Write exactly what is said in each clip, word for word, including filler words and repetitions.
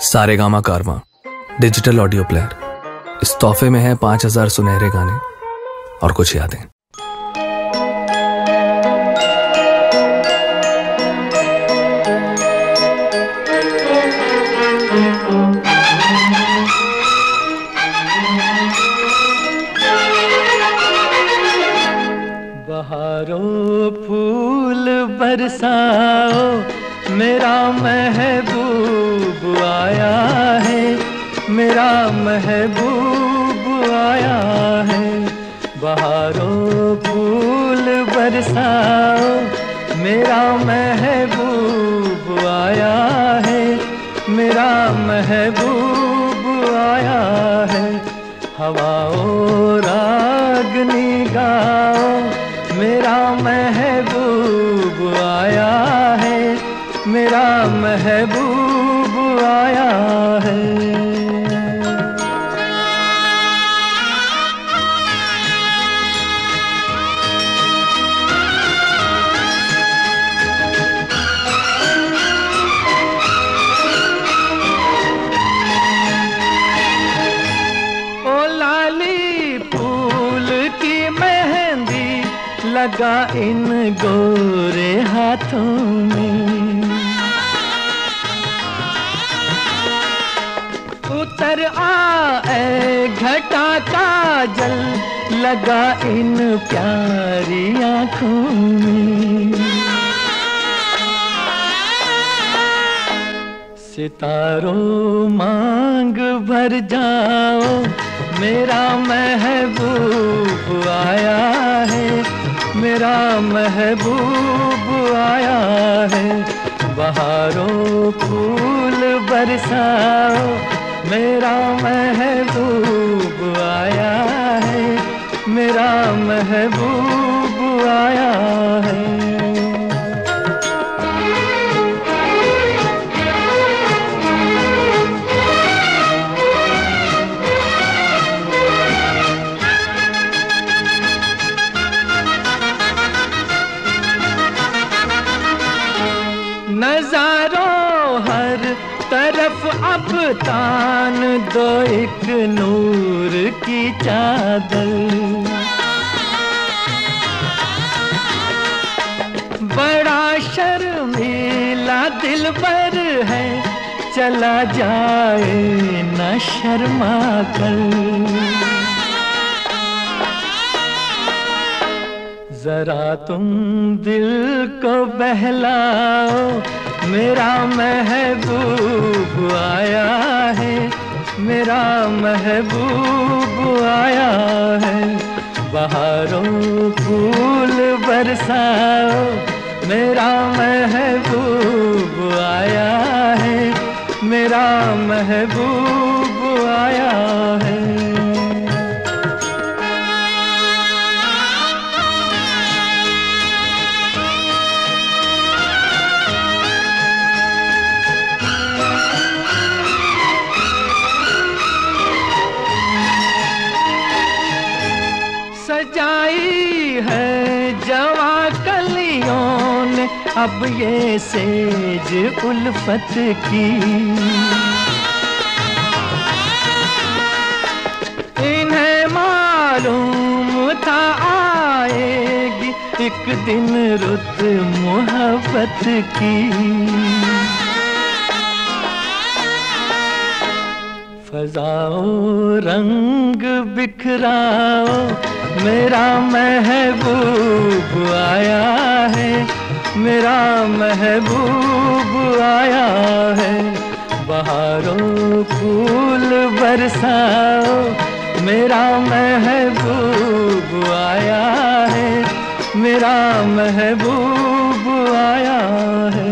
सारेगामा कारवां digital audio player. इस तोहफे में है पांच हजार सुनहरे गाने और कुछ यादें। बहारों फूल बरसाओ, मेरा महबूब आया है, मेरा महबूब आया है। बहारों फूल बरसाओ, मेरा महबूब आया है, मेरा महबूब आया है। हवाओं रागनी गाओ, मेरा महबूब आया है, मेरा महबूब आया है। ओ लाली फूल की मेहंदी लगा इन गोरे हाथों में, उतर आए घटा का जल लगा इन प्यारी आँखों में। सितारों मांग भर जाओ, मेरा महबूब आया है, मेरा महबूब आया है। बहारों फूल बरसाओ, मेरा महबूब आया है, मेरा महबूब आया है। नजारों हर तरफ अब तान दो एक नूर की चादर, बड़ा शर्मीला दिलबर है, चला जाए न शर्मा कर। जरा तुम दिल को बहलाओ, मेरा महबूब आया है, मेरा महबूब आया है। बहारों फूल बरसाओ, मेरा महबूब आया है, मेरा महबूब आया है। सजाई है जवा कलियों ने अब ये सेज उल्फत की, इन्हें मालूम था आएगी एक दिन रुत मोहब्बत की। फजाओं रंग बिखराओ, मेरा महबूब आया है, मेरा महबूब आया है। बहारों फूल बरसाओ, मेरा महबूब आया है, मेरा महबूब आया है।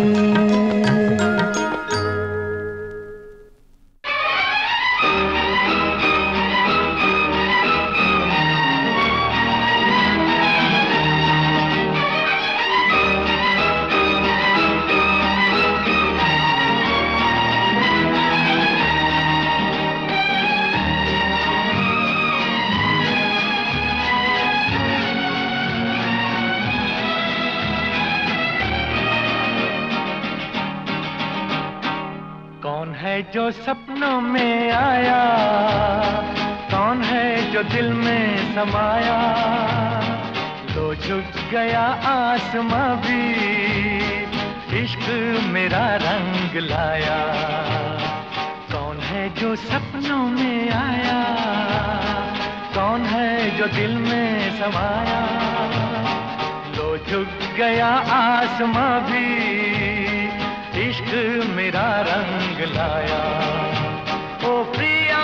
जो सपनों में आया, कौन है जो दिल में समाया, लो झुक गया आसमां भी, इश्क मेरा रंग लाया। कौन है जो सपनों में आया, कौन है जो दिल में समाया, लो झुक गया आसमां भी, इश्क मेरा रंग लाया। ओ प्रिया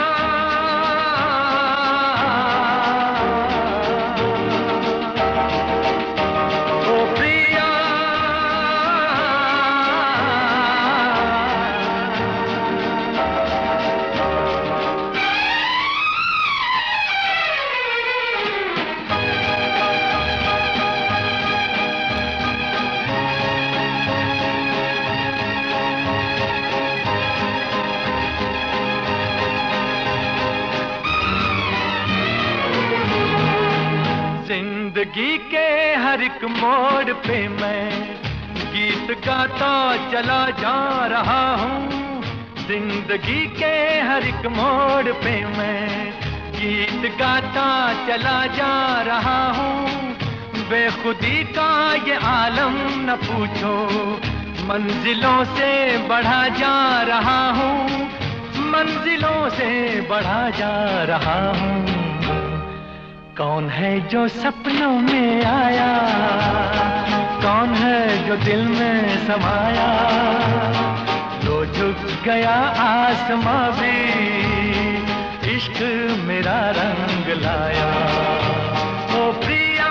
जिंदगी के हर एक मोड़ पे मैं गीत गाता चला जा रहा हूँ। जिंदगी के हर एक मोड़ पे मैं गीत गाता चला जा रहा हूँ। बेखुदी का ये आलम न पूछो, मंजिलों से बढ़ा जा रहा हूँ, मंजिलों से बढ़ा जा रहा हूँ। कौन है जो सपनों में आया, कौन है जो दिल में समाया, लो झुक गया आसमां भी, इश्क मेरा रंग लाया। ओ प्रिया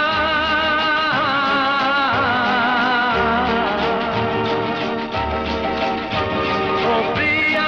ओ प्रिया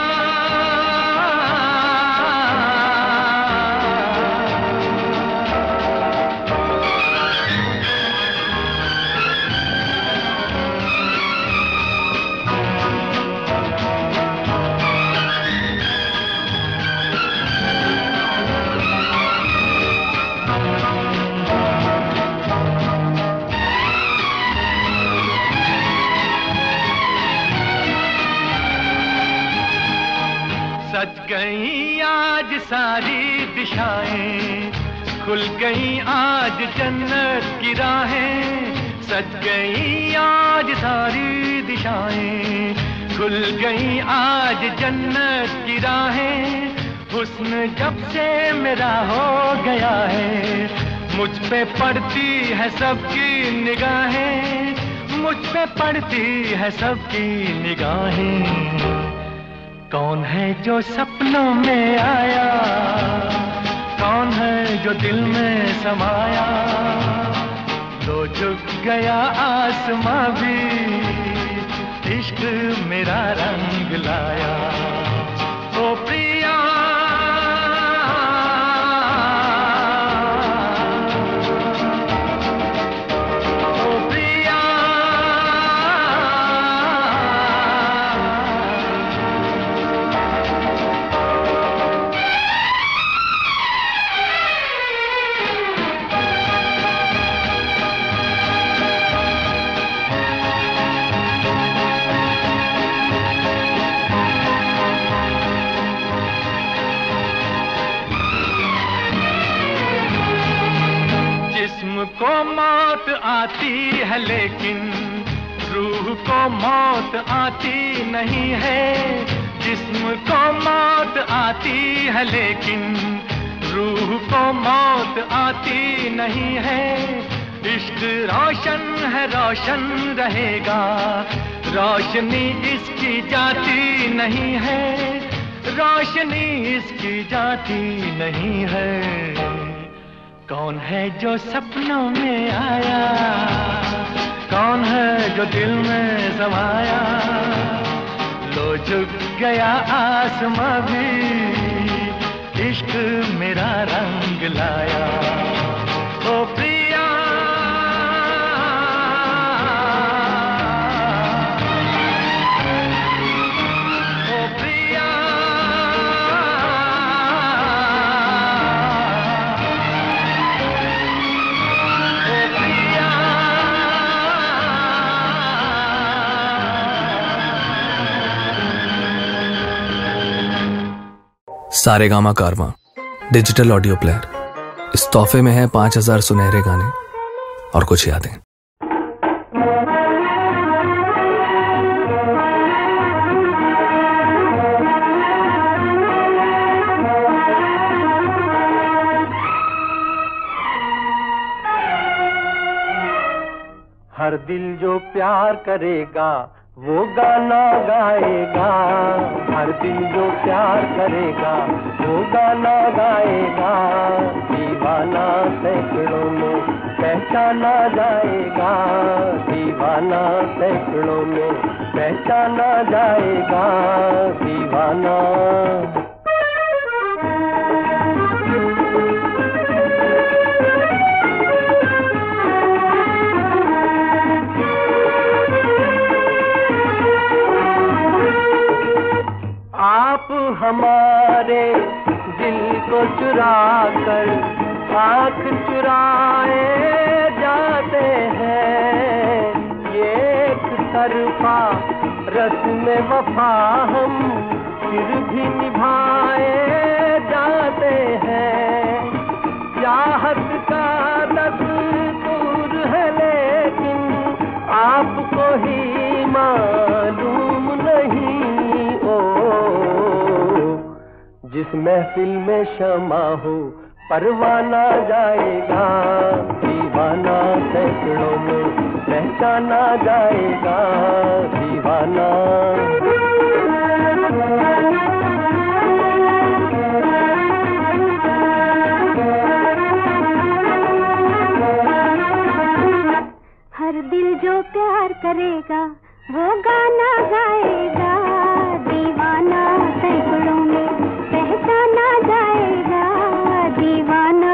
सज गई आज सारी दिशाएं, खुल गई आज जन्नत की राहें। सज गई आज सारी दिशाएं, खुल गई आज जन्नत की राहें। हुस्न जब से मेरा हो गया है, मुझ पे पड़ती है सबकी निगाहें, मुझ पे पड़ती है सबकी निगाहें। कौन है जो सपनों में आया, कौन है जो दिल में समाया, लो झुक गया आसमां भी, इश्क मेरा रंग लाया। ओ प्रिया को मौत आती है लेकिन रूह को मौत आती नहीं है। जिस्म को मौत आती है लेकिन रूह को मौत आती नहीं है। इश्क रोशन है रोशन रहेगा, रोशनी इसकी जाती नहीं है, रोशनी इसकी जाती नहीं है। कौन है जो सपनों में आया, कौन है जो दिल में समाया, लो झुक गया आसमां भी, इश्क मेरा रंग लाया। ओ प्रिया ओ प्रिया सारेगामा कारवां डिजिटल ऑडियो प्लेयर। इस तोहफे में है पांच हजार सुनहरे गाने और कुछ यादें। हर दिल जो प्यार करेगा वो गाना गाएगा। हर दिल जो प्यार करेगा वो गाना गाएगा। दीवाना सैकड़ों में पहचाना जाएगा। दीवाना सैकड़ों में पहचाना जाएगा। दीवाना आप हमारे दिल को चुरा कर आँख चुराए जाते हैं। ये एक तरफा रस्म वफा हम फिर भी निभाए जाते हैं। चाहत का दस्तूर है लेकिन आपको ही मालूम नहीं। जिस महफिल में शमा हो परवाना जाएगा। दीवाना सैकड़ों में पहचाना जाएगा। दीवाना हर दिल जो प्यार करेगा वो गाना गाएगा। दीवाना सैकड़ों में पहचाना जाएगा। दीवाना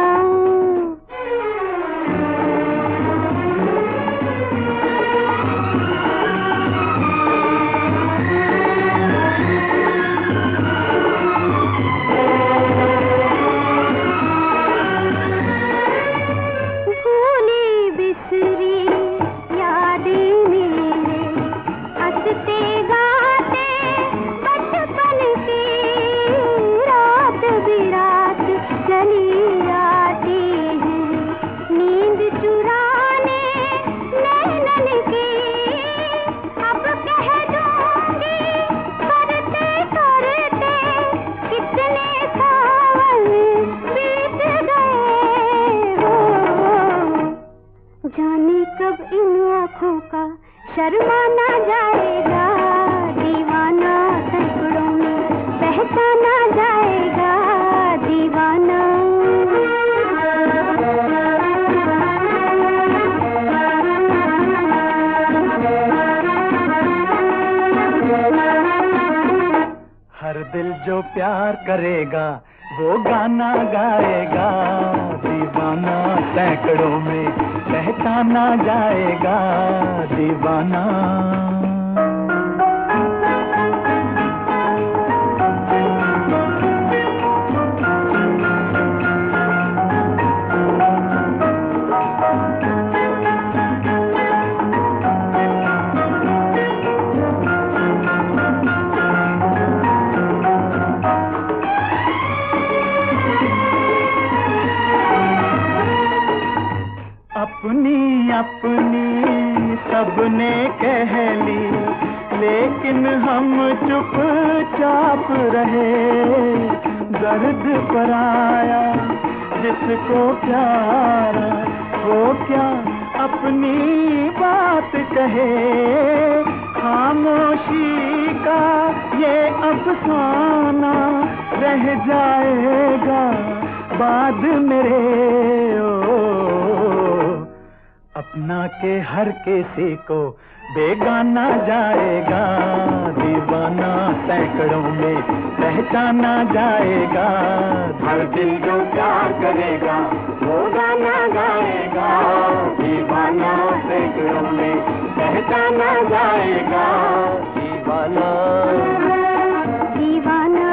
भूली बिसरी यादें मेरे हंसते गाते बचपन की रात बिरात चली आती है। नींद चुराने नैनन की अब कह दूंगी करते करते कितने सावन बीत गए हो। जाने कब इन आँखों का शर्माना जाएगा। दीवाना सैकड़ों में पहचाना जाएगा। दीवाना हर दिल जो प्यार करेगा वो गाना गाएगा। दीवाना सैकड़ों में पहचाना जाएगा। दीवाना अपनी अपनी सबने कह ली लेकिन हम चुपचाप रहे। दर्द पर आया जिसको प्यार वो क्या अपनी बात कहे। खामोशी का ये अफसाना रह जाएगा बाद मेरे। ओ अपना के हर किसी को बेगाना जाएगा। दीवाना सैकड़ों में पहचाना जाएगा। हर दिल जो प्यार करेगा वो गाना गाएगा। दीवाना सैकड़ों में पहचाना जाएगा। दीवाना दीवाना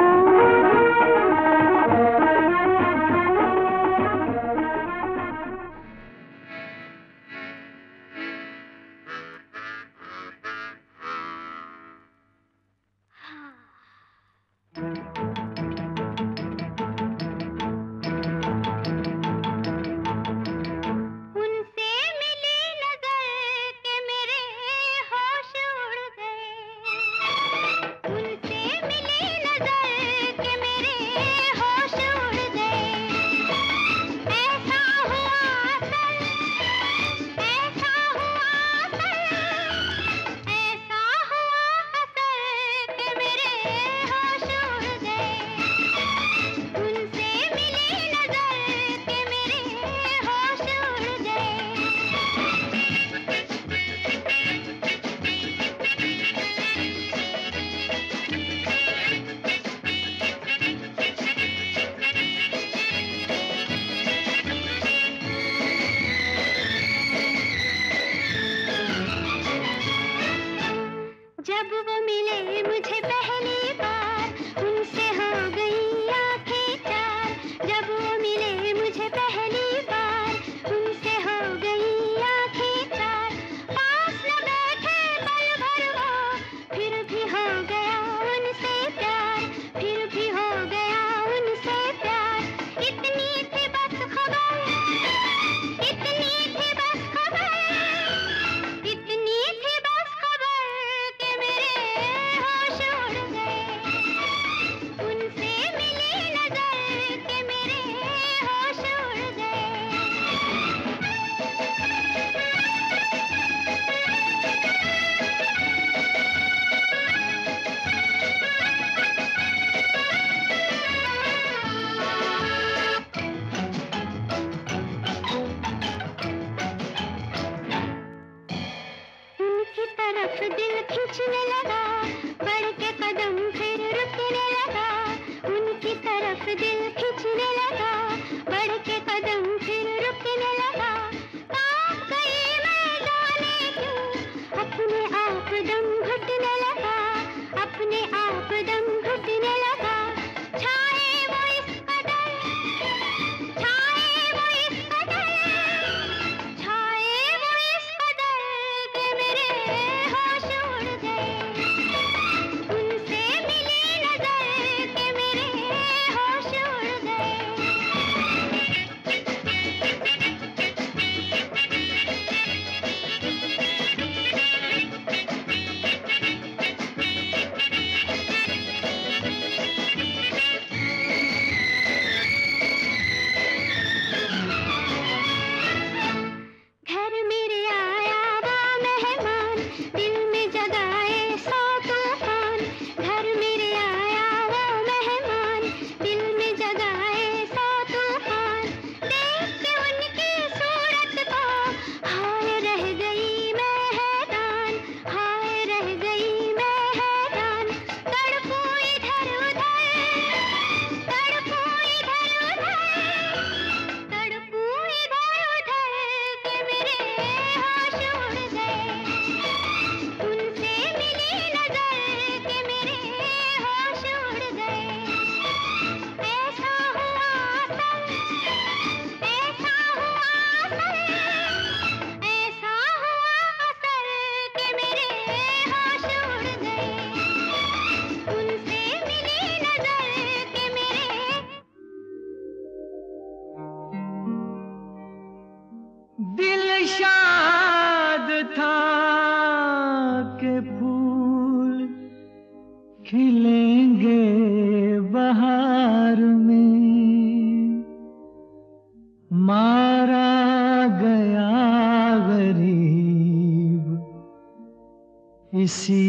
किसी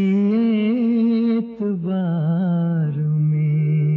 एतबार में।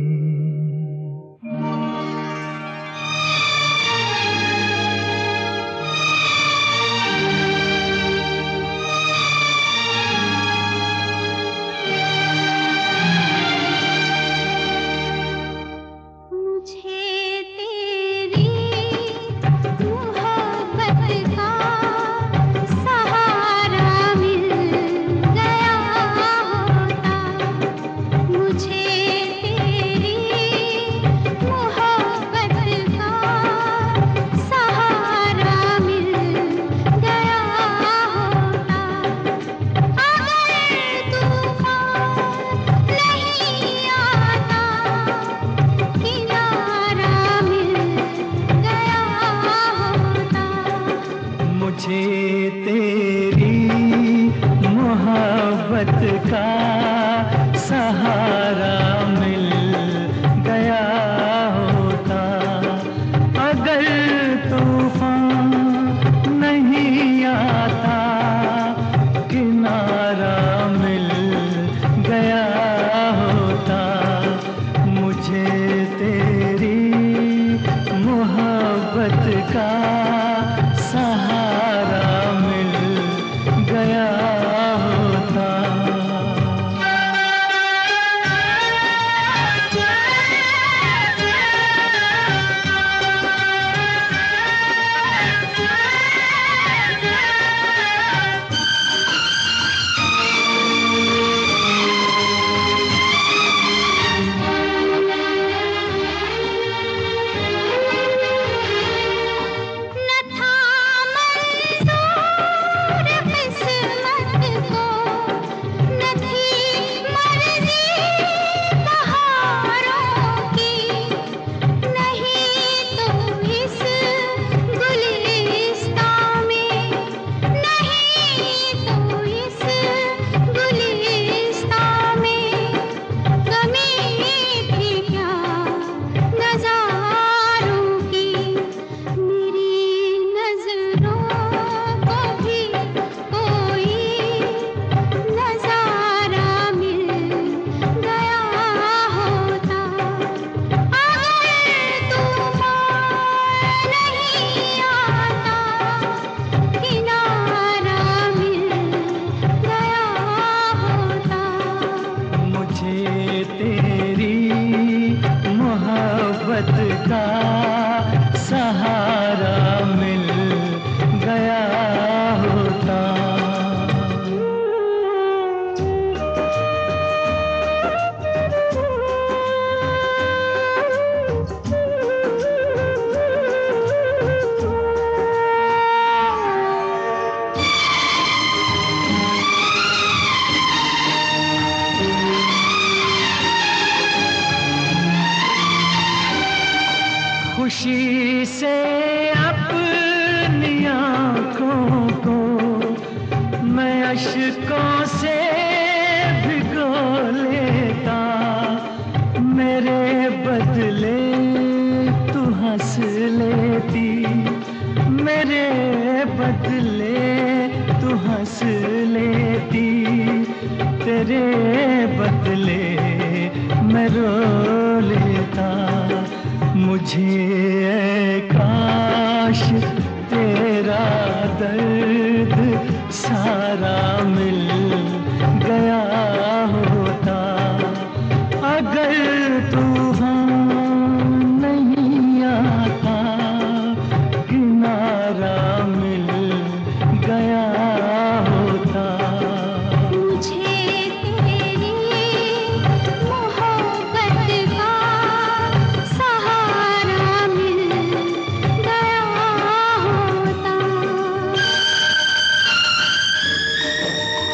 खुशी से अपनी आँखों को मैं अश्कों से भिगो लेता, मेरे बदले तू हंस लेती, मेरे बदले तू हंस लेती, तेरे बदले मैं रो लेता। मुझे काश तेरा दर्द सारा मिल गया होता, अगर तूफान नहीं आता किनारा मिल गया होता। मुझे तेरी मोहब्बत का सहारा मिल गया होता।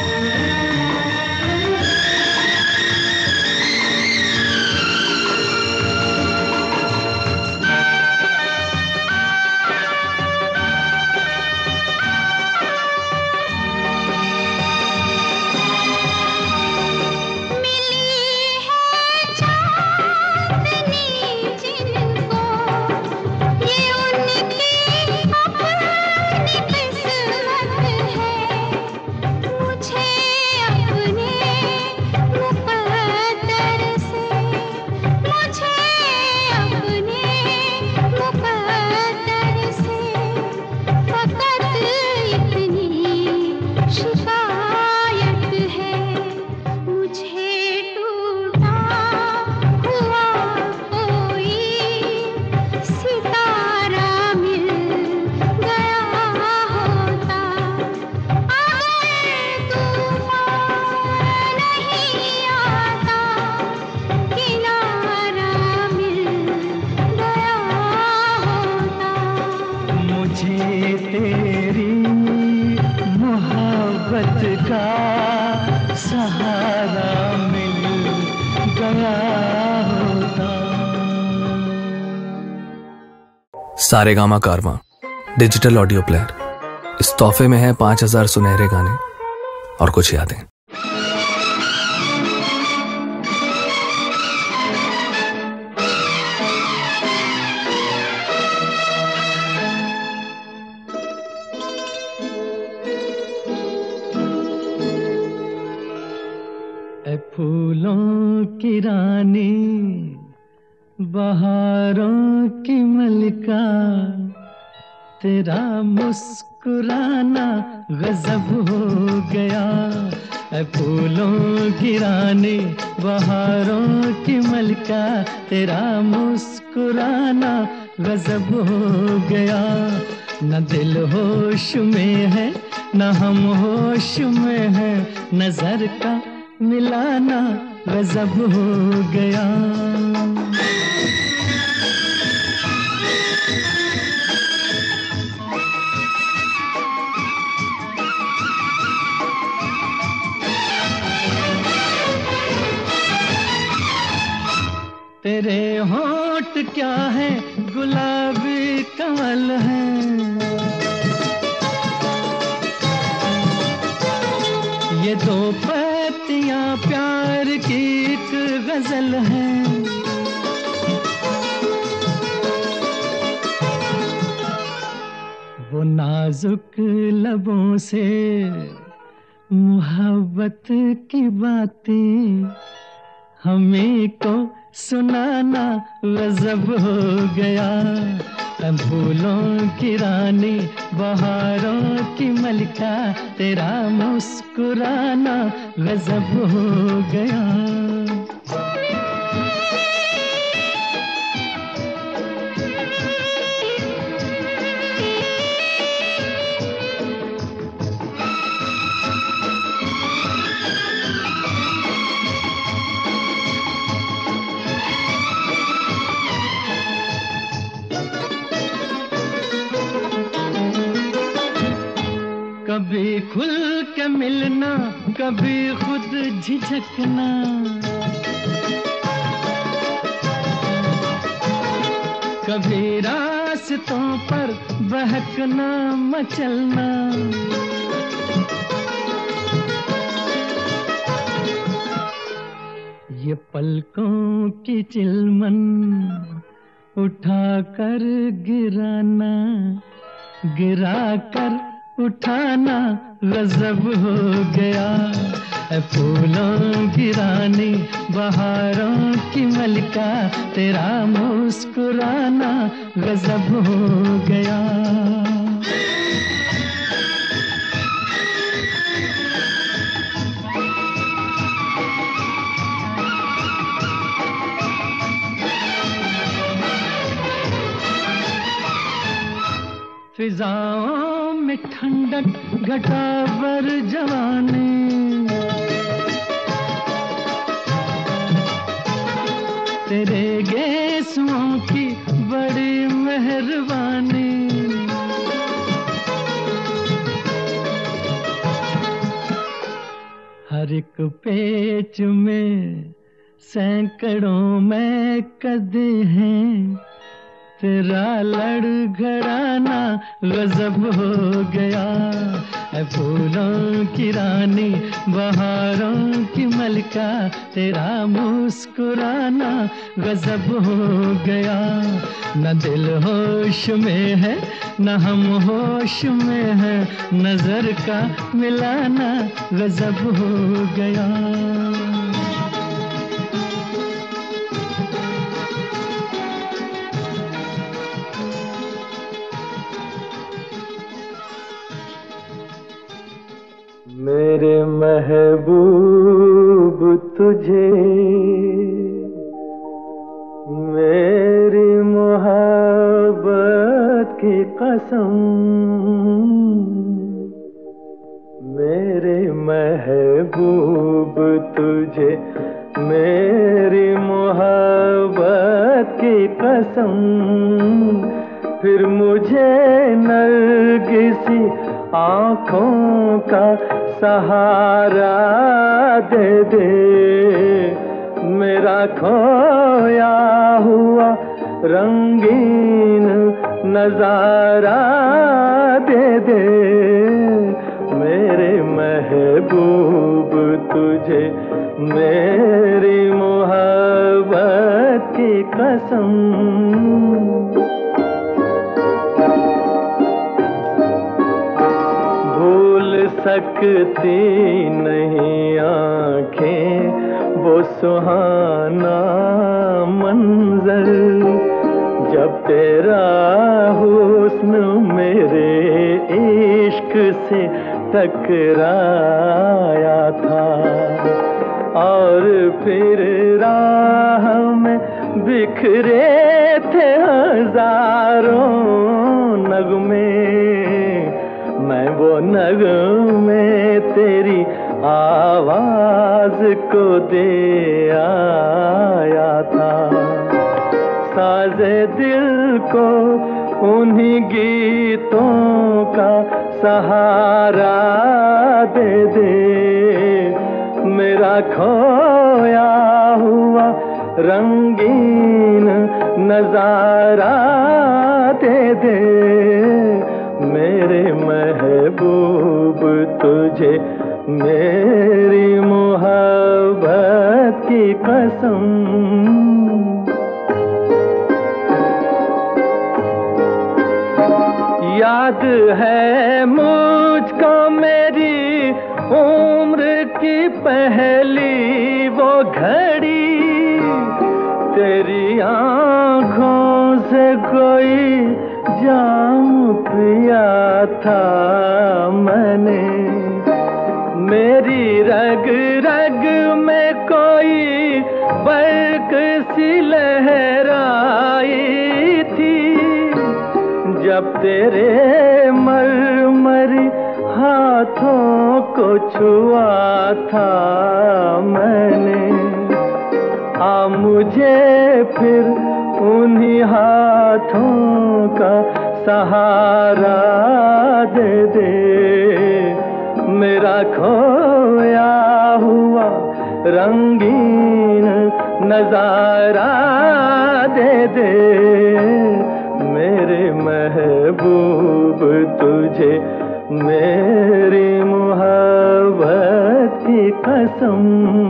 सारेगामा कारवां डिजिटल ऑडियो प्लेयर। इस तोहफे में है पांच हजार सुनहरे गाने और कुछ यादें। ऐ फूलों की रानी, बहारों की मलिका, तेरा मुस्कुराना गजब हो गया। ऐ फूलों की रानी, बहारों की मलिका, तेरा मुस्कुराना गजब हो गया। न दिल होश में है न हम होश में है, नजर का मिलाना गजब हो गया। तेरे होंठ क्या है गुलाबी कमल है, ये दो पत्तियां प्यार की एक गजल है। वो नाजुक लबों से मोहब्बत की बातें हमें को सुनाना गजब हो गया। फूलों की रानी, बहारों की मलिका, तेरा मुस्कुराना गजब हो गया। कभी खुल के मिलना, कभी खुद झिझकना, कभी रास्तों पर बहकना मचलना। ये पलकों की चिलमन उठा कर गिराना, गिरा कर उठाना गजब हो गया। ऐ फूलों की रानी, बहारों की मलिका, तेरा मुस्कुराना गजब हो गया। फिजाओं में ठंडक घटा बर जवानी, तेरे गेसुओं की बड़ी मेहरबानी। हर एक पेच में सैकड़ों में कदे हैं, तेरा लड़खड़ाना गजब हो गया। ऐ फूलों की रानी, बहारों की मलिका, तेरा मुस्कुराना गजब हो गया। न दिल होश में है न हम होश में है, नजर का मिलाना गजब हो गया। मेरे महबूब तुझे मेरी मोहब्बत की कसम, मेरे महबूब तुझे मेरी मोहब्बत की कसम, फिर मुझे नरगिसी आँखों का सहारा दे दे। मेरा खोया हुआ रंगीन नजारा दे दे मेरे महबूब तुझे मेरी मोहब्बत की कसम। भूल सकती नहीं आँखें वो सुहाना मंजर जब तेरा हुस्न मेरे इश्क से टकराया था और फिर राह में बिखरे थे हजारों नगमे, मैं वो नगमे तेरी आवाज को दे आया था। साजे दिल को उन्हीं गीतों का सहारा दे दे मेरा खोया हुआ रंगीन नजारा दे दे मेरे महबूब तुझे मेरी मोहब्बत की कसम। याद है मुझको मेरी उम्र की पहली वो घड़ी तेरी आँखों से कोई जाम पिया था मैंने, मेरी रग रग में कोई बर्क सी लहराई थी जब तेरे मरमरी हाथों को छुआ था मैंने। आ मुझे फिर उन्हीं हाथों का सहारा दे दे मेरा खोया हुआ रंगीन नजारा दे दे मेरे महबूब तुझे मेरी मोहब्बत की कसम।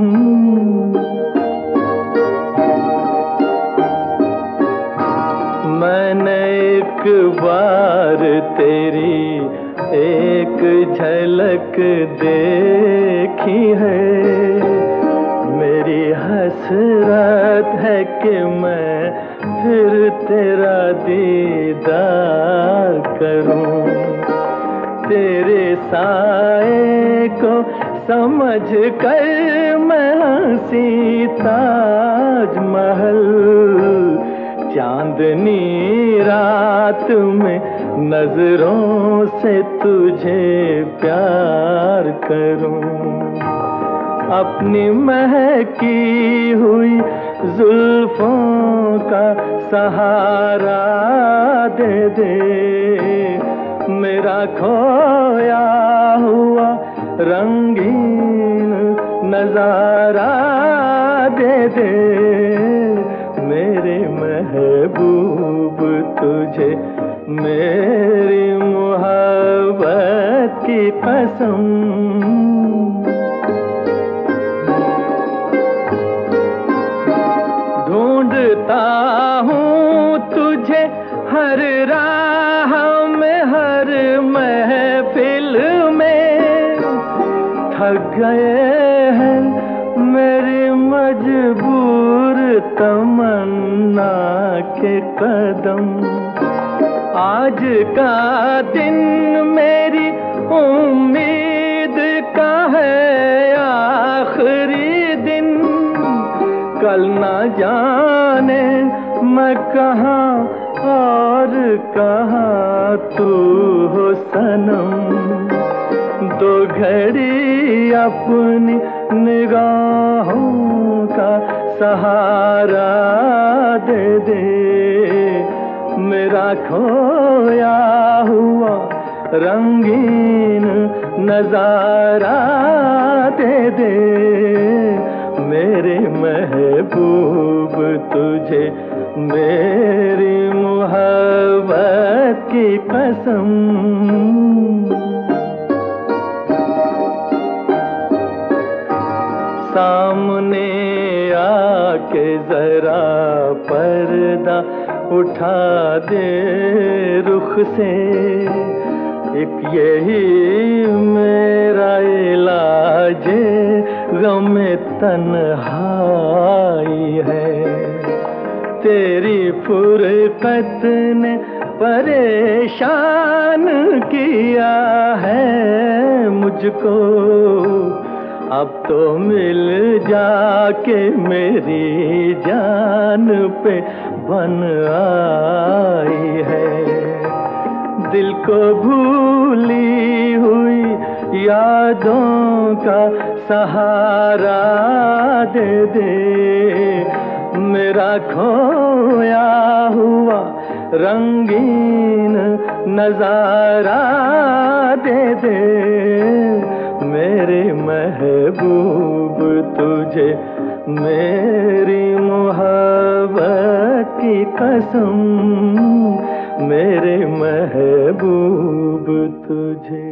मैंने एक बार तेरी एक झलक देखी है, मेरी हसरत है कि मैं फिर तेरा दीदार करूं, तेरे साए को समझ कर मैं हंसी ताजमहल चांदनी रात में नजरों से तुझे प्यार करूं, अपनी महकी हुई जुल्फों का सहारा दे दे मेरा खोया हुआ रंगीन नजारा दे दे मेरे महबूब तुझे मेरी मोहब्बत की कसम। ढूंढता हूँ तुझे हर राह में हर महफिल में, थक गए हैं मेरी मजबूर तमन्ना के कदम। आज का दिन मेरी उम्मीद का है आखिरी दिन, कल ना जाने मैं कहाँ और कहाँ तू हो सनम। दो घड़ी अपनी निगाहों का सहारा दे दे मेरा खोया हुआ रंगीन नजारा दे दे मेरे महबूब तुझे मेरी मोहब्बत की कसम। सामने आके जरा पर्दा उठा दे रुख से, एक यही मेरा इलाज गमे तन्हाई है। तेरी फुरकत ने परेशान किया है मुझको, अब तो मिल जाके मेरी जान पे बन आई है। दिल को भूली हुई यादों का सहारा दे दे, मेरा खोया हुआ रंगीन नजारा दे दे। मेरे महबूब तुझे मेरी मोहब्बत की कसम, मेरे महबूब तुझे।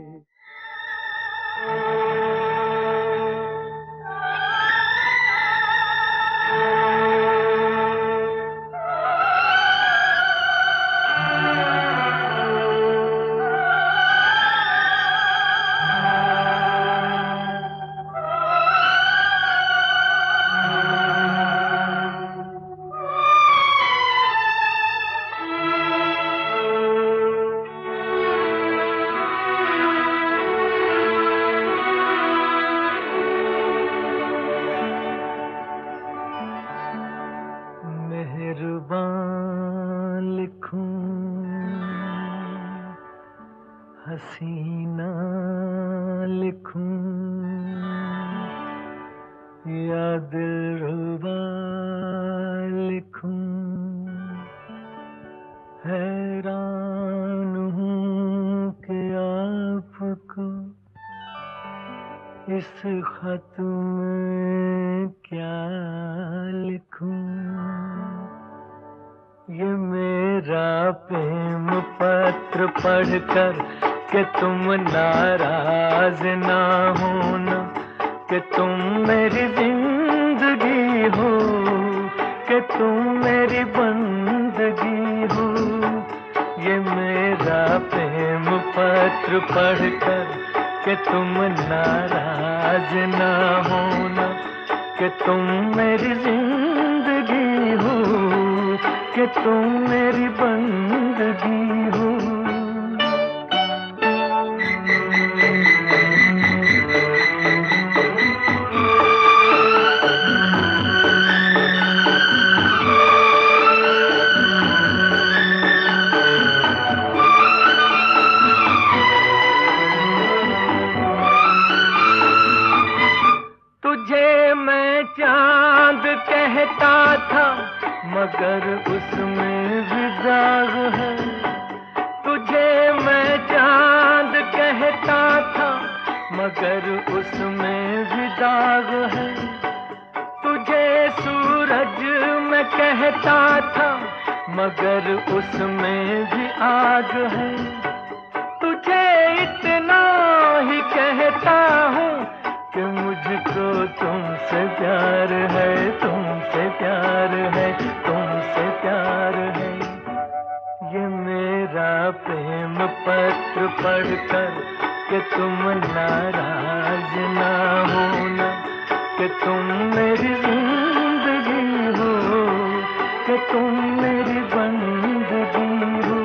हसीना लिखूं या दिलरुबा लिखूं, हैरान हूँ कि आपको इस खत में क्या लिखूं। ये मेरा प्रेम पत्र पढ़कर कि तुम नाराज ना होना, कि तुम मेरी जिंदगी हो, कि तुम मेरी बंदगी हो। ये मेरा प्रेम पत्र पढ़कर कि तुम नाराज ना होना, कि तुम मेरी जिंदगी हो, कि तुम मेरी बंदगी हो। चांद कहता था मगर उसमें भी दाग है, तुझे मैं चांद कहता था मगर उसमें भी दाग है। तुझे सूरज मैं कहता था मगर उसमें भी आग है। तुझे इतना ही कहता हूँ कि मुझको तुमसे प्यार है, तुमसे प्यार है, तुमसे प्यार है। ये मेरा प्रेम पत्र पढ़कर कि तुम नाराज ना होना, कि तुम मेरी जिंदगी हो, कि तुम मेरी बंदगी हो।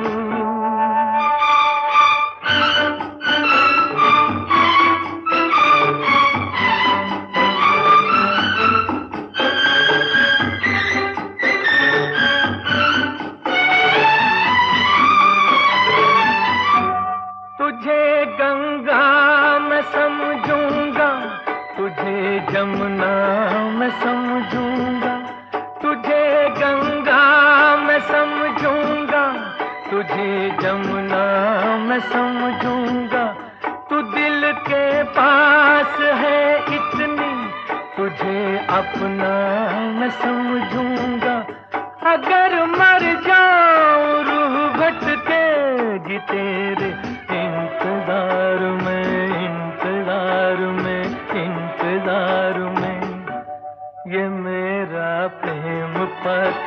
जमुना मैं समझूंगा, तुझे गंगा मैं समझूंगा, तुझे जमुना मैं समझूंगा। तू दिल के पास है इतनी, तुझे अपना मैं समझूंगा। अगर मर जाऊं रूह भटके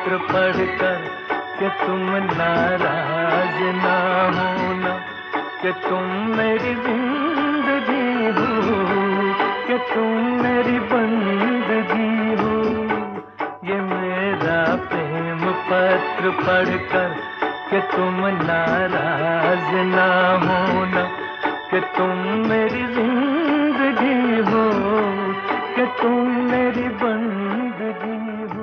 पत्र पढ़कर कि तुम नाराज ना होना, कि तुम मेरी जिंदगी हो, कि तुम मेरी बंदगी हो। ये मेरा प्रेम पत्र पढ़कर कि तुम नाराज ना होना, कि तुम मेरी जिंदगी हो, कि तुम मेरी बंदगी हो।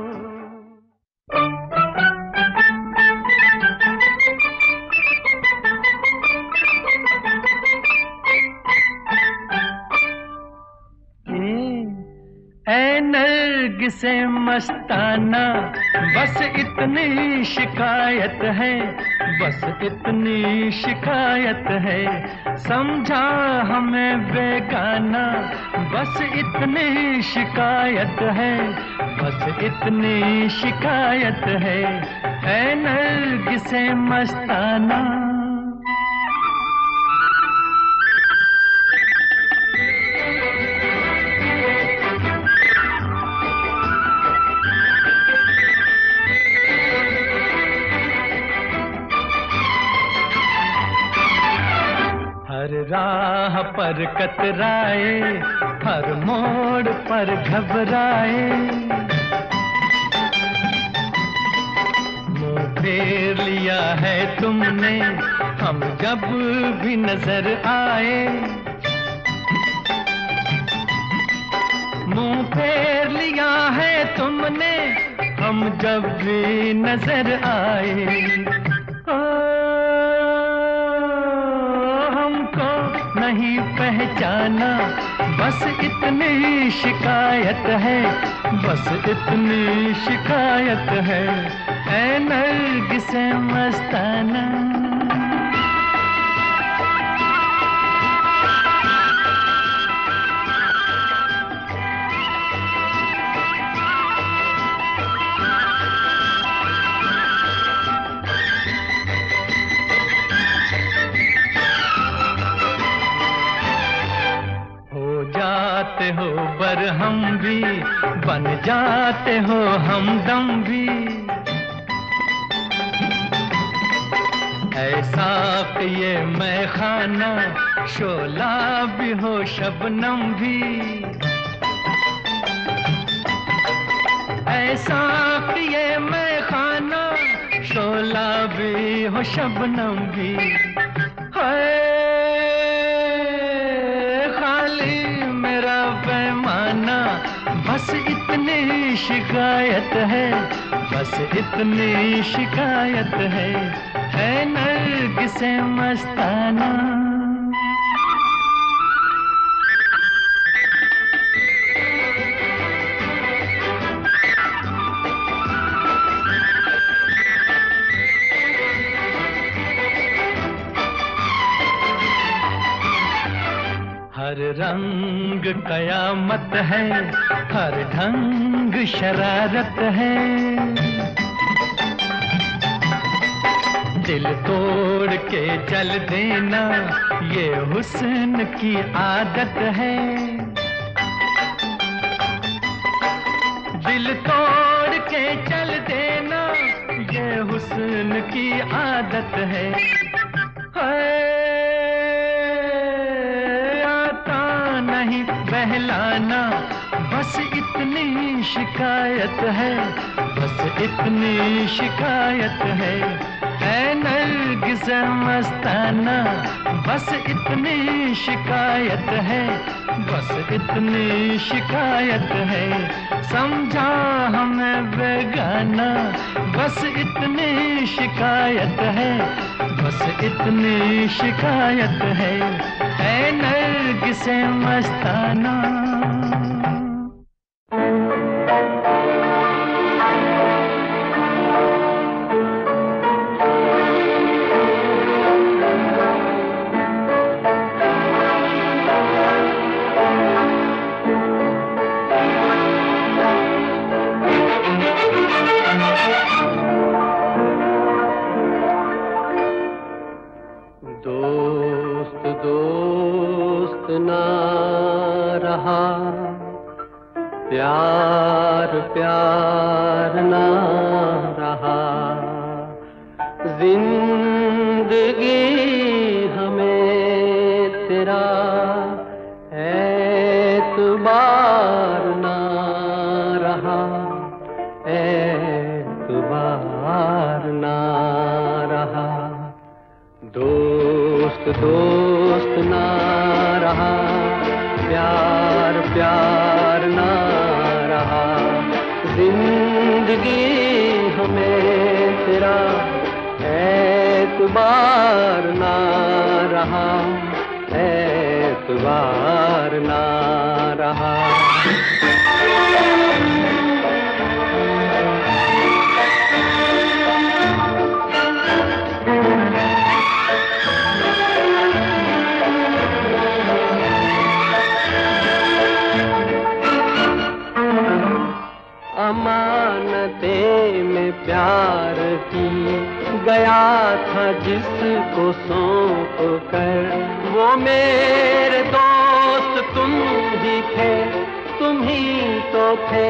ऐ नरगिसे मस्ताना, बस इतनी शिकायत है, बस इतनी शिकायत है। समझा हमें बेगाना, बस इतनी शिकायत है, बस इतनी शिकायत है। ऐ नरगिसे मस्ताना। हर राह पर कतराए, हर मोड़ पर घबराए, मुंह फेर लिया है तुमने हम जब भी नजर आए। मुंह फेर लिया है तुमने हम जब भी नजर आए। नहीं पहचाना, बस इतनी शिकायत है, बस इतनी शिकायत है। ऐ नरगिसे मस्ताना। जाते हो बरहम भी, बन जाते हो हमदम भी। ऐसा कि ये मैं खाना, शोला भी हो शबनम भी। ऐसा कि ये मैं खाना, शोला भी हो शबनम भी। है बस इतनी शिकायत है, बस इतनी शिकायत है। ऐ नरगिसे मस्ताना। हर रंग कयामत है, हर ढंग शरारत है। दिल तोड़ के चल देना ये हुस्न की आदत है। दिल तोड़ के चल देना ये हुस्न की आदत है। बहलाना, बस इतनी शिकायत है, बस इतनी शिकायत है। ऐ नरगिसे मस्ताना, बस इतनी शिकायत है, बस इतनी शिकायत है। समझा हमें बेगाना, बस इतनी शिकायत है, बस इतनी शिकायत है। ऐ नरगिसे मस्ताना। दोस्त दोस्त ना रहा, प्यार प्यार ना रहा। जिंदगी हमें तेरा एतबार ना रहा, एतबार ना रहा। दोस्त दोस्त ना रहा, प्यार प्यार ना रहा। जिंदगी हमें तेरा एतबार ना रहा, एतबार ना रहा। अमानते में प्यार की गया था जिसको सौंप कर, वो मेरे दोस्त तुम ही थे, तुम ही तो थे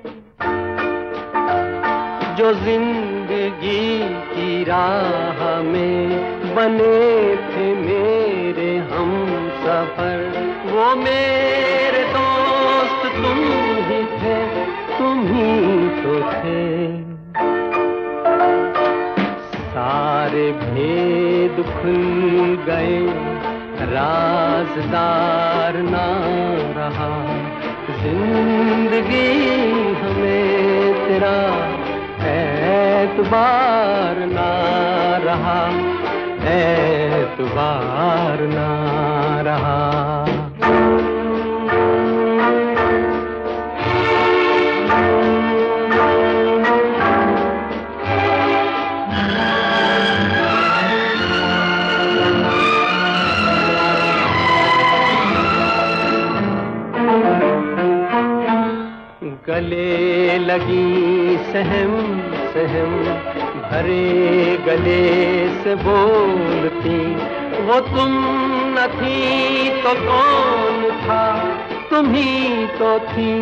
जो जिंदगी की राह में बने थे मेरे हम सफर। वो मेरे दोस्त तुम ही थे, तुम ही तो थे। सारे भेद खुल गए, राज़दार ना रहा। जिंदगी हमें तेरा एतबार ना रहा, एतबार ना रहा। गले लगी सहम सहम भरे गले से बोलती, वो तुम न थी तो कौन था, तुम ही तो थी।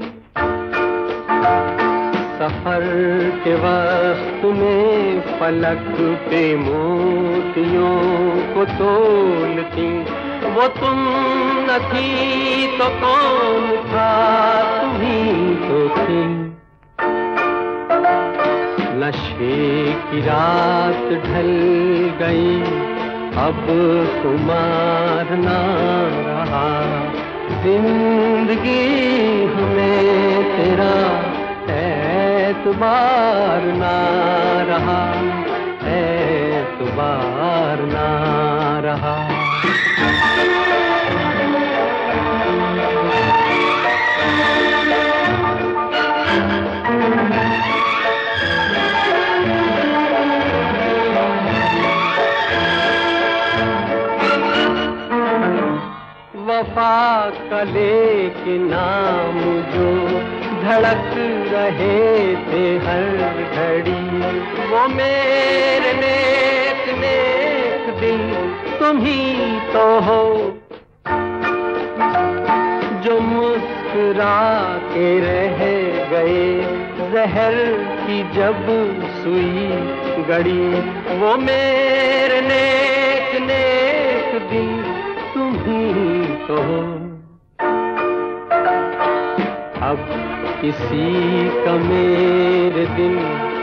सफर के वक्त में पलक पे मोतियों को तोलती, वो तुम न थी तो कौन था, तुम ही तो थी। नशे की रात ढल गई, अब खुमार ना रहा। जिंदगी हमें तेरा एतबार ना रहा, एतबार ना रहा। वफा कले के नाम जो धड़क रहे थे हर घड़ी, वो मेरे नेक नेक दिल तुम ही तो हो जो मुस्कुरा के रह गए जहर की जब सुई गड़ी। वो मेरे नेक नेक दिल तुम ही तो हो। अब किसी का मेरे दिन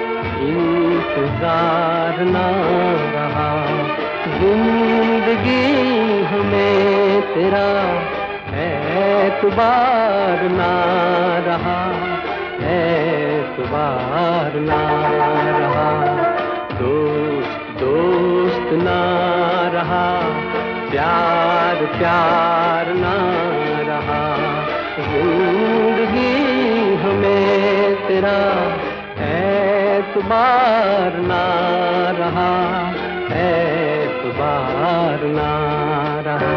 इंतजार ना रहा। जिंदगी हमें तेरा एतबार ना रहा, एतबार ना रहा। दोस्त दोस्त ना रहा, प्यार प्यार ना रहा। जिंदगी हमें तेरा एतबार ना रहा, एतबार ना रहा।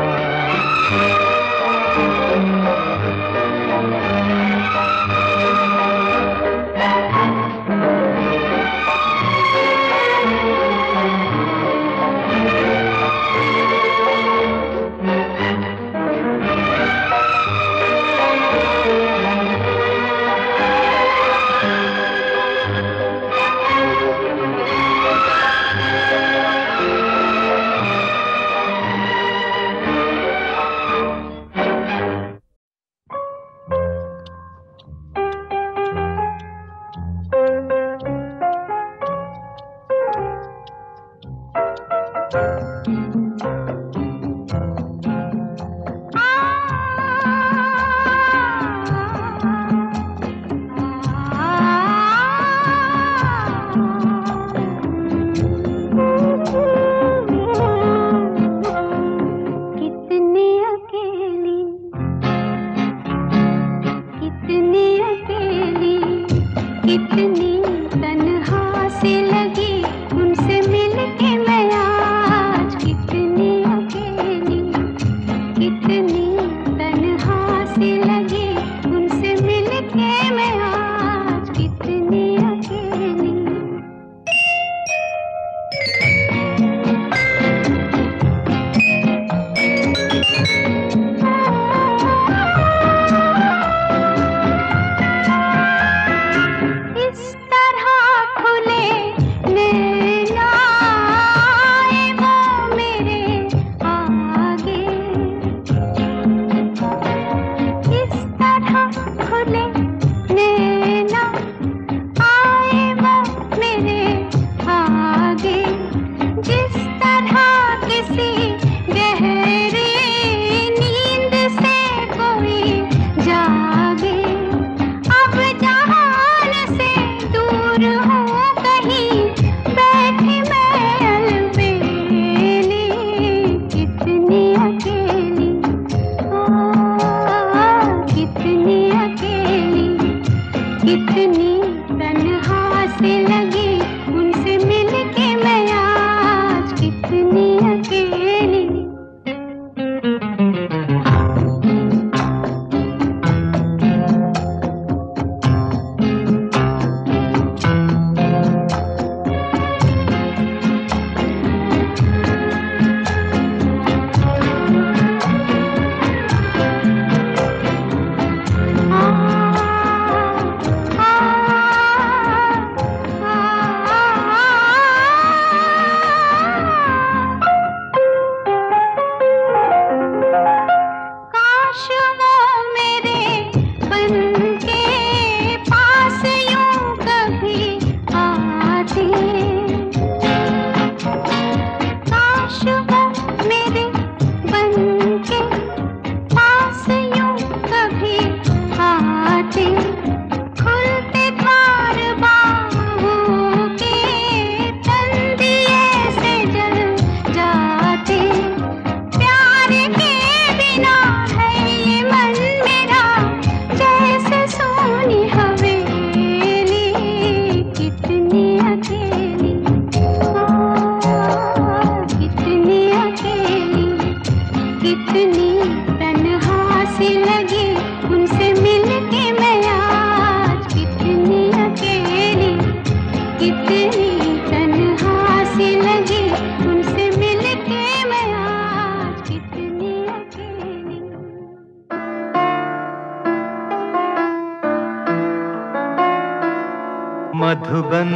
मधुबन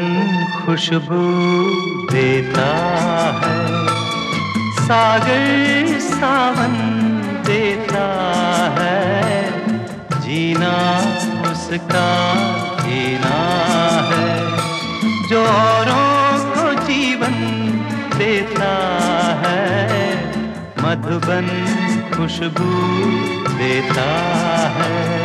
खुशबू देता है, सागर सावन देता है, जीना उसका जीना है, जो औरों को जीवन देता है। मधुबन खुशबू देता है।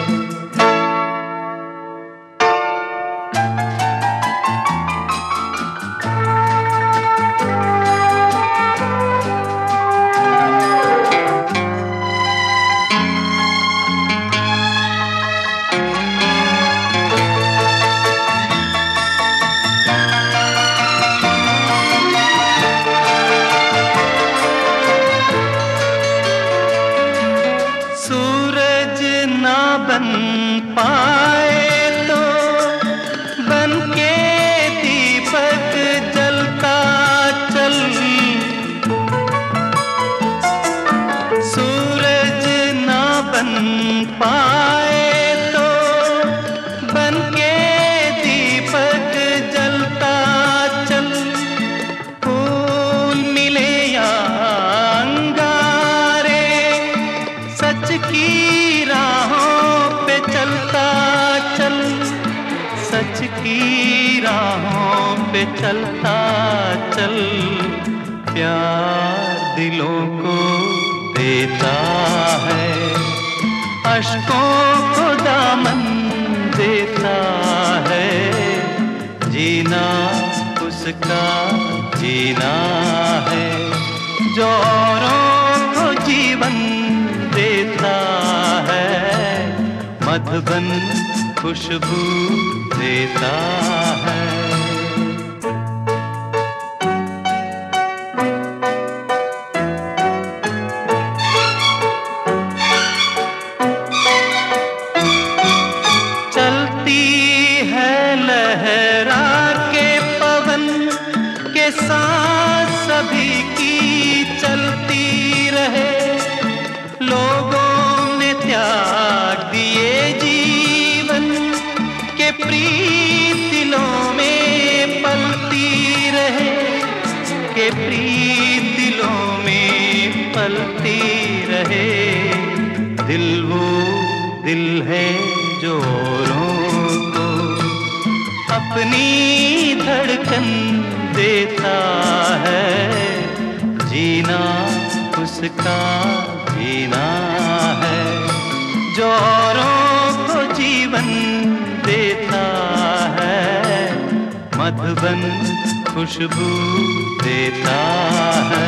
बन पाए तो बन के दीपक जलता चल, सूरज ना बन पाए तो बन के दीपक जलता चल, फूल मिले या अंगारे सच की चलता चल, सच की राहों पे चलता चल, प्यार दिलों को देता है, अश्कों को दामन देता है, जीना उसका जीना है, जो औरों को जीवन देता है, मधुबन खुशबू देता है। चलती है लहरा के पवन के साथ सभी की चलती रहे, लोगों ने त्याग दिए जीवन के प्रीत दिलों में पलती रहे, के प्रीत दिलों में पलती रहे। दिल वो दिल है जो औरों को अपनी धड़कन देता है, जीना उसका जीना है, जो औरों को जीवन देता है, मधुबन खुशबू देता है।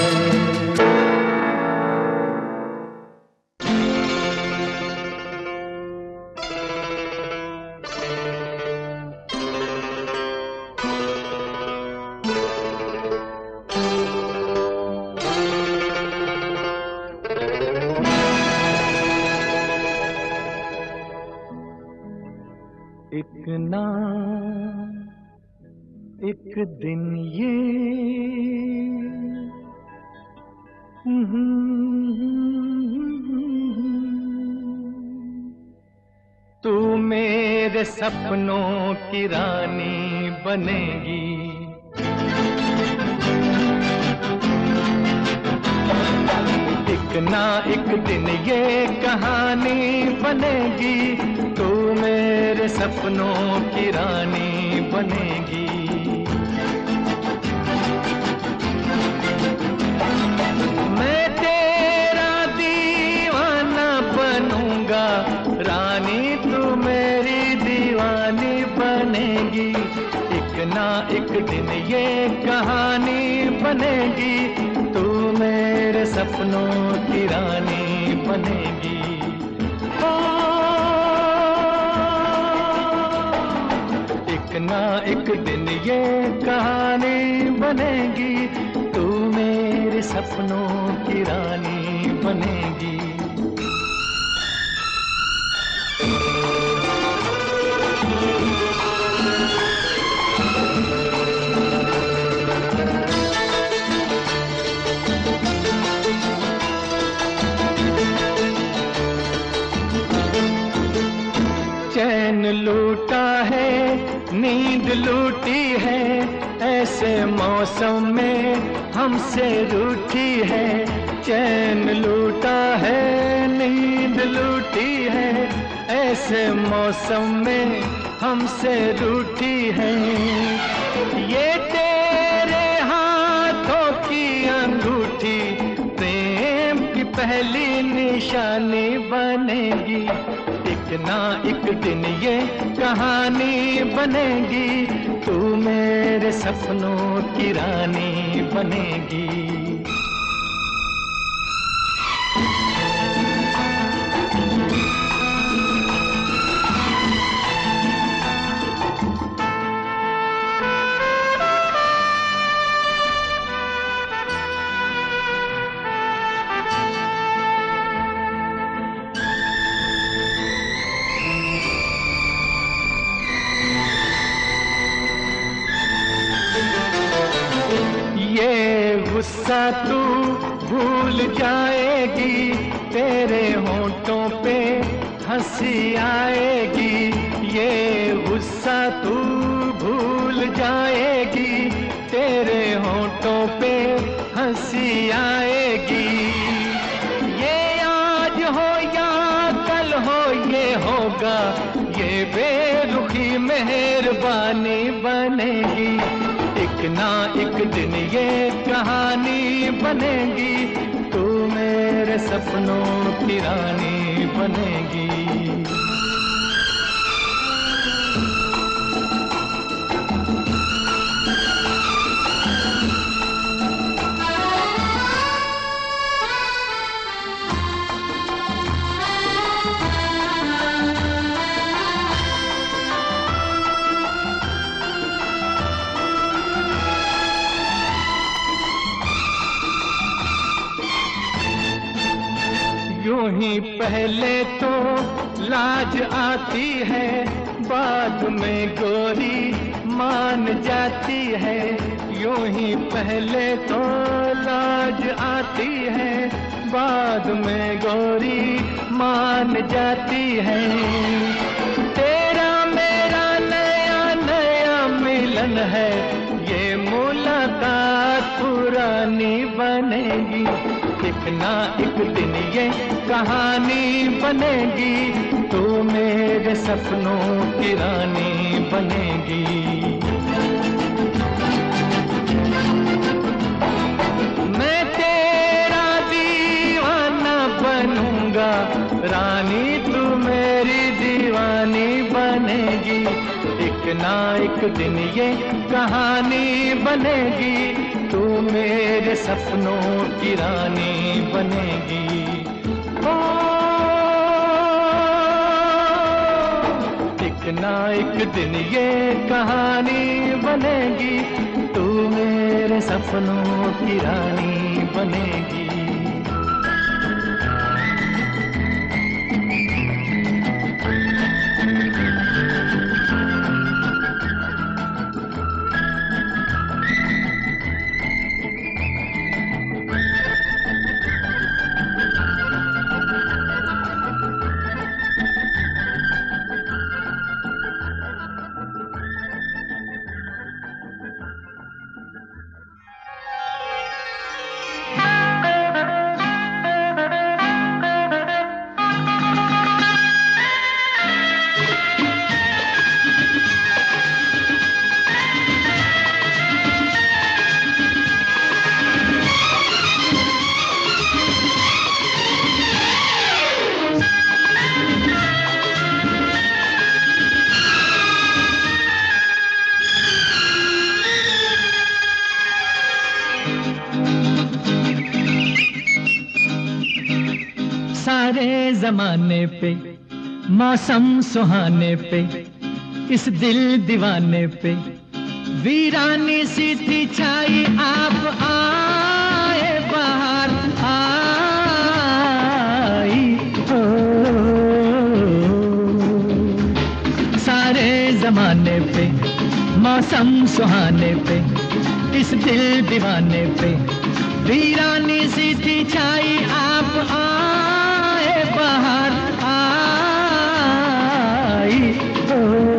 एक ना एक दिन ये तू मेरे सपनों की रानी बनेगी, एक ना एक दिन ये कहानी बनेगी, तू मेरे सपनों की रानी बनेगी। मैं तेरा दीवाना बनूंगा, रानी तू मेरी दीवानी बनेगी, एक ना एक दिन ये कहानी बनेगी, तू मेरे सपनों की रानी बनेगी। एक ना एक दिन ये कहानी बनेगी, तू मेरे सपनों की रानी बनेगी। चैन लूटा है, नींद लूटी है, ऐसे मौसम में हमसे रूठी है। चैन लूटा है, नींद लूटी है, ऐसे मौसम में हमसे रूठी है। ये तेरे हाथों की अंगूठी प्रेम की पहली निशानी बनेगी, एक ना एक दिन ये कहानी बनेगी, तू मेरे सपनों की रानी बनेगी। गुस्सा तू भूल जाएगी, तेरे होंठों पे हंसी आएगी। ये गुस्सा तू भूल जाएगी, तेरे होंठों पे हंसी आएगी। ये आज हो या कल हो ये होगा, ये बेरुखी मेहरबानी बनेगी, एक एक ना एक दिन ये कहानी बनेगी, तू मेरे सपनों की रानी बनेगी। यूं ही पहले तो लाज आती है, बाद में गोरी मान जाती है। यूं ही पहले तो लाज आती है, बाद में गोरी मान जाती है। तेरा मेरा नया नया मिलन है, ये मुलाकात पुरानी बनेगी। एक ना एक दिन ये कहानी बनेगी, तू मेरे सपनों की रानी बनेगी। मैं तेरा दीवाना बनूंगा, रानी तू मेरी दीवानी बनेगी। एक ना एक दिन ये कहानी बनेगी, तू मेरे सपनों की रानी बनेगी। ओ, एक ना एक दिन ये कहानी बनेगी, तू मेरे सपनों की रानी बनेगी। सारे जमाने पे, मौसम सुहाने पे, इस दिल दीवाने पे वीरानी सी थी छाई। आप आए बाहर आई हो। सारे जमाने पे, मौसम सुहाने पे, इस दिल दीवाने पे वीरानी सी थी छाई। आप आए बाहर आई हो।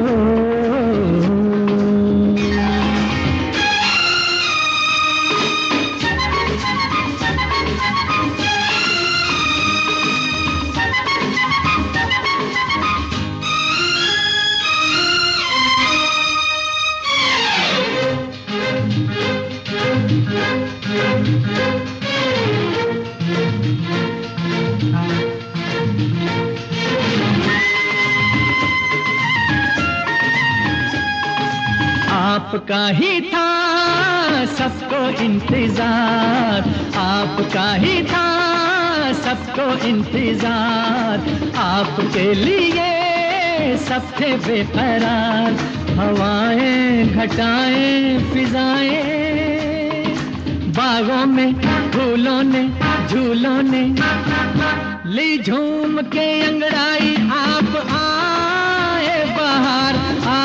आपका ही था सबको इंतजार, आपका ही था सबको इंतजार। आपके लिए सब थे बेकरार, हवाएं घटाएं फिजाएं, बागों में फूलों ने झूलों ने ली झूम के अंगड़ाई। आप आए बाहर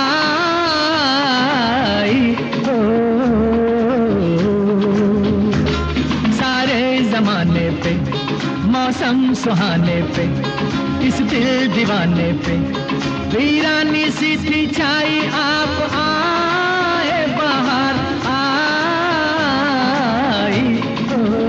आई हो। सारे जमाने पे, मौसम सुहाने पे, इस दिल दीवाने पे वीरानी सी थी छाई। आप आए बाहर आई हो।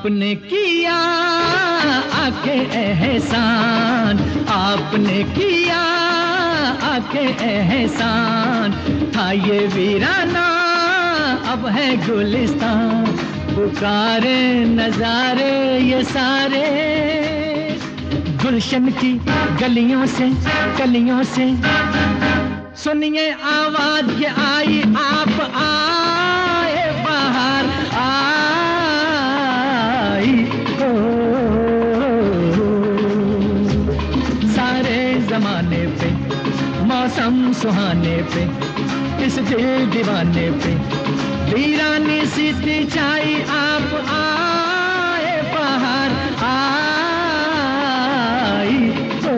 आपने किया आके एहसान, आपने किया आके एहसान, था ये वीराना अब है गुलिस्तान, पुकारे नजारे ये सारे, गुलशन की गलियों से गलियों से, सुनिए आवाज ये आई, आप आए बाहर आई हो। सारे जमाने पे मौसम सुहाने पे, इस दिल दीवाने पे वीरानी सी थी छाई, आप आए बाहर आई हो।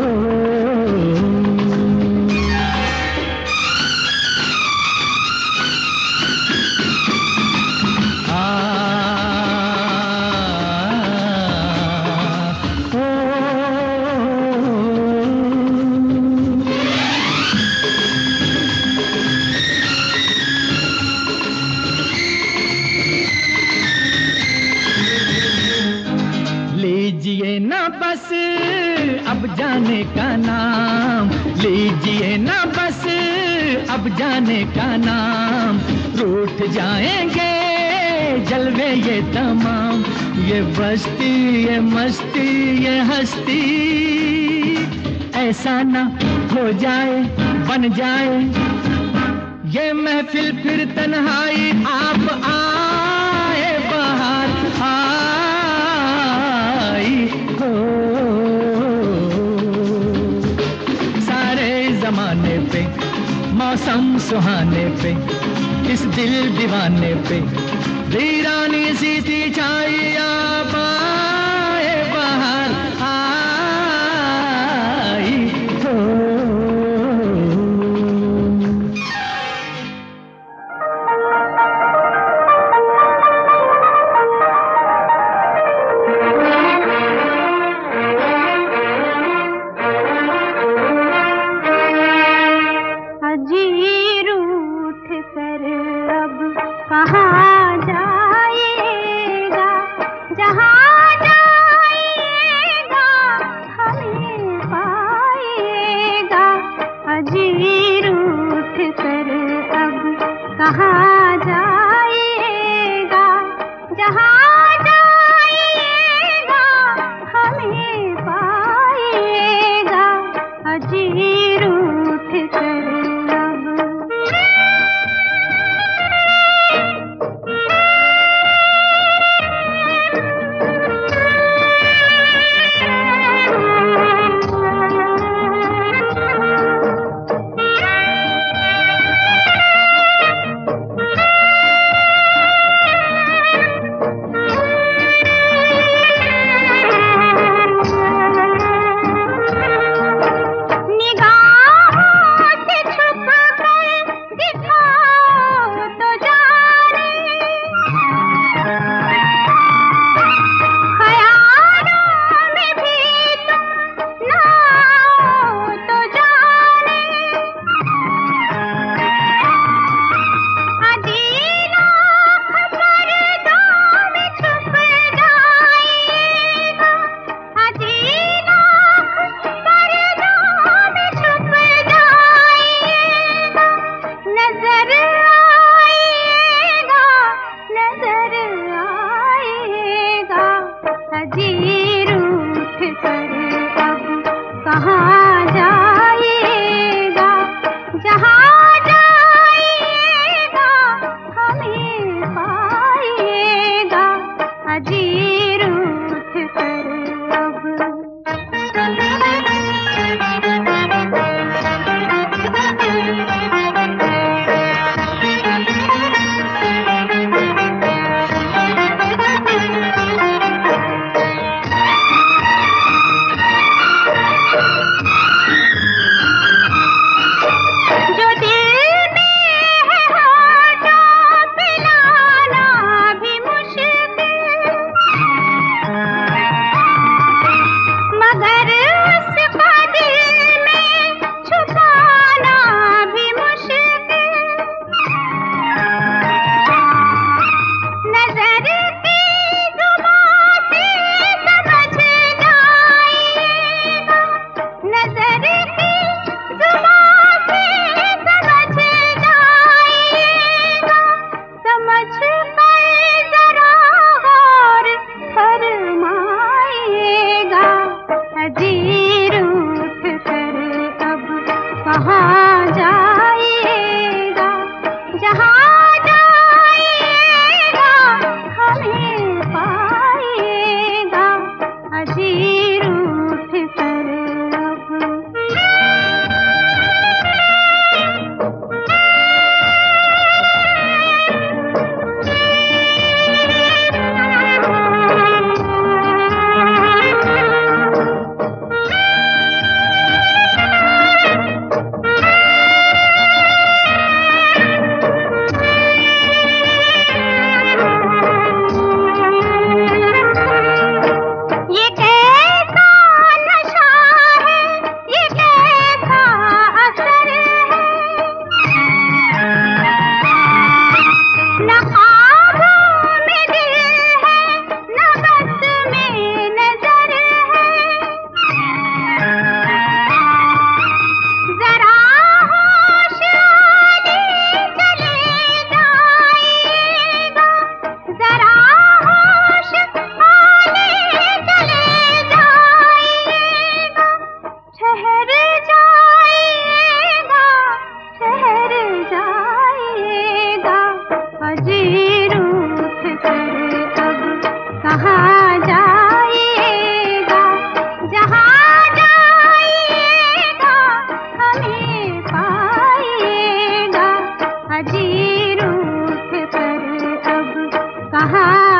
लीजिए ना बस अब जाने का नाम, लीजिए ना बस अब जाने का नाम, रूठ जाएंगे जलवे ये तमाम, ये बस्ती ये मस्ती ये हस्ती, ऐसा ना हो जाए बन जाए ये महफिल फिर तन्हाई, आप आए बाहर आई हो। सारे जमाने पे मौसम सुहाने पे, इस दिल दीवाने पे वीरानी सी थी छाई, आप आए बाहर आई हो।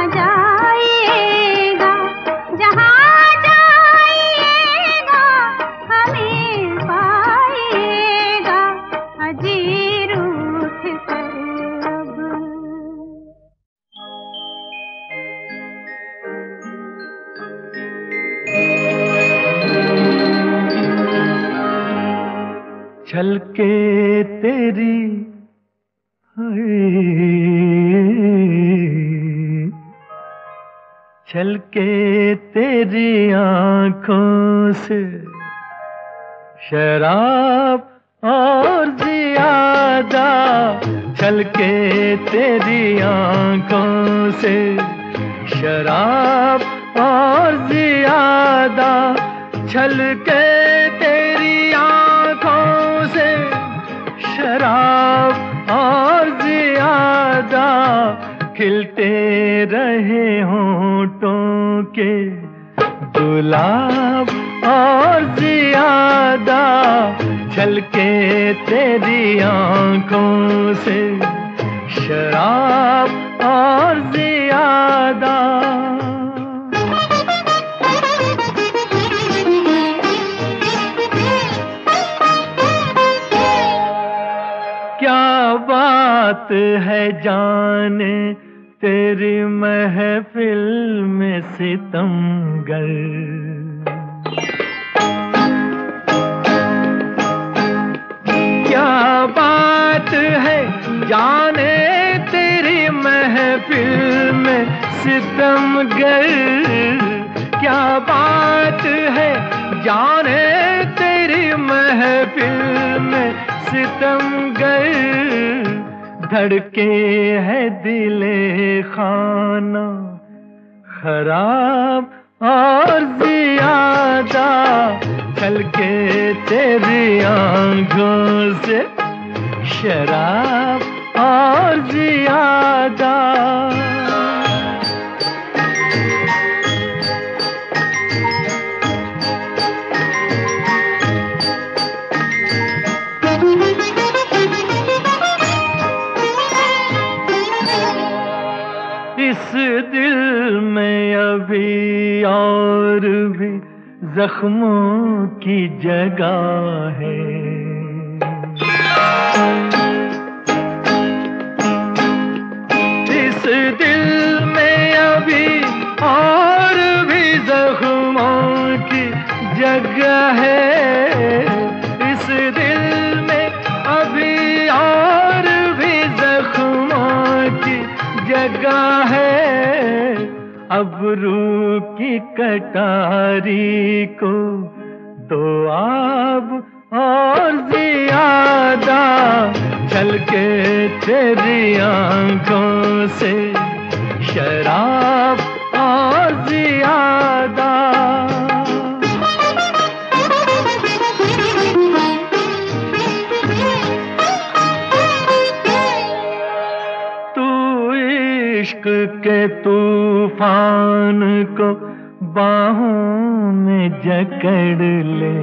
जाइएगा, जहाँ जाइएगा हमें पाइएगा, अजी रूठ कर अब। छलके तेरी छलके तेरी आँखों से शराब और ज़ियादा, छलके तेरी आँखों से शराब और ज़ियादा, छलके तेरी आँखों से शराब और ज़ियादा, खिलते रहे होंठों के गुलाब और ज़ियादा, छलके तेरी आँखों से शराब और ज़ियादा। क्या बात है जाने तेरी महफिल में सितमगर, क्या बात है जाने तेरी महफिल में सितमगर, क्या बात है जाने तेरी महफिल में सितमगर, धड़के है दिले खाना खराब और ज़ियादा, छलके तेरी आँखों से शराब और ज़ियादा। इस दिल में अभी और भी जख्मों की जगह है, इस दिल में अभी और भी जख्मों की जगह है, इस दिल में अभी और भी जख्मों की जगह है, अब रूह की कटारी को दो आब और ज़ियादा, छलके तेरी आँखों से शराब और ज़ियादा। इश्क के तूफान को बाहों में जकड़ ले,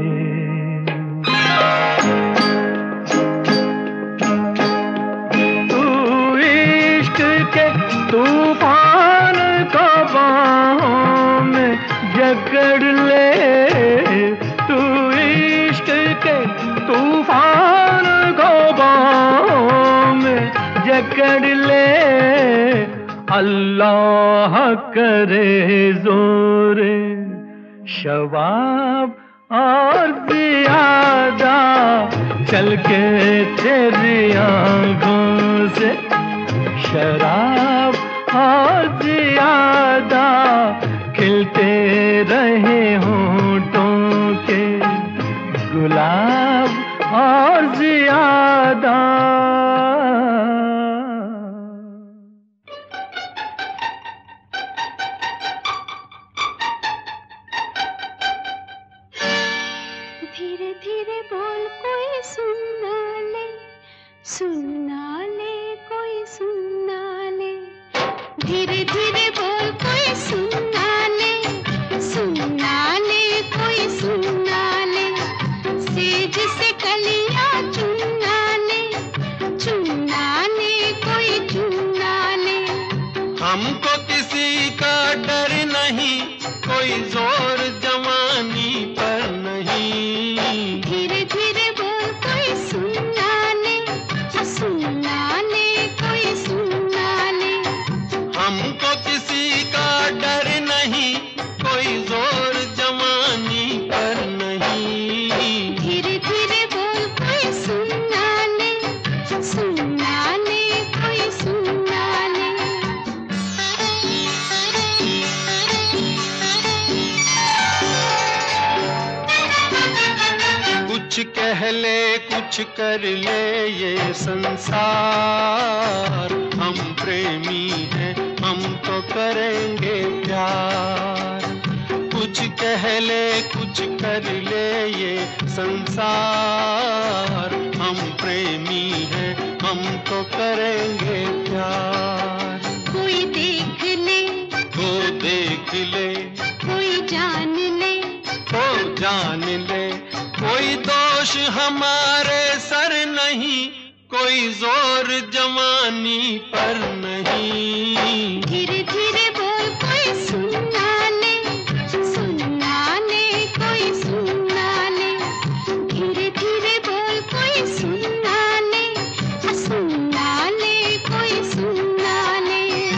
तू इश्क के तूफान को बाहों में जकड़ ले, तू इश्क के तूफान को बाहों में जकड़ ले, अल्लाह करे जोरे शबाब और ज़ियादा, छलके तेरी आँखों से शराब और ज़ियादा, खिलते रहे होंठों के गुलाब और ज़ियादा। धीरे धीरे बोल कोई सुन ना ले, सुन ना ले कोई सुन ना ले, धीरे धीरे बोल कोई जोर जवानी पर नहीं। धीरे धीरे बोल कोई सुनना ले, सुनना ले कोई सुनना ले। हमको किसी का डर नहीं, कोई जोर जवानी पर नहीं। धीरे धीरे बोल कोई सुनना ले, सुनना ले कोई सुनना ले। कुछ कह ले कुछ कर ले ये संसार, हम प्रेमी हैं हम तो करेंगे प्यार। कुछ कह ले कुछ कर ले ये संसार, हम प्रेमी हैं हम तो करेंगे प्यार। कोई देख ले, वो देख ले, कोई जान ले, वो जान ले, कोई दोष हमारे सर नहीं, कोई जोर जवानी पर नहीं। धीरे धीरे बोल कोई सुनना ले, सुनना ले कोई सुनना ले। धीरे धीरे बोल कोई सुनना ले, सुनना ले कोई सुनना ले।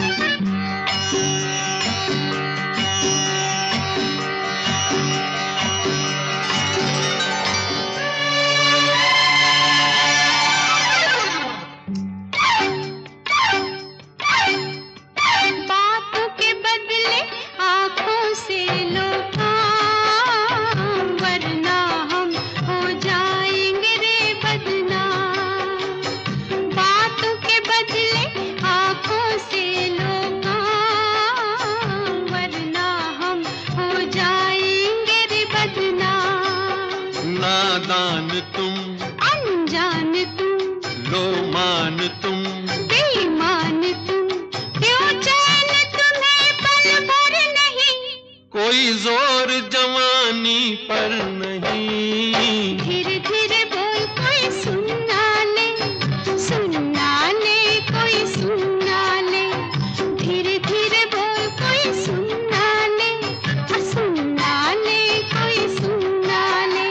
बातों के बदले आँखों से लो काम, वरना हम हो जाएंगे रे बदनाम। बातों के बदले आँखों से लो काम, वरना हम हो जाएंगे रे बदनाम। नादान तुम, अनजान तुम, लो मान तुम, बेईमान तुम, क्यों चैन तुम्हें पल भर नहीं। कोई जोर जवानी पर नहीं। धीरे धीरे बोल कोई सुनना ले, सुनना ले कोई सुनना ले। धीरे धीरे बोल कोई सुनना ले, सुनना ले कोई सुनना ले।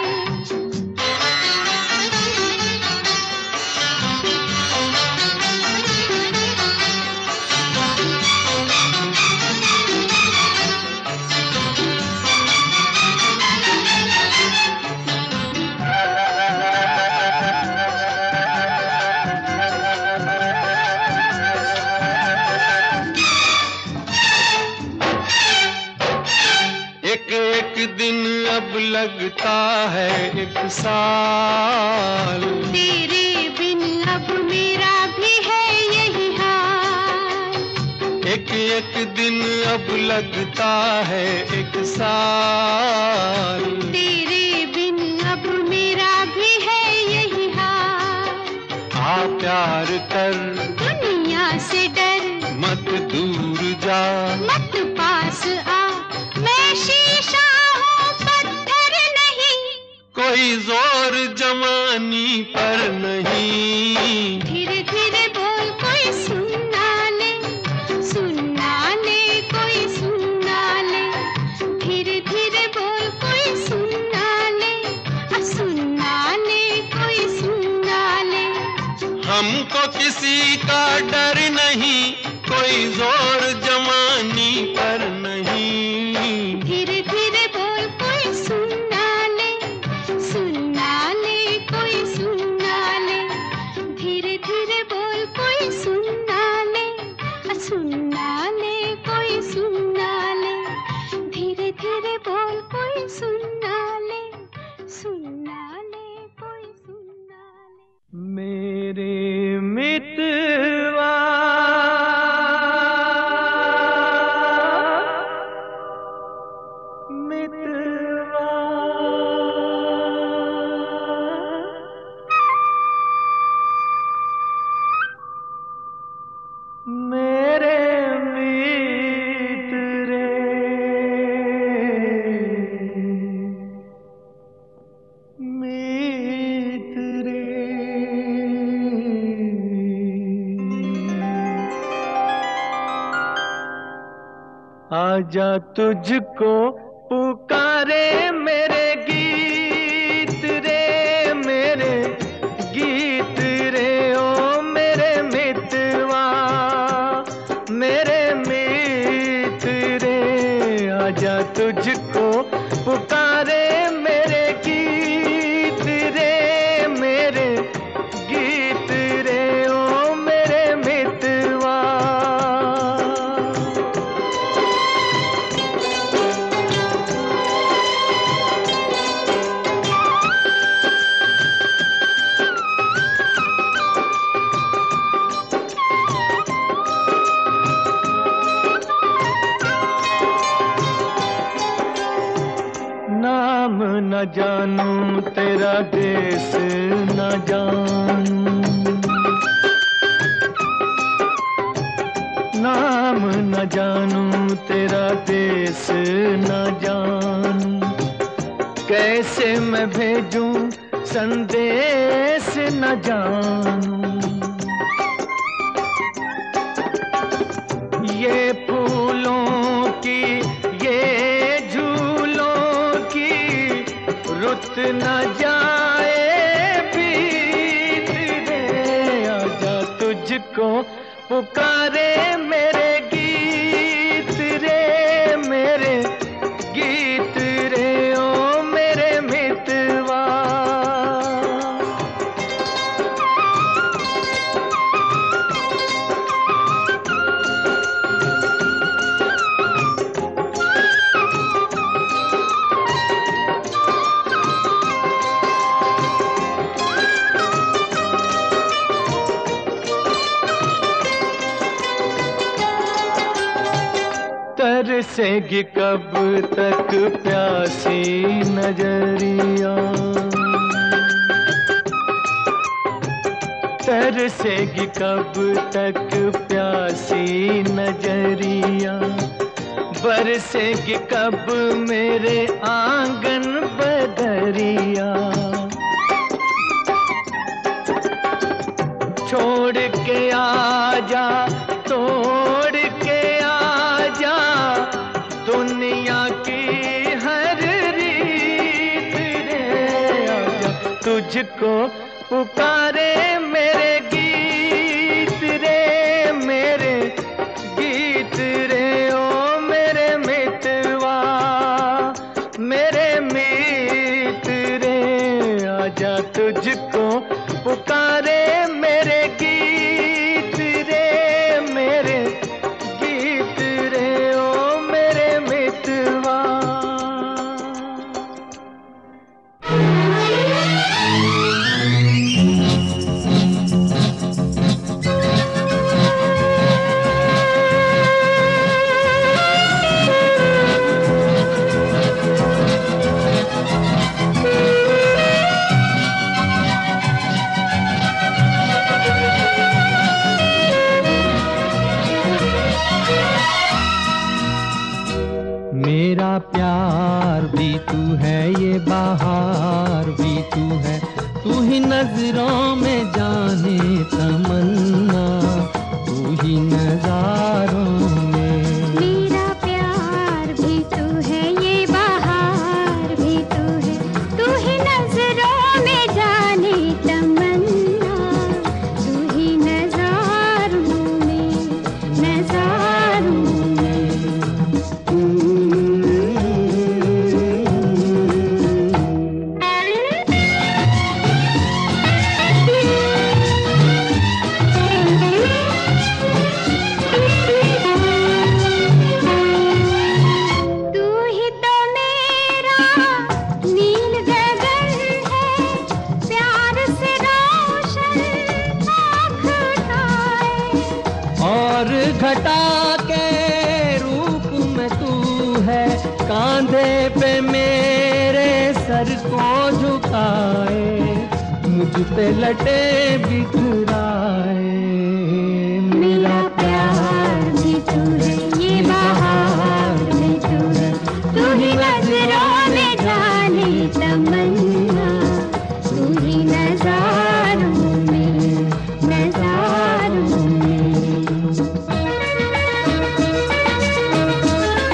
एक एक दिन अब लगता है एक साल, तेरे बिन अब मेरा भी है यही हाल। एक एक दिन अब लगता है एक साल। तेरे बिन अब मेरा भी है यही हाल। आ प्यार कर दुनिया से डर, मत दूर जा, मत पास आ, मैं शीशा हूँ पत्थर नहीं। कोई जोर जवानी पर नहीं। धीरे धीरे बोल कोई सुनना ले, सुनना ले कोई सुनना ले। धीरे धीरे बोल कोई सुनना ले, सुनना ले कोई सुनना ले। हमको किसी का डर नहीं, कोई जोर जवानी पर नहीं। धीरे धीरे बोल कोई सुनना ले, सुनना ले कोई सुनना ले। धीरे धीरे बोल कोई सुनना ले, सुनना ले कोई सुनना ले। धीरे धीरे बोल कोई सुनना ले, सुनना ले कोई सुनना ले। मेरे मितवा आजा तुझको पुकारे मेरे गीत रे, मेरे गीत रे ओ मेरे मितवा, मेरे मित रे। आजा तुझको पुकारे मेरे गीत रे, मेरे गीत रे ओ मेरे मितवा। नाम न जानूं तेरा देश न जानूं, नाम न जानूं तेरा देश न जानूं। कैसे मैं भेजूं संदेश न जानूं। ये फूलों की ये रुत न जाए बीत रे। आजा तुझको पुकारे मेरे गीत रे, मेरे गीत रे ओ मेरे मितवा। तरसेगी कब तक प्यासी नजरिया, तरसेगी कब तक प्यासी नजरिया। बरसेगी कब मेरे आंगन बदरिया। छोड़ के आजा तोड़ के आजा दुनिया की हर रीत रे। आजा तुझको पुकारे मेरे गीत रे, मेरे गीत रे ओ मेरे मितवा, मेरे मित रे। आजा तुझको पुकारे मेरे गीत रे, मेरे गीत रे ओ मेरे मितवा। मेरा प्यार भी तू है, ये बहार भी तू है, तू ही नजरों में जाने तमन्ना, तू ही नजारों में। मेरा प्यार भी तू है, ये बहार भी तू है, तू ही नजरों में जाने तमन्ना, तू ही नजारों में, नजारों में। घटा के रूप में तू है, कांधे पे मेरे सर को झुकाए, मुझ पे लटे बिखराए। मेरा प्यार भी तू है, ये बहार भी तू है, तू ही नजरों में जाने तमन्ना, तू ही नजारों में, नजारों में।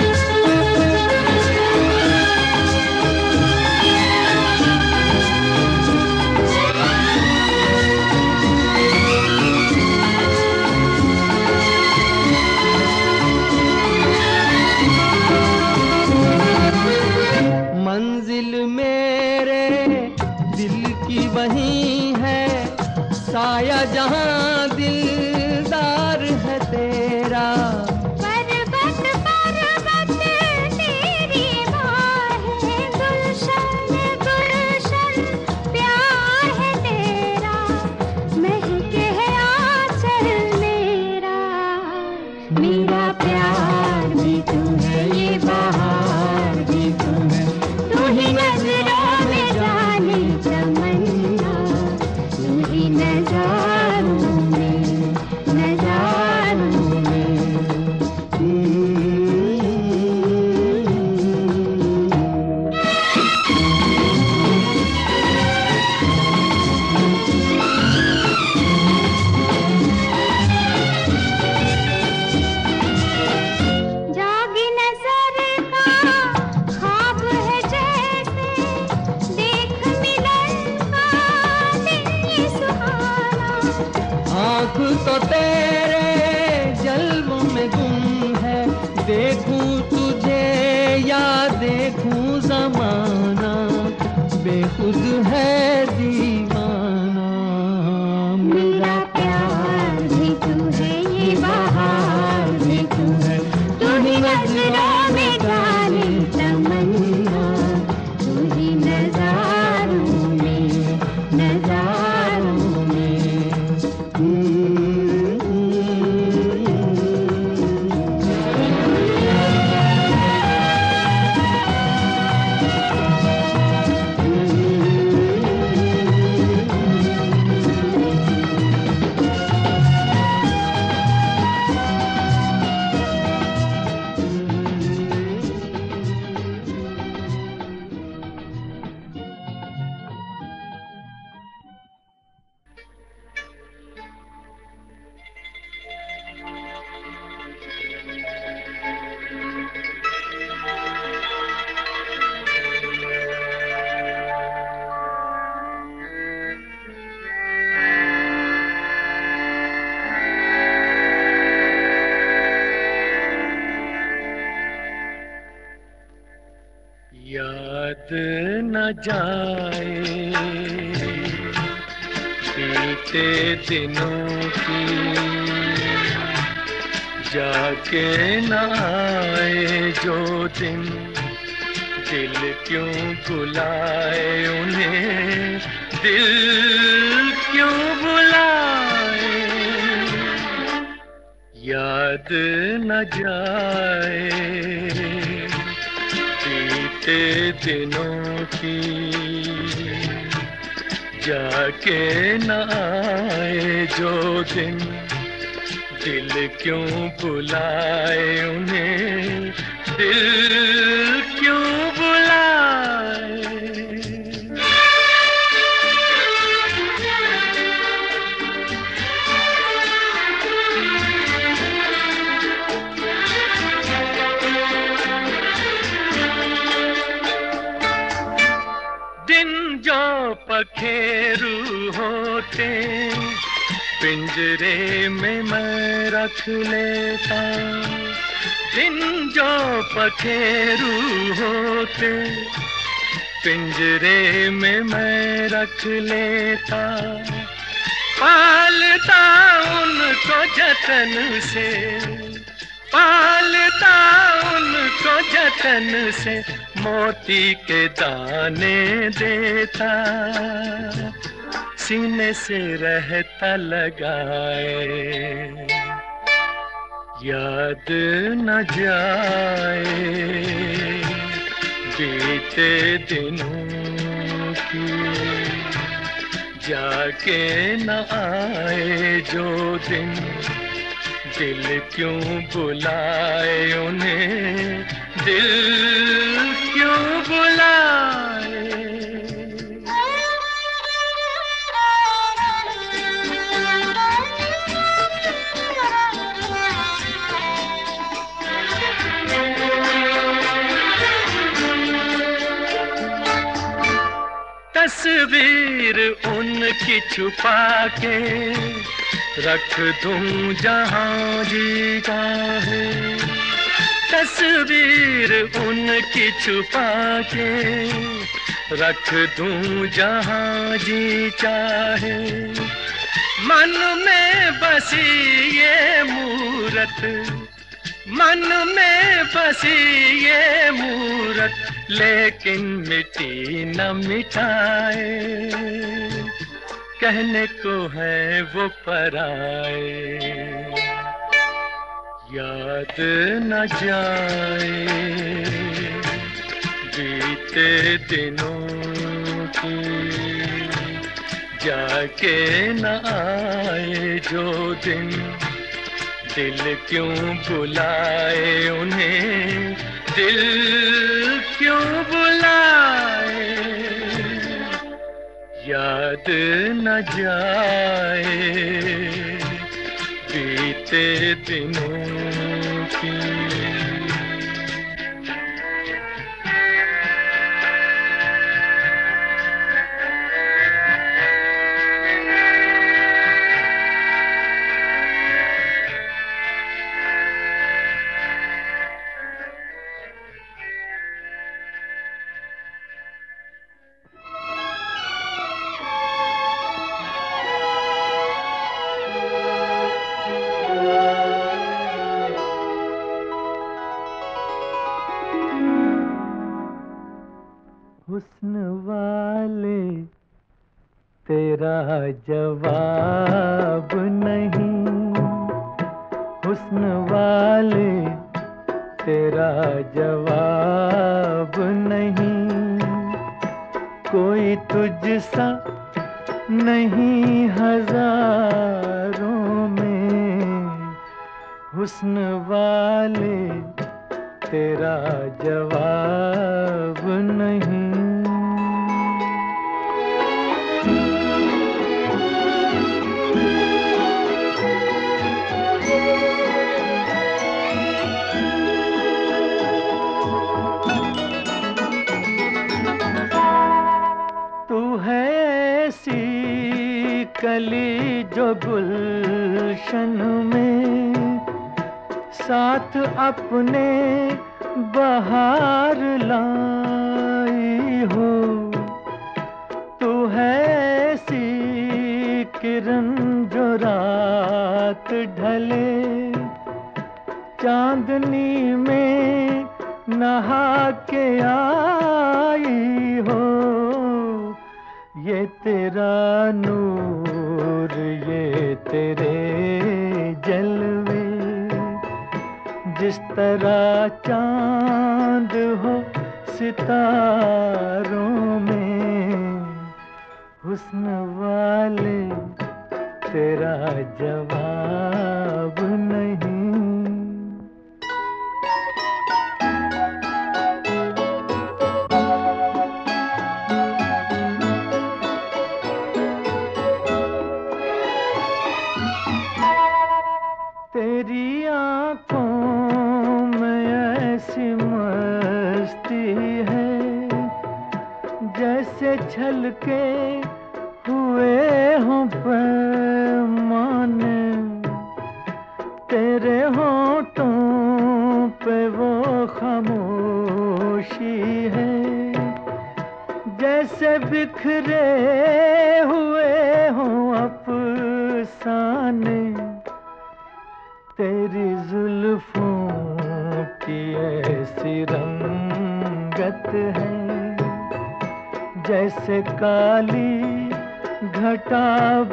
तेरे जल्वों में गुम है, देखूं तुझे या देखूं ज़माना, बेखुद है दीवाना। मेरा प्यार भी तू है, ये बहार भी तू है, तू ही नज़रों में डाली तमन्ना, तू ही नज़ारों में, नज़ारों में। याद न जाए बीते दिनों की, जाके न आए जो दिन, दिल क्यों बुलाए उन्हें, दिल क्यों बुलाए। याद न जाए बीते दिनों की, जाके न आए जो दिन, दिल क्यों बुलाए उन्हें, दिल क्यों बुलाए। पखेरु होते पिंजरे में मैं रख लेता, दिन जो पखेरु होते पिंजरे में मैं रख लेता, पालता उनको जतन से, पालता उनको जतन से, मोती के दाने देता, सीने से रहता लगाए। याद न जाए बीते दिनों की, जाके न आए जो दिन, दिल क्यों बुलाए उन्हें, दिल क्यों बुलाए। तस्वीर उनकी छुपा के रख दूं जहां जी चाहे, तस्वीर उनकी छुपा के रख दूं जहां जी चाहे, मन में बसी ये मूरत, मन में बसी ये मूरत, लेकिन मिटी न मिटाए, कहने को है वो पराए। याद न जाए बीते दिनों की, जाके न आए जो दिन, दिल क्यों बुलाए उन्हें, दिल क्यों बुलाए। याद न जाए बीते दिनों की। हुस्न वाले तेरा जवाब नहीं, हुस्न वाले तेरा जवाब नहीं, कोई तुझसा नहीं हजारों में, हुस्न वाले तेरा जवाब नहीं। तू है ऐसी कली जो गुलशन में साथ अपने बहार लाई हो, तू है ऐसी किरण जो रात ढले चांदनी में नहा के आई हो, ये तेरा नूर ये तेरे जलवे, जिस तरह चांद हो सितारों में, हुस्न वाले तेरा जवाब नहीं। तेरी आंखों में ऐसी मस्ती है जैसे छलके हुए हों पैमाने, तेरे होठों पे वो खामोशी है जैसे बिखरे हुए हों अफसाने, तेरी जुल्फों की ऐसी रंगत है जैसे काली घटा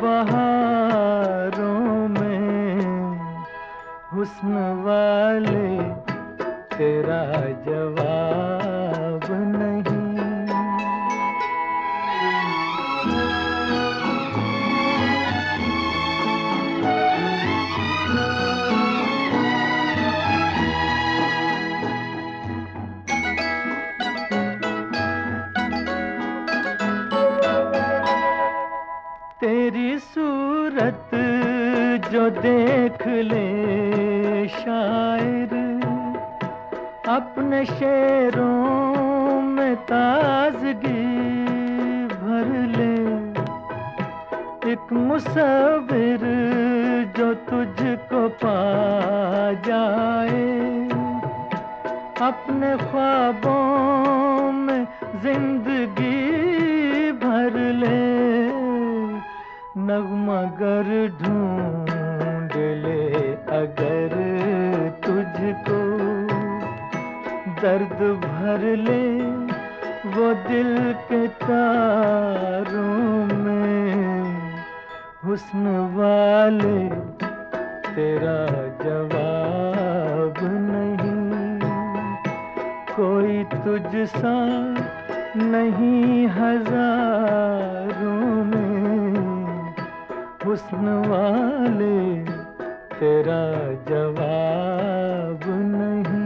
बहारों में, हुस्न वाले तेरा जवाब नहीं। तेरी सूरत जो देख ले शायर अपने शेरों में ताजगी भर ले, एक मुसव्विर जो तुझको पा जाए अपने ख्वाबों में जिंदगी भर ले, नगमा गर ढूंढ ले अगर तुझको, दर्द भर ले वो दिल के तारों में, हुस्न वाले तेरा जवाब नहीं, कोई तुझसा नहीं हजारों में, हुस्न वाले तेरा जवाब नहीं।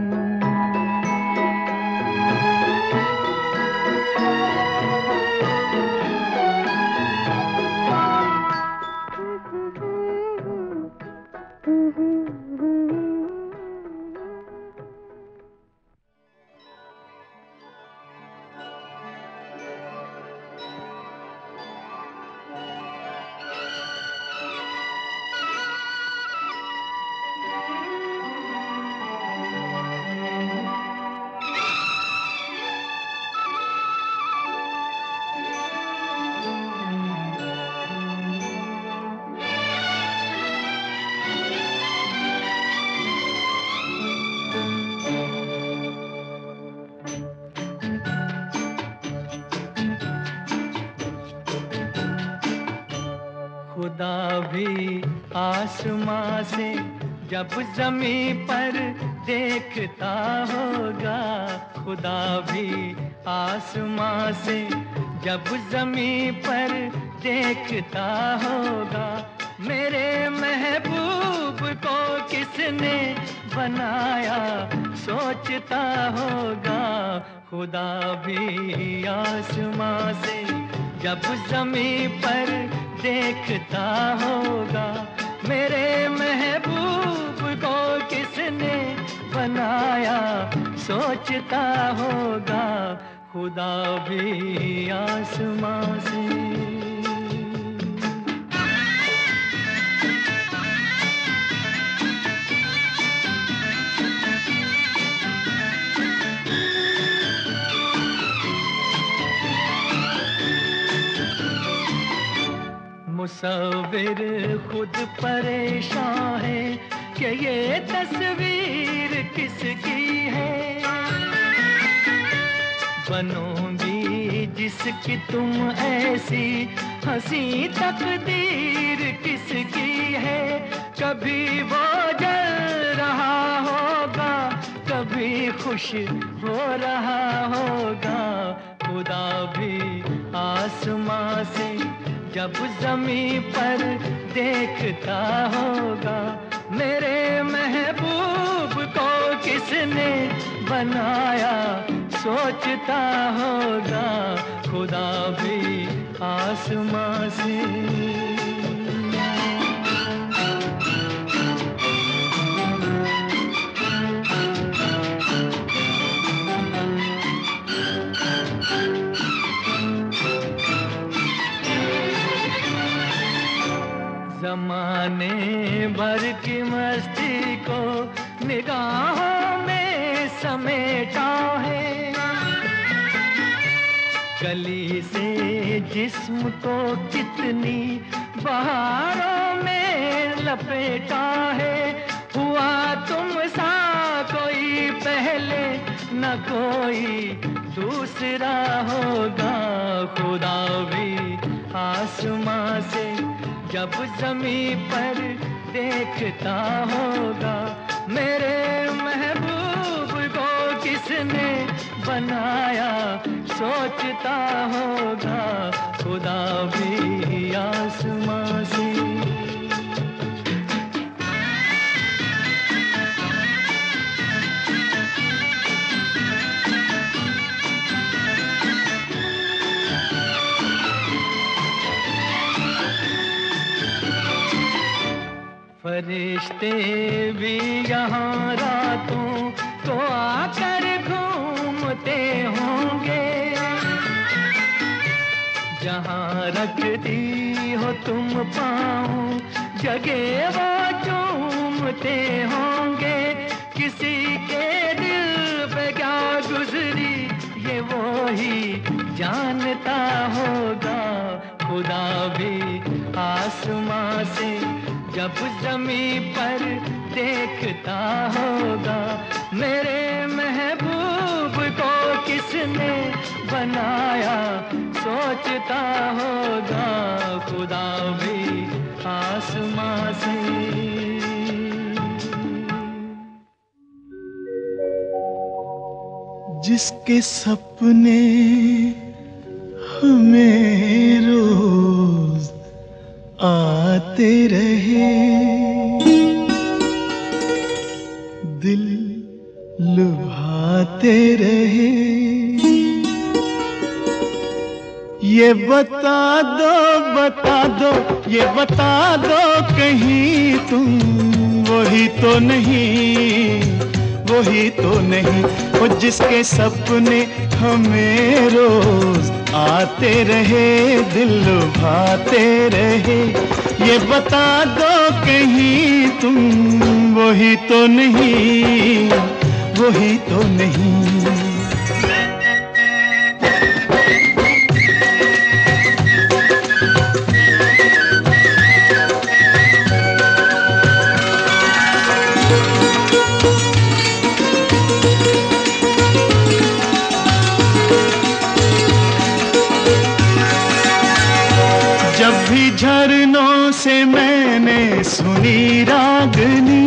भी आसमां से जब ज़मीं पर देखता होगा, खुदा भी आसमां से जब ज़मीं पर देखता होगा, मेरे महबूब को किसने बनाया सोचता होगा, खुदा भी आसमां से जब ज़मीं पर देखता होगा, मेरे महबूब को किसने बनाया सोचता होगा, खुदा भी आसमां से। मुसव्विर खुद परेशान है कि ये तस्वीर किसकी है, बनोगी जिसकी तुम ऐसी हंसी तकदीर किसकी है, कभी वो जल रहा होगा, कभी खुश हो रहा होगा, खुदा भी आसमां से जब ज़मीं पर देखता होगा, मेरे महबूब को किसने बनाया सोचता होगा, खुदा भी आसमां से। ज़माने भर की मस्ती को निगाहों में समेटा है, कली से जिस्म को कितनी बहारों में लपेटा है, हुआ तुम सा कोई पहले न कोई दूसरा होगा, खुदा भी आसमां से जब ज़मीं पर देखता होगा, मेरे महबूब को किसने बनाया सोचता होगा, खुदा भी आसमां से। फरिश्ते भी यहाँ रातों को आकर घूमते होंगे, जहाँ रखती हो तुम पाँव जगह वो चूमते होंगे, किसी के दिल पे क्या गुजरी ये वो ही जानता होगा, खुदा भी आसमां से जब ज़मीं पर देखता होगा, मेरे महबूब को किसने बनाया सोचता होगा, खुदा भी आसमां से। जिसके सपने हमें रोज आते रहे, दिल लुभाते रहे, ये बता दो बता दो ये बता दो कहीं तुम वही तो नहीं, वही तो नहीं, वो जिसके सपने हमें रोज आते रहे, दिल लुभाते रहे, ये बता दो कहीं तुम वही तो नहीं, वही तो नहीं। झरनों से मैंने सुनी रागनी,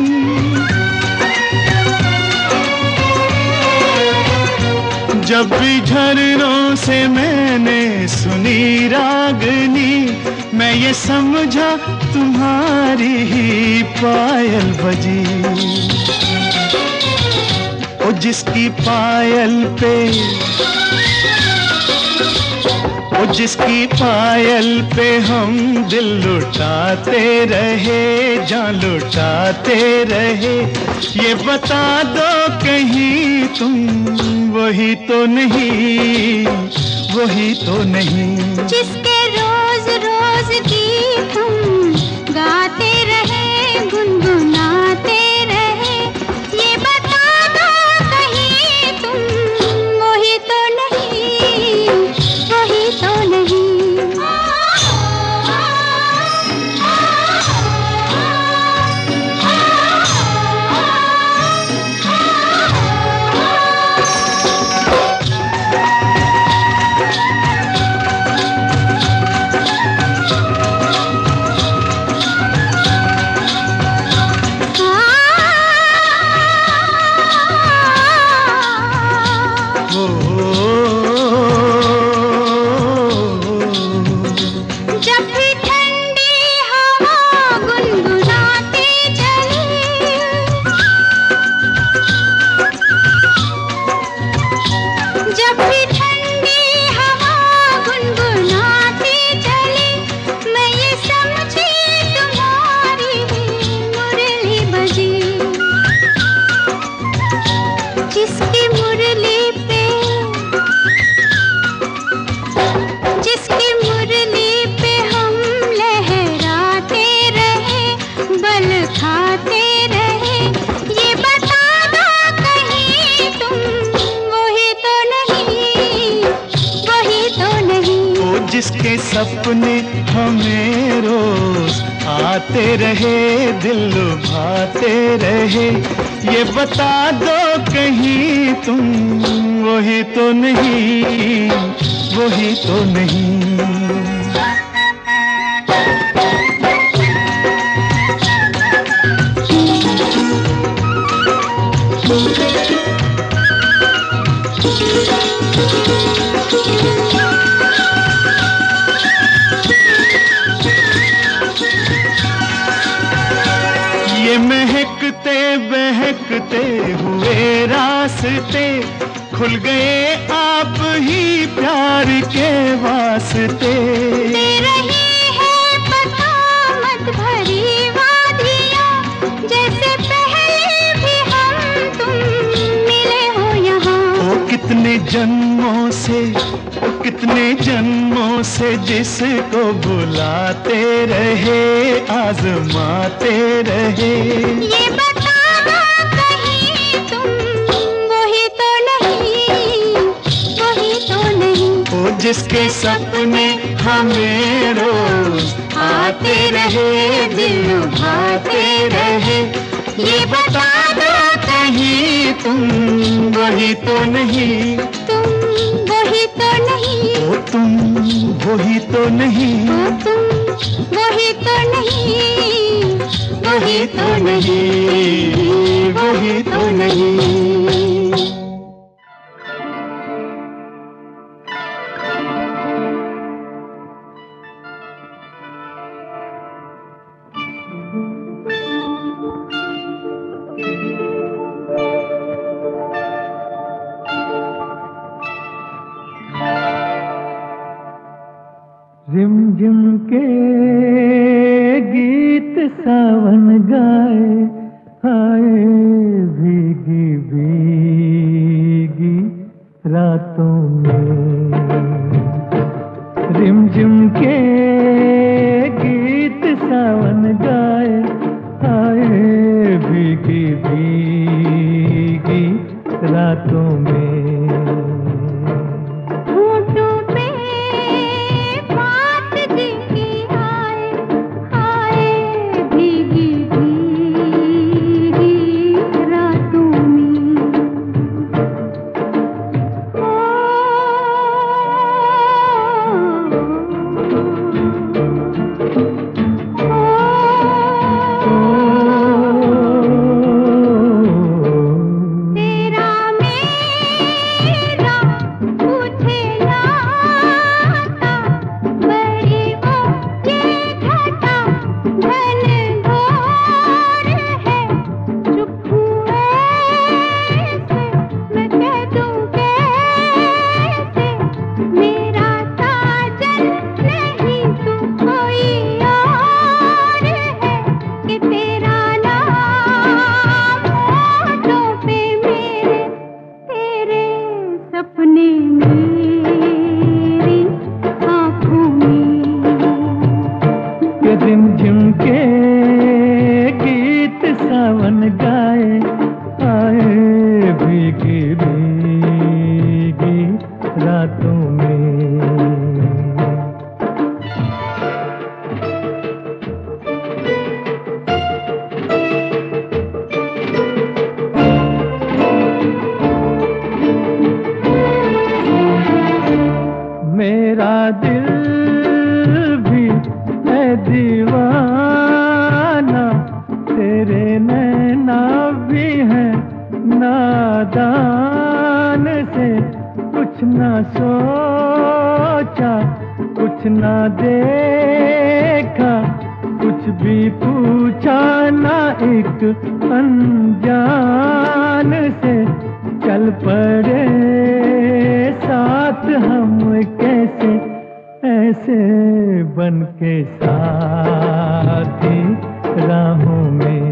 जब भी झरनों से मैंने सुनी रागनी, मैं ये समझा तुम्हारी ही पायल बजी। ओ जिसकी पायल पे, ओ जिसकी पायल पे हम दिल लुटाते रहे, जान लुटाते रहे, ये बता दो कहीं तुम वही तो नहीं, वही तो नहीं। जिसके रोज रोज गीत तुम गाते रहे, गुनगुनाते रहे, ये बता दो कहीं तुम वही तो नहीं, वही तो नहीं। जिसके सपने हमें रोज आते रहे, दिल लुभाते रहे, ये बता दो कहीं तुम वही तो नहीं, वही तो नहीं। ये महकते बहकते हुए रास्ते खुल गए आप ही प्यार के वास्ते। दे रही है पता मत भरी वादियाँ, जैसे पहले भी हम तुम मिले हो यहाँ। ओ कितने जन्मों से, ओ कितने जन्मों से जिसको बुलाते रहे, आजमाते रहे, ये बता दो कहीं तुम वही तो नहीं, वही तो नहीं। ओ जिसके सपने हमें रोज आते रहे, दिल लुभाते रहे, ये बता दो कहीं तुम वही तो नहीं, तुम वही तो नहीं, ओ तुम वही तो नहीं, ओ तुम वही तो नहीं, वही तो नहीं, वही तो नहीं। रिमझिम के गीत सावन गाए, आए भीगी भीगी रातों में। रिमझिम के गीत सावन गाए, आए भीगी भीगी रातों में। तेरा दिल भी है दीवाना, तेरे नैना भी है नादान से। कुछ ना सोचा, कुछ ना देखा, कुछ भी पूछा ना एक अनजान से। चल पड़े साथ हम कैसे, ऐसे बन के साथी राहों में।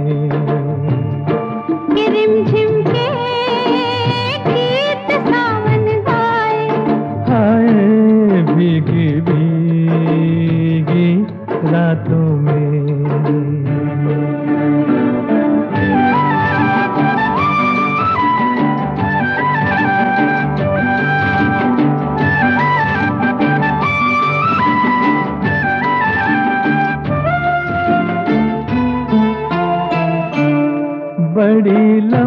रिमझिम के गीत सावन गाए, हाय भीगी भीगी रातों में। बड़ी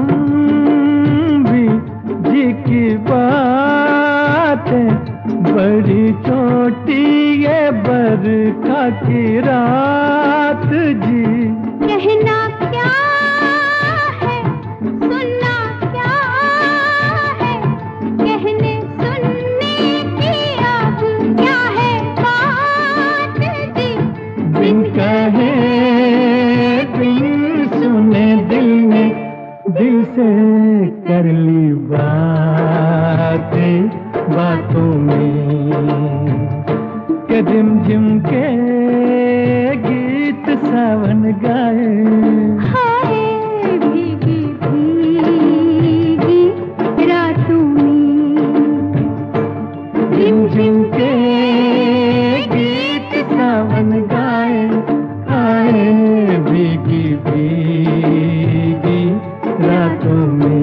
लंबी जी की बात है, बड़ी छोटी ये बरखा की रात जी। कहना क्या है, सुनना क्या है, कहने सुनने की अब क्या है बात जी। बिन कहे बिन सुने दिल ने दिल से कर ली बातें बातों में। के झिम के गीत सावन गाए, हाय भीगी भीगी रातों में। झिम झिम के गीत सावन गाए, आए भीगी भीगी रातों में।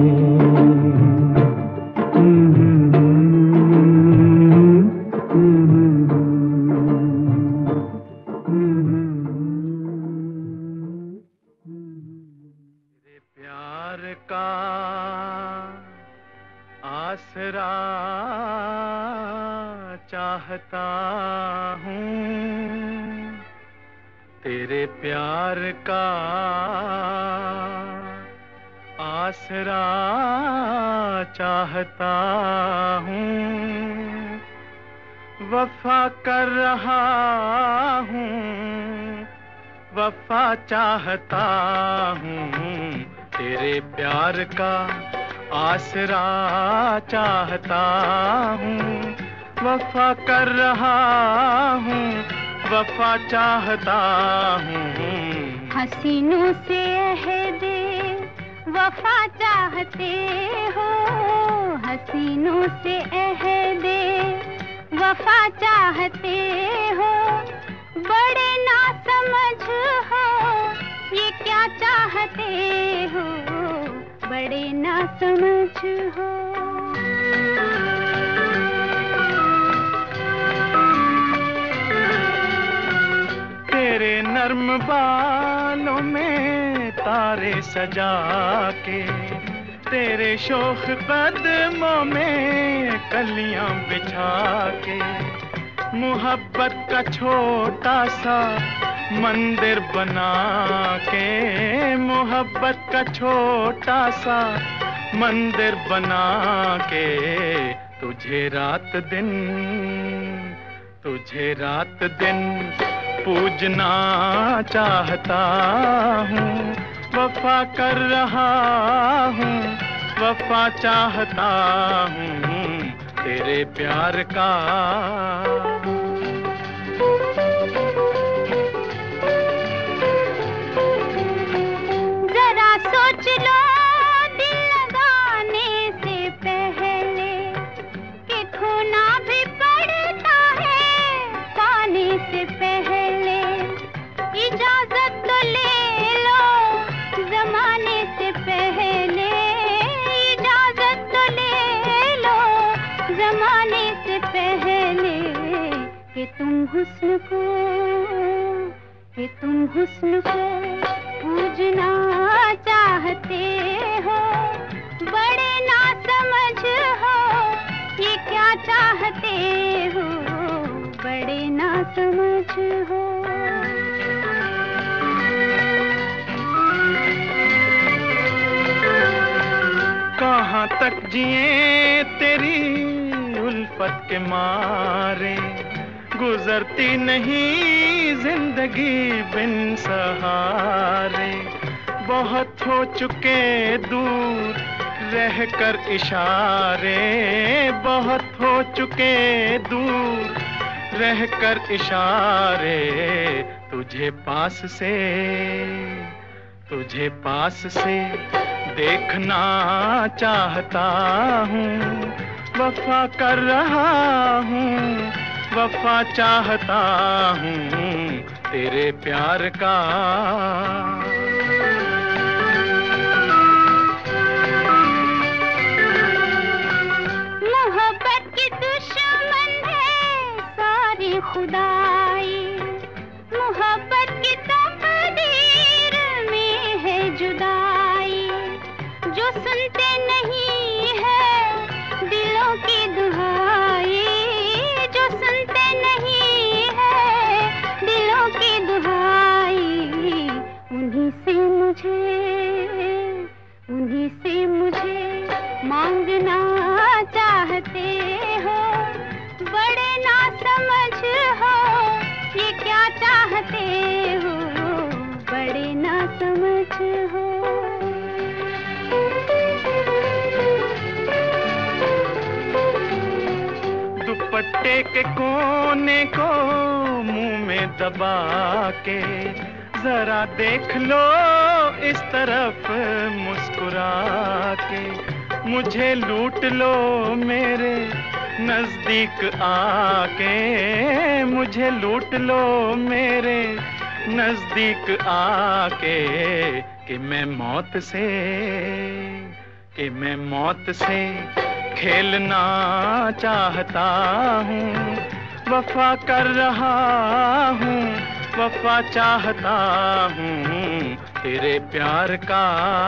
प्यार का आसरा चाहता हूँ, तेरे प्यार का आसरा चाहता हूँ। वफा कर रहा हूँ, वफा चाहता हूँ, तेरे प्यार का आसरा चाहता हूँ। वफा कर रहा हूँ, वफा चाहता हूँ। हसीनों से अहदे वफा चाहते हो, हसीनों से अहदे वफा चाहते हो। बड़े ना समझ हो ये क्या चाहते हो, बड़े ना समझ हो। तेरे नर्म बालों में तारे सजा के, तेरे शोख कदमों में कलियां बिछा के, मोहब्बत का छोटा सा मंदिर बना के, मोहब्बत का छोटा सा मंदिर बना के, तुझे रात दिन तुझे रात दिन पूजना चाहता हूँ। वफा कर रहा हूँ, वफा चाहता हूँ, तेरे प्यार का। जरा सोच लो दिल लगाने से पहले कि खोना भी पड़ता है पाने से पहले। इजाजत तो ले लो जमाने से पहले, इजाजत तो ले लो जमाने से पहले कि तुम हुस्न को कि तुम हुस्न को पूजना चाहते हो। बड़े ना समझ हो ये क्या चाहते हो, समझ हो। कहाँ तक जिए तेरी उल्फत के मारे, गुजरती नहीं जिंदगी बिन सहारे। बहुत हो चुके दूर रहकर इशारे, बहुत हो चुके दूर रहकर इशारे। तुझे पास से, तुझे पास से देखना चाहता हूँ। वफा कर रहा हूँ, वफा चाहता हूँ तेरे प्यार का। मोहब्बत की दुश्मन है सारी खुदाई, मोहब्बत की तकदीर में है जुदाई। जो सुनते नहीं है दिलों की दुहाई, जो सुनते नहीं है दिलों की दुहाई। उन्हीं से मुझे, उन्हीं से मुझे मांगना चाहते हो। बड़े ना समझ हो ये क्या चाहते हो, बड़े ना समझ हो। दुपट्टे के कोने को मुंह में दबा के जरा देख लो इस तरफ मुस्कुरा के। मुझे लूट लो मेरे नजदीक आके, मुझे लूट लो मेरे नजदीक आके। कि मैं मौत से, कि मैं मौत से खेलना चाहता हूँ। वफा कर रहा हूँ, वफा चाहता हूँ तेरे प्यार का।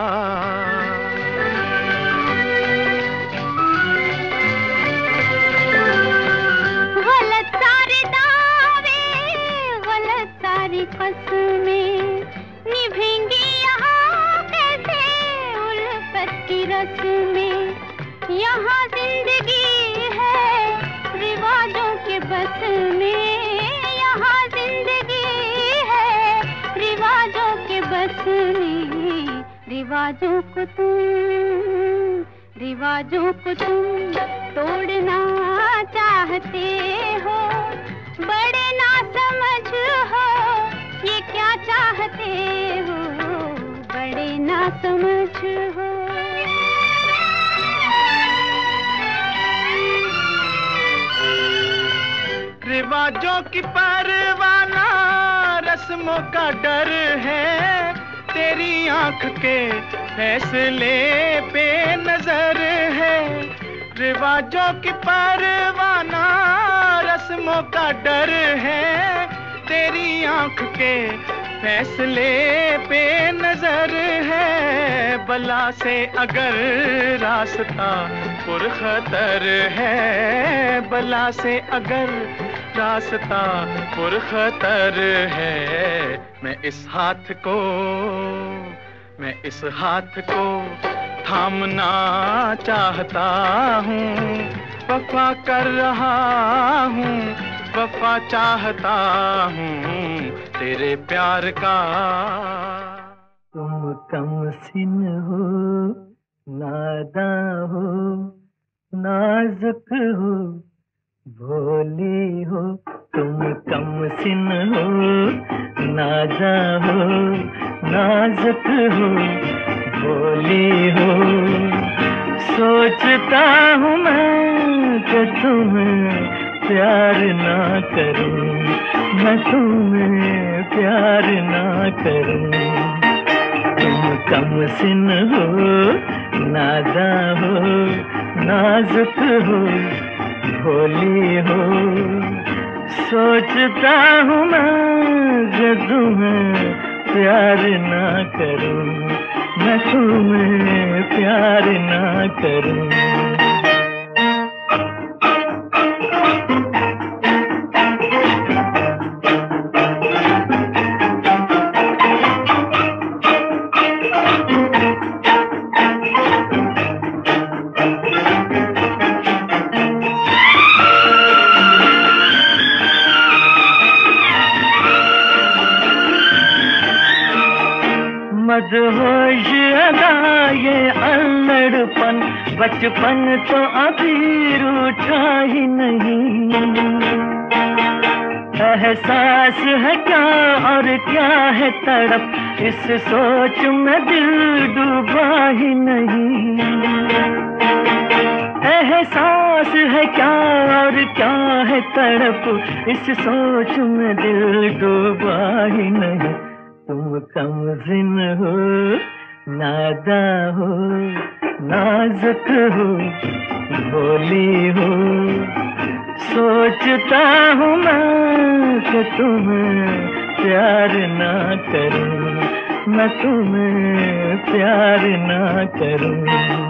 गलत सारे दावे, गलत सारी कसमें निभेंगी यहाँ कैसे उल्फत की रस्में। यहाँ जिंदगी है रिवाजों के बस में, यहाँ जिंदगी है रिवाजों के बस में। रिवाजों को तुम, रिवाजों को तुम तोड़ना चाहते हो। बड़े ना समझ हो ये क्या चाहते हो, बड़े ना समझ हो। रिवाजों की परवाना रस्मों का डर है, तेरी आंख के फैसले पे नजर है। रिवाजों की परवाना रस्मों का डर है, तेरी आंख के फैसले पे नजर है। बला से अगर रास्ता पुरखतर है, बला से अगर रास्ता पुरखतर है। मैं इस हाथ को, मैं इस हाथ को थामना चाहता हूँ। वफा कर रहा हूँ, वफा चाहता हूँ तेरे प्यार का। तुम कम सिन हो, नादां हो, नाजुक हो, भोली हो। तुम कम सिन हो, नादां हो, नाजुक हो, भोली हो। सोचता हूँ मैं कि तुम्हें प्यार ना करूं, मैं तुम्हें प्यार ना करूं। तुम कम सिन हो, नादां हो, नाजुक हो, भोली हो। सोचता हूँ मैं कि तुम्हें प्यार ना करूं, मैं तुम्हें प्यार ना करूं। मदहोश अदा ये अल्लड़पन, बचपन तो अभी रूठा ही नहीं। एहसास है क्या और क्या है तड़प, इस सोच में दिल डूबा ही नहीं। एहसास है क्या और क्या है तड़प, इस सोच में दिल डूबा ही नहीं। तुम कमज़िन हो, नादा हो, नाजुक हो, भोली हो, सोचता हूँ मैं कि तुम्हें प्यार ना करूँ, मैं तुम्हें प्यार ना करूँ।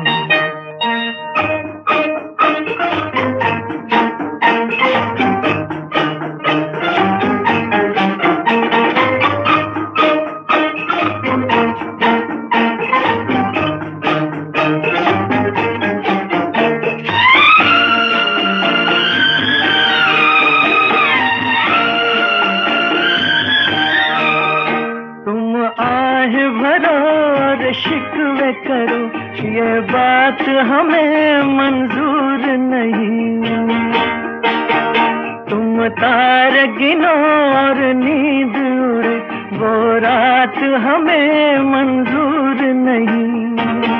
शिकवे करो ये बात हमें मंजूर नहीं। तुम तारे गिनो और नींद उड़े, वो रात हमें मंजूर नहीं।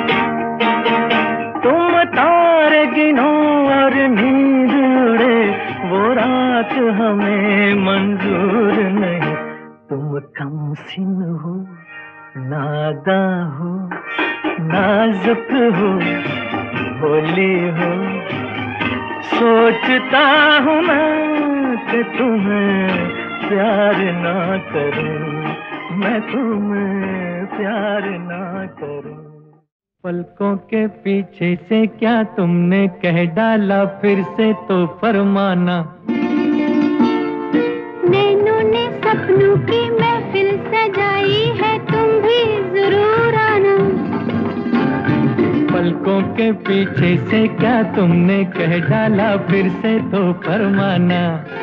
तुम तारे गिनो और नींद उड़े, वो रात हमें मंजूर नहीं। तुम कमसिन हो, नादा हो, नाजुक हो, भोली हो, सोचता हूँ मैं कि तुम्हें प्यार ना करूँ, मैं तुम्हें प्यार ना करूँ। पलकों के पीछे से क्या तुमने कह डाला, फिर से तो फरमाना। नैनों ने सपनों की महफिल सजाई है, तुम भी जरूर आना। पलकों के पीछे से क्या तुमने कह डाला, फिर से तो फरमाना।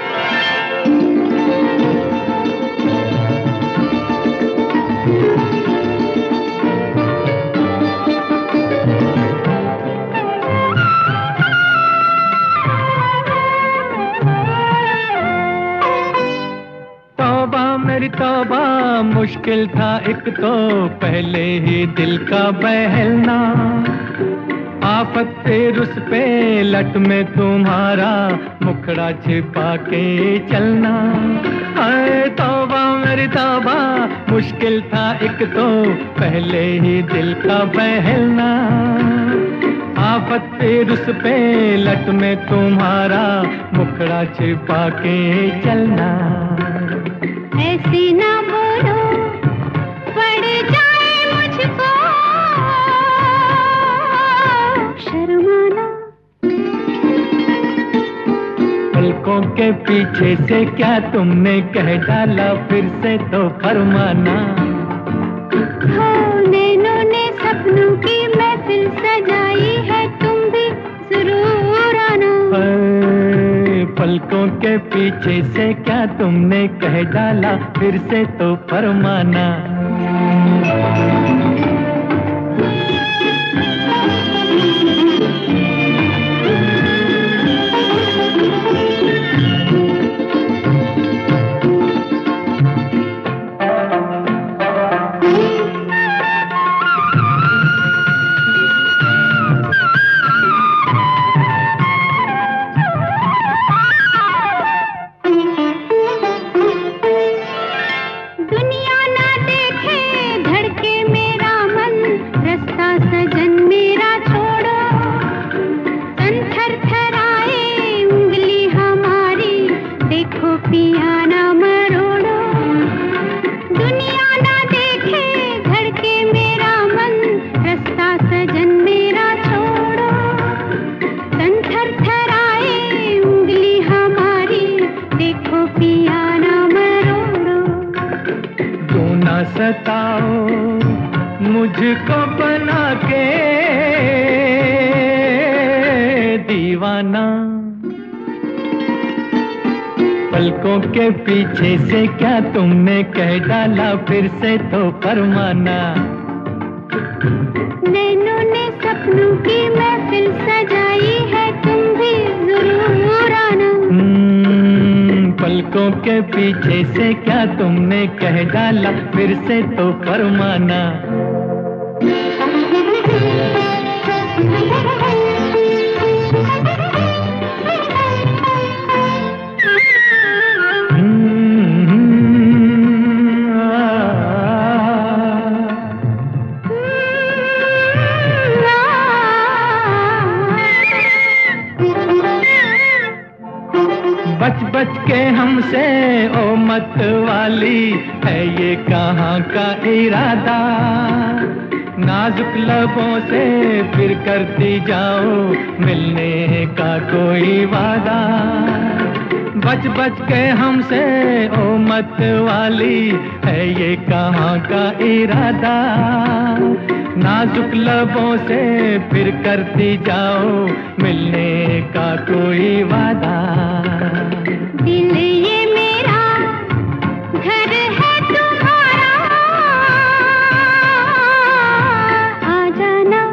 मेरी तौबा मुश्किल था एक तो पहले ही दिल का बहलना। आफत से रुस पे लट में तुम्हारा मुखड़ा छिपा के चलना। हाय तौबा मेरी तौबा मुश्किल था एक तो पहले ही दिल का बहलना। आफत से रुस पे लट में तुम्हारा मुखड़ा छिपा के चलना। ऐसे ना बोलो पड़ जाए मुझको शर्माना। पलकों के पीछे से क्या तुमने कह डाला, फिर से तो फरमाना। हो नैनों ने सपनों की महफिल सजाई है, तुम भी जरूर आना। पलकों के पीछे से क्या तुमने कह डाला, फिर से तो फरमाना। सताओ मुझको बना के दीवाना। पलकों के पीछे से क्या तुमने कह डाला, फिर से तो फरमाना। नैनों ने सपनों की महफिल सजाई है, तुम भी जरूर आना। पलकों के पीछे से क्या तुमने कह डाला, फिर से तो फरमाना। बच बच के हमसे ओ मत वाली, है ये कहाँ का इरादा। नाजुक लबों से फिर करती जाओ मिलने का कोई वादा। बच बच के हमसे ओ मत वाली, है ये कहाँ का इरादा। नाजुक लबों से फिर करती जाओ मिलने का कोई वादा। दिल ये मेरा घर है तुम्हारा, आ जाना।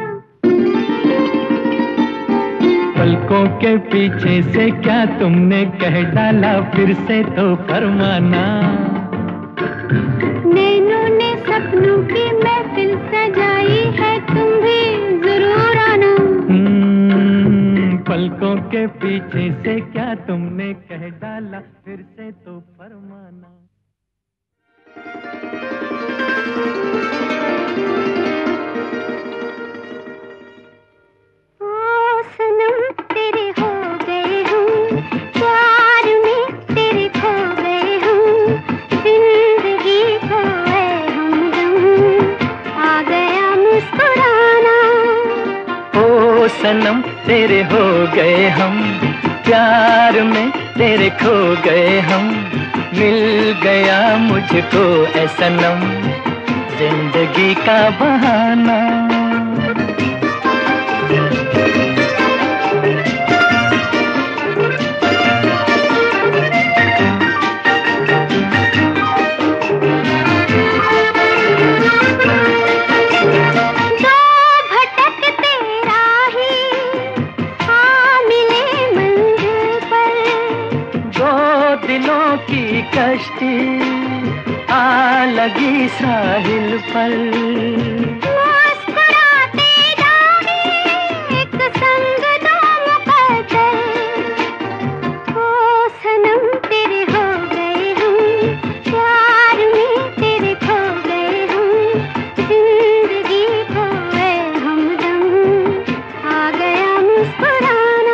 पलकों के पीछे से क्या तुमने कह डाला, फिर से तो फरमाना। नैनों ने सपनों की महफिल सजाई है, तुम भी जरूर आना। पलकों के पीछे से क्या तुमने कह डाला, फिर से तो फरमाना। ओ सनम तेरे हो गए हम, प्यार में तेरे खो गए हम। जिंदगी को है हमदम, आ गया मुस्कुराना। ओ सनम तेरे हो गए हम, प्यार में तेरे खो गए हम। मिल गया मुझको ऐ सनम, जिंदगी का बहाना। दिलों की कश्ती आ लगी साहिल पर। मुस्कुराते जाओगे एक संग दो मुकद्दर। ओ सनम तेरे हो गए हम, प्यार में तेरे खो गए हम। जिंदगी को है हमदम, आ गया मुस्कुराना।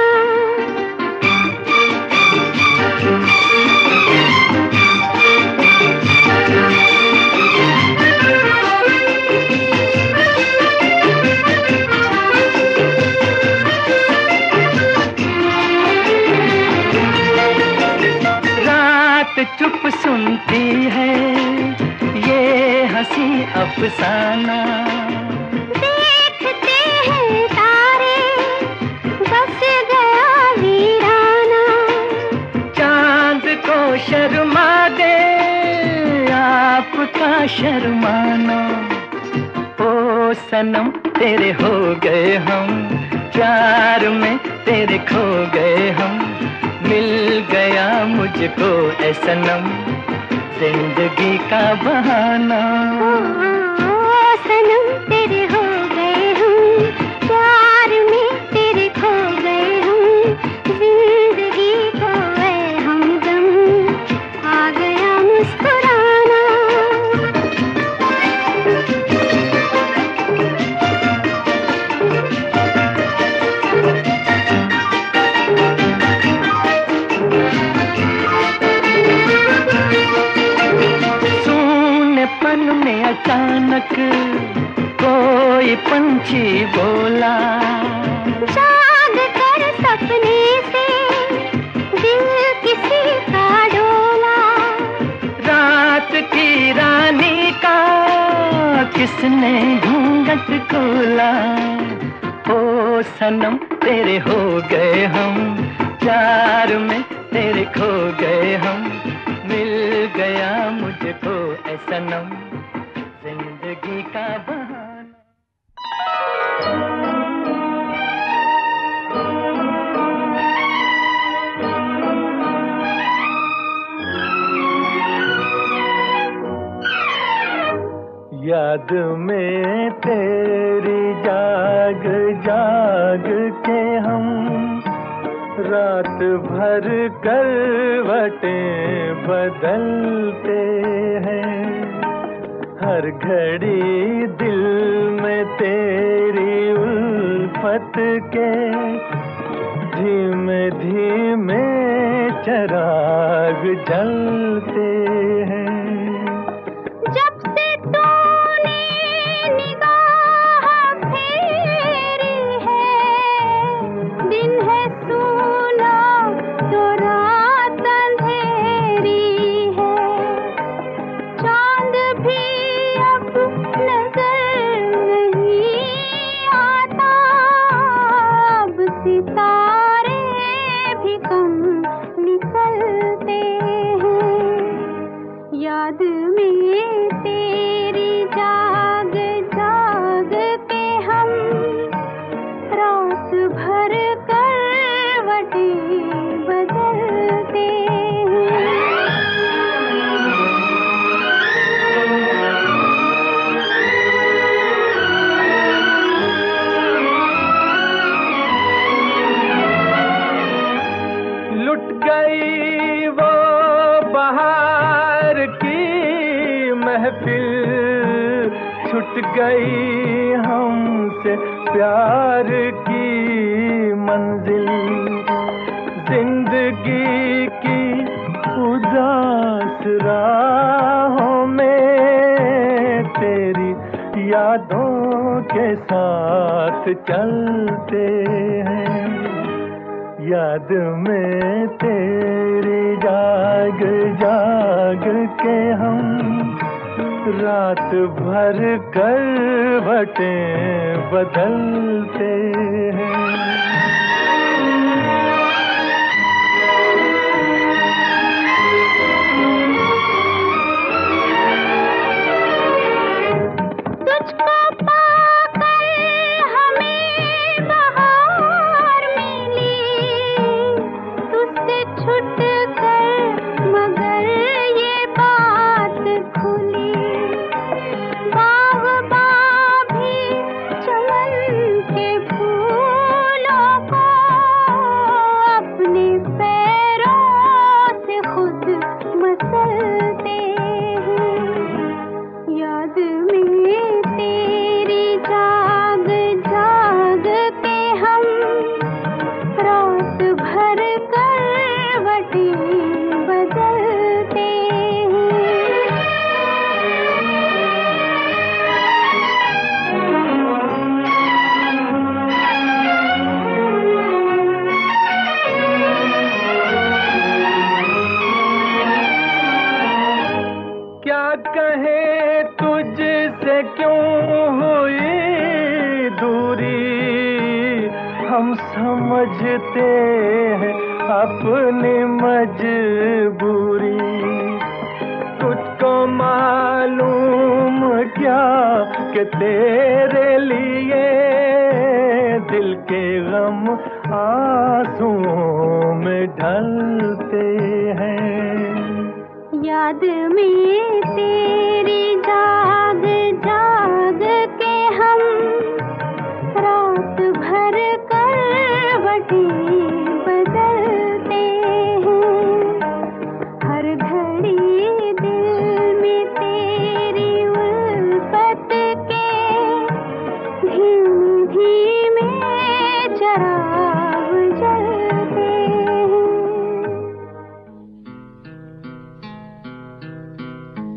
चुप सुनती है ये हंसी अफसाना। देखते हैं तारे बस गया वीराना। चांद को शर्मा दे आपका शर्माना। ओ सनम तेरे हो गए हम, प्यार में तेरे खो गए हम। मिल गया मुझको ऐ सनम, जिंदगी का बहाना। ओ सनम तेरे हो गए हम, प्यार में तेरे खो गए हम। जिंदगी को है हमदम, आ गया मुस्कुराना। अचानक कोई पंछी बोला। जाग कर सपने से दिल किसी का डोला। रात की रानी का किसने घूंघट खोला। ओ सनम तेरे हो गए हम, प्यार में तेरे खो गए हम। मिल गया मुझको ऐ सनम, जिंदगी का बहाना। याद में तेरी जाग जाग के हम रात भर करवटें बदलते हैं। हर घड़ी दिल में तेरी उल्फत के धीमे धीमे चिराग जलते हैं। जब से तूने निगाह फेरी है, दिन है सूना तो रात अंधेरी है। चांद भी अब नजर नहीं आता, अब सितारे भी कम निकलते हैं। याद में तेरी जाग जाग के हम रात भर करवटें बदलते हैं। लुट गई वो बहार की महफिल, छूट गई हमसे प्यार की मंजिल। जिंदगी की उदास राहों में तेरी यादों के साथ चलते हैं। याद में तेरी जाग जाग के हम रात भर करवटें बदलते हैं। तुझको पाकर हमें बहार मिली, तुझसे छूट कर मगर ये बात खुली। बाग़बां भी चमन के फूलों को अपने पैरों से खुद मसलते हैं। याद में तेरी जाग जाग के हम रात भर करवटें बदलते क्या कहे तुझसे क्यों हुई दूरी, हम समझते हैं अपनी मजबूरी। तुझको मालूम क्या कि तेरे लिए दिल के गम आंसुओं में ढलते हैं। याद में तेरी जाग जाग के हम रात भर करवटें बदलते हैं। हर घड़ी दिल में तेरी उल्फत के धीमे धीमे चिराग जलते हैं।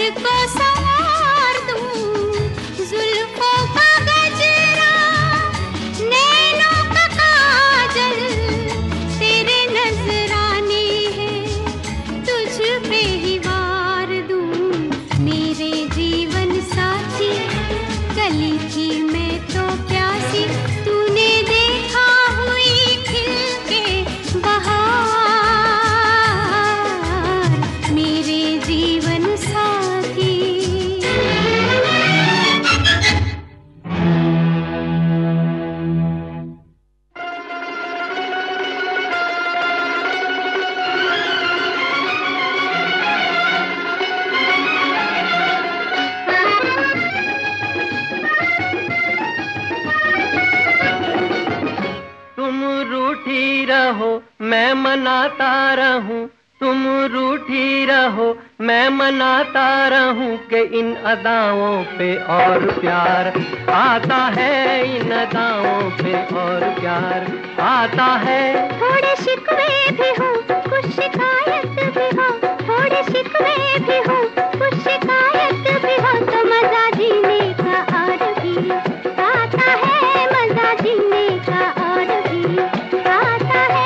तुझको संवार दूं, जुल्फों का गजरा, नैनों का काजल, तेरे नजराने हैं, तुझ पे ही वार दूं। मेरे जीवन साथी, कली थी मैं तो प्यासी, तूने देखा हुई खिल के बहार, मेरे जीवन साथी। तुम रूठी रहो मैं मनाता रहूं, तुम रूठी रहो मैं मनाता रहूं कि इन अदाओं पे और प्यार आता है, इन अदाओं पे और प्यार आता है। थोड़े शिकवे भी हो, कुछ शिकायत भी हो, थोड़े शिकवे भी हो, कुछ शिकायत भी हो, तो मजा जीने का और भी आता है, मजा जीने का और भी आता है।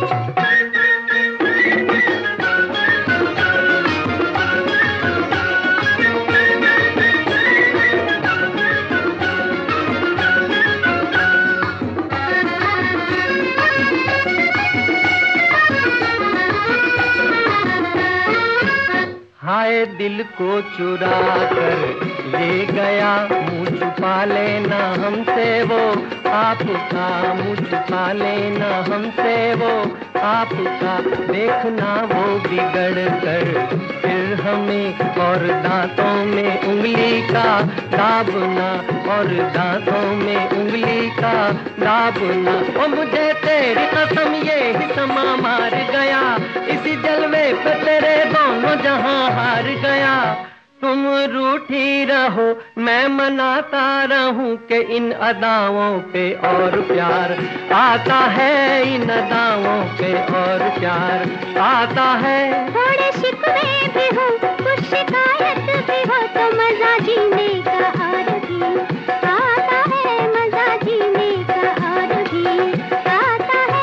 हाय दिल को चुरा कर ले गया, मुँह छुपा लेना हमसे वो आपका, मुँह छुपा लेना हमसे वो आपका, देखना वो बिगड़ कर फिर हमें और दांतों में उंगली का दाबना, और दांतों में उंगली का दाबना। ओ मुझे तेरी कसम ये ही समा मार गया, इसी जलवे पे तेरे दोनों जहां हार गया। तुम रूठी रहो मैं मनाता रहूं कि इन अदाओं पे और प्यार आता है, इन अदाओं पे और प्यार आता है। थोड़े शिकवे भी हो, कुछ शिकायत भी हो, तो मजा जीने का और भी आता है, मजा जीने का और भी आता है।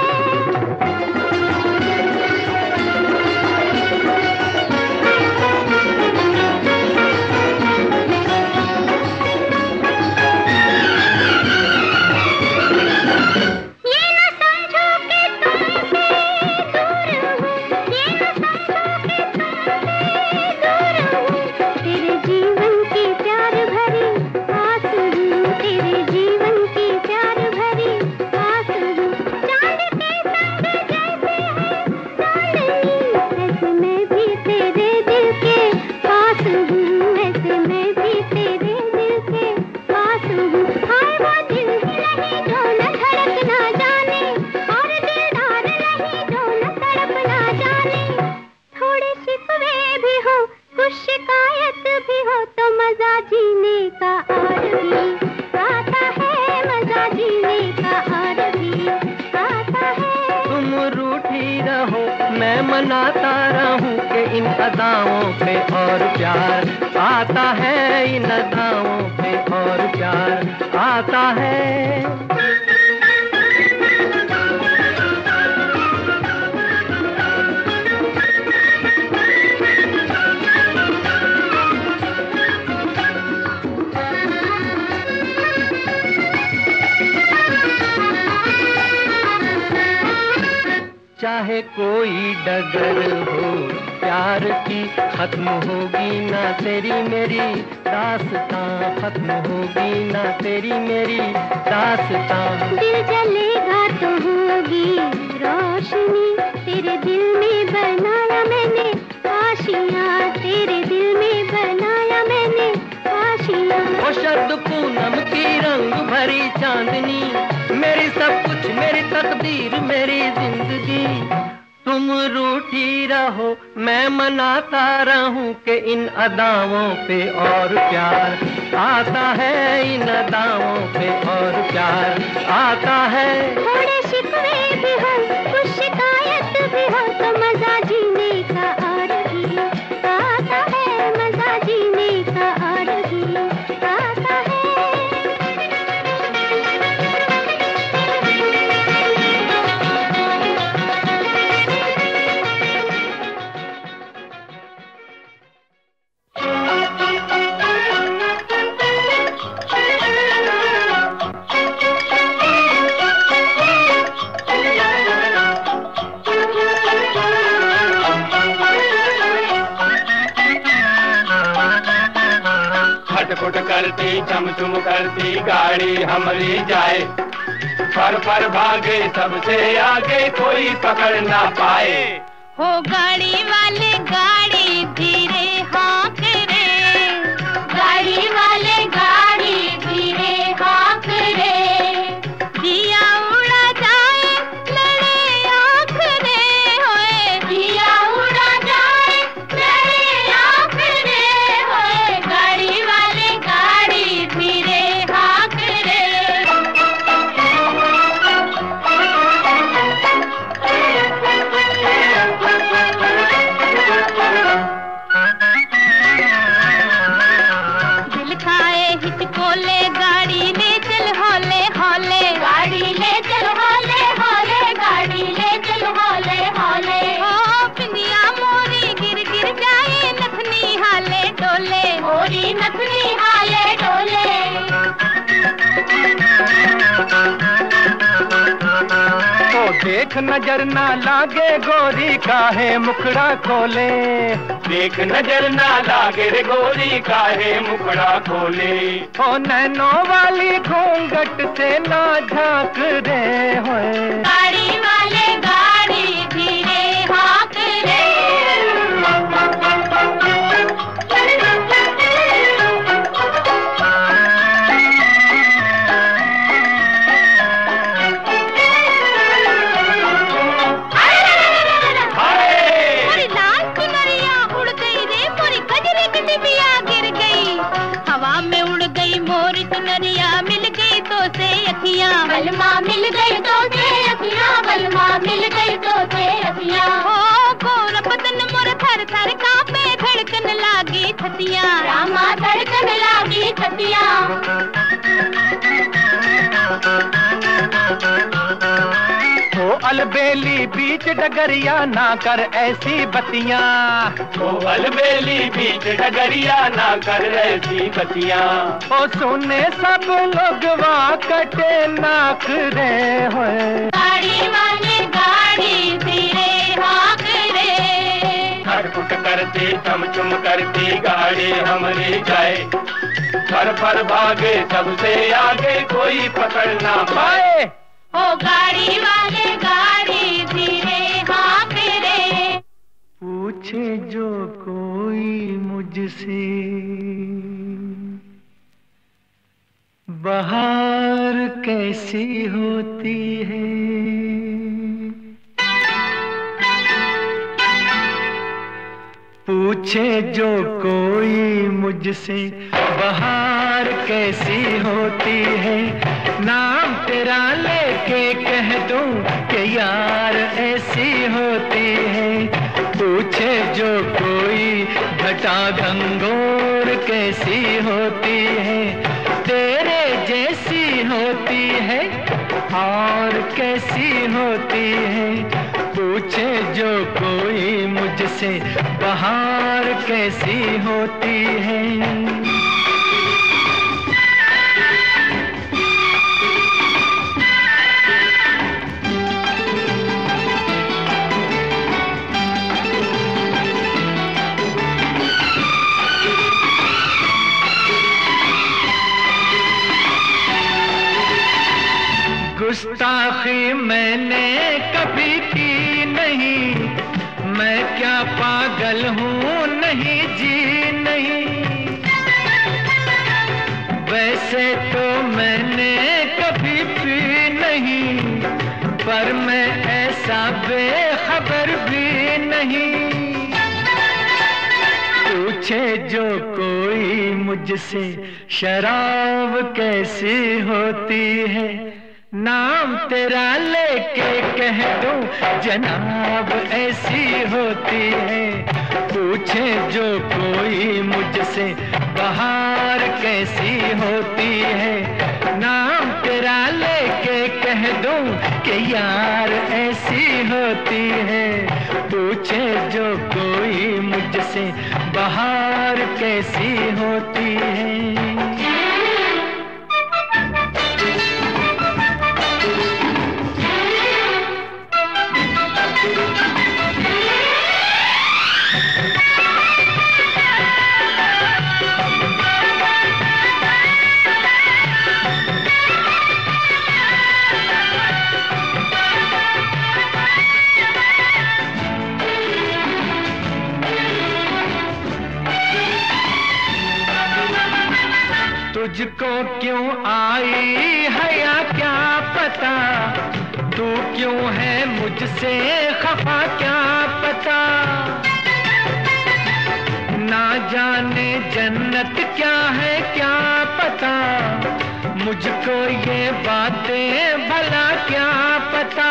ये न समझो कि तुमसे दूर हूँ, ये न समझो कि तुमसे दूर हूँ, तेरे जीवन की प्यार भरी आस हूँ, तेरे जीवन की प्यार भरी आस हूँ। चांद के संग जैसे है चांदनी, ऐसे मैं भी तेरे दिल के पास हूँ, ऐसे मैं भी तेरे दिल के पास हूँ। हाय वो दिल ही नहीं जो न धड़क ना जाने, और दिलदार नहीं जो न तड़प ना जाने। थोड़े शिकवे भी हो, कुछ शिकायत भी हो, तो मजा जीने का और भी आता है, मजा जीने का और भी आता है। तुम रूठी रहो मैं मनाता रहूं कि इन अदाओं पे और प्यार आता है, इन अदाओं पे और प्यार आता है। चाहे कोई डगर हो प्यार की, खत्म होगी ना तेरी मेरी दास्तां, खत्म होगी ना तेरी मेरी दास्तां। दिल जलेगा तो होगी रोशनी, तेरे दिल में बनाया मैंने आशियाँ, तेरे दिल में बनाया मैंने आशियाँ। ओ शरद पूनम की रंग भरी चांदनी, मेरी सब कुछ, मेरी तकदीर, मेरी जिंदगी। तुम रूठी रहो मैं मनाता रहूं कि इन अदाओं पे और प्यार आता है, इन अदाओं पे और प्यार आता है। थोड़े शिकवे भी हो, कुछ शिकायत भी हो, तो मजा जीने का और भी आता है, मजा जीने खटखट करती चम चुम करती गाड़ी हमारी जाए, पर पर भागे सबसे आगे कोई पकड़ ना पाए। हो गाड़ी वाले गाड़ी धीरे हाँक रे, गाड़ी वाले गाड़ी धीरे हाँक रे, दिया उड़ा जाए लड़े आँख रे, होए दिया उड़ा जाए लड़े आँख रे, होए गाड़ी वाले गाड़ी धीरे हाँक रे। दिल खाए हिचकोले गाड़ी ले चल हौले हौले, गाड़ी ले चल हौले हौले, गाड़ी ले चल हौले हौले। ओ पिंदिया मोरी गिर गिर जाए नथनी हाले डोले, मोरी नथनी हाले डोले। तो देख नजर ना लागे गोरी काहे मुखड़ा खोले, देख नजर ना लागे रे गोरी काहे मुखड़ा खोले। ओ नैनो वाली घूंघट से ना झांक रे, होए गाड़ी वाले गाड़ी धीरे हाँक रे। मोरी लाल चुनरिया उड़ गई रे, मोरी गजरे की डिबिया गिर गई, हवा में उड़ गई मोरी चुनरिया, मिल गई तो से अखियां बलमा, मिल गई तो से अखियां बलमा, मिल गई तो से अखियां। हो गोरा बदन मोर थर थर कांपे, धड़कन लागी छतियां, रामा धड़कन लागी छतियां। ओ अलबेली बीच डगरिया ना कर ऐसी बतियां, ओ अलबेली बीच डगरिया ना कर ऐसी बतियां। ओ सुने सब लोग वहाँ कटे नाक रे, होए गाड़ी वाले गाड़ी धीरे हाँक रे, खटखट करती चम चुम करती गाड़ी हमारी जाए, पर पर भागे सबसे आगे कोई पकड़ ना पाए। ओ गाड़ी वाले गाड़ी धीरे हाँक रे। पूछे जो कोई मुझसे बहार कैसी होती है, पूछे जो कोई मुझसे बहार कैसी होती है, नाम तेरा लेके कह दूं कि यार ऐसी होती है। पूछे जो कोई घटा घंघोर कैसी होती है, तेरे जैसी होती है और कैसी होती है। पूछे जो कोई मुझसे बहार कैसी होती है। गुस्ताखी मैंने कभी की नहीं, मैं क्या पागल हूँ नहीं जी नहीं। वैसे तो मैंने कभी पी नहीं, पर मैं ऐसा बेखबर भी नहीं। पूछे जो कोई मुझसे शराब कैसी होती है, नाम तेरा लेके कह दूं जनाब ऐसी होती है। पूछे जो कोई मुझसे बहार कैसी होती है, नाम तेरा लेके कह दूं कि यार ऐसी होती है। पूछे जो कोई मुझसे बहार कैसी होती है। तुझको क्यों आई है या क्या पता, तू क्यों है मुझसे खफा क्या पता। ना जाने जन्नत क्या है क्या पता, मुझको ये बातें भला क्या पता।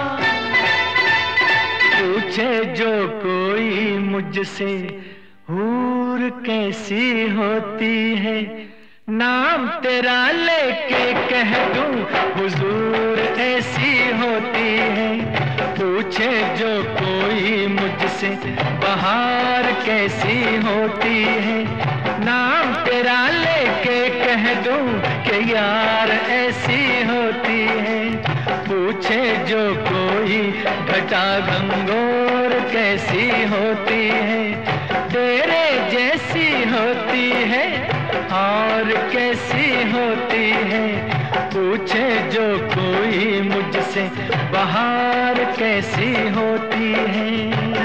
पूछे जो कोई मुझसे हूर कैसी होती है, नाम तेरा लेके कह दूं हुजूर ऐसी होती है। पूछे जो कोई मुझसे बहार कैसी होती है, नाम तेरा लेके कह दूं कि यार ऐसी होती है। पूछे जो कोई घटा घंगोर कैसी होती है, तेरे जैसी होती है और कैसी होती है। पूछे जो कोई मुझसे बहार कैसी होती है।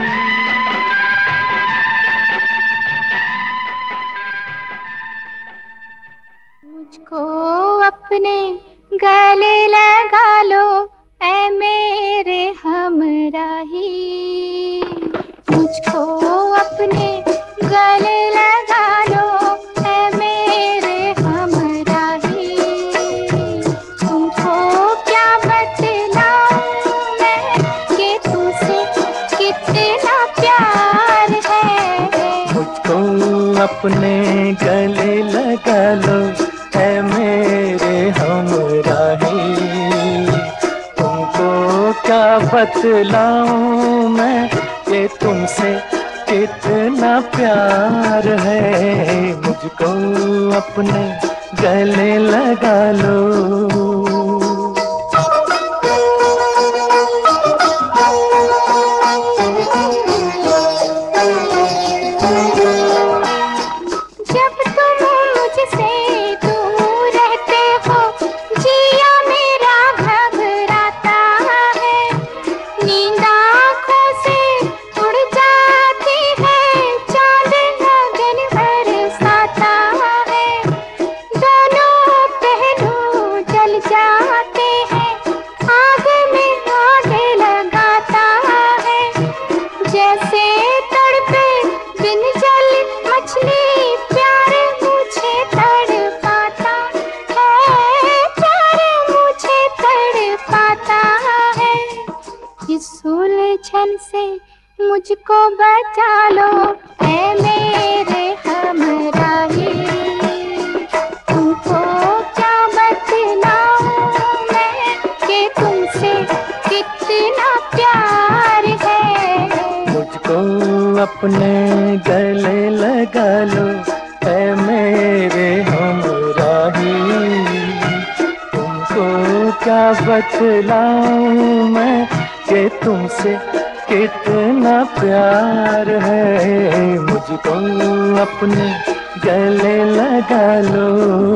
मुझको अपने गले लगा लो ऐ मेरे हमराही, मुझको अपने गले लगा लो ऐ मेरे हमराही। तुमको क्या बतलाऊं मैं कि तुझसे कितना प्यार है। मुझको अपने गले लगा लो ऐ मेरे हमराही, तुमको क्या बतलाऊं मैं कि तुमसे कितना प्यार है। मुझको अपने गले लगा लो। जब तुम मुझसे दूर रहते हो, जिया मेरा घबराता है। नींद आँखों से उड़ जाती है, चाँद लगन बरसाता है। दोनों पहलू जल जाते हैं, आग में आग लगाता है। जैसे तड़पे बिन जल मछली, प्यार मुझे तड़पाता है, प्यार मुझे तड़पाता है। इस उलझन से मुझको बचा लो ऐ मेरे हमराही। तुमको क्या बतलाऊं मैं कि तुमसे कितना प्यार है। मुझको अपने गले लगा लो ऐ मेरे हमराही, तुमको क्या बतलाऊं मैं कि तुमसे कितना प्यार है। मुझको अपने गले लगा लो।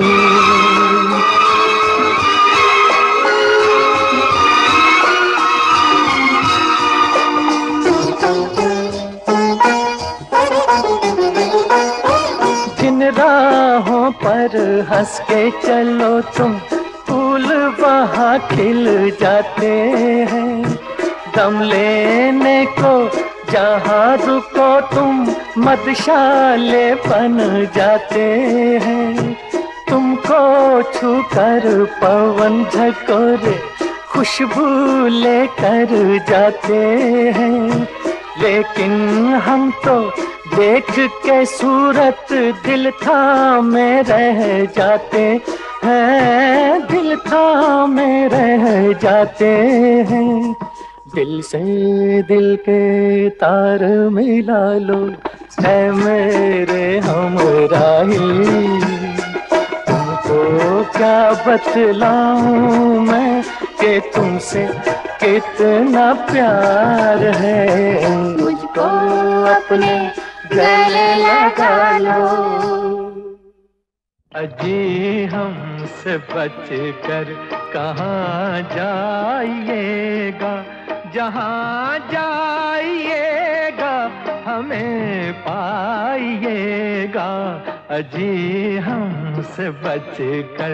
जिन राहों पर हंस के चलो तुम, फूल वहाँ खिल जाते हैं। दम लेने को जहाँ रुको तुम, मधुशाले बन जाते हैं। तुमको छूकर पवन झकोरे खुशबू लेकर जाते हैं। लेकिन हम तो देख के सूरत दिल थामे रह जाते हैं, दिल थामे रह जाते हैं। दिल से दिल के तार मिला लो ऐ मेरे हमराही, तुमको क्या बतलाऊं मैं कि तुमसे कितना प्यार है। मुझको अपने गले लगा लो। अजी हमसे बच कर कहाँ जाइएगा, जहाँ जाइएगा हमें पाइएगा। अजी हमसे बच कर।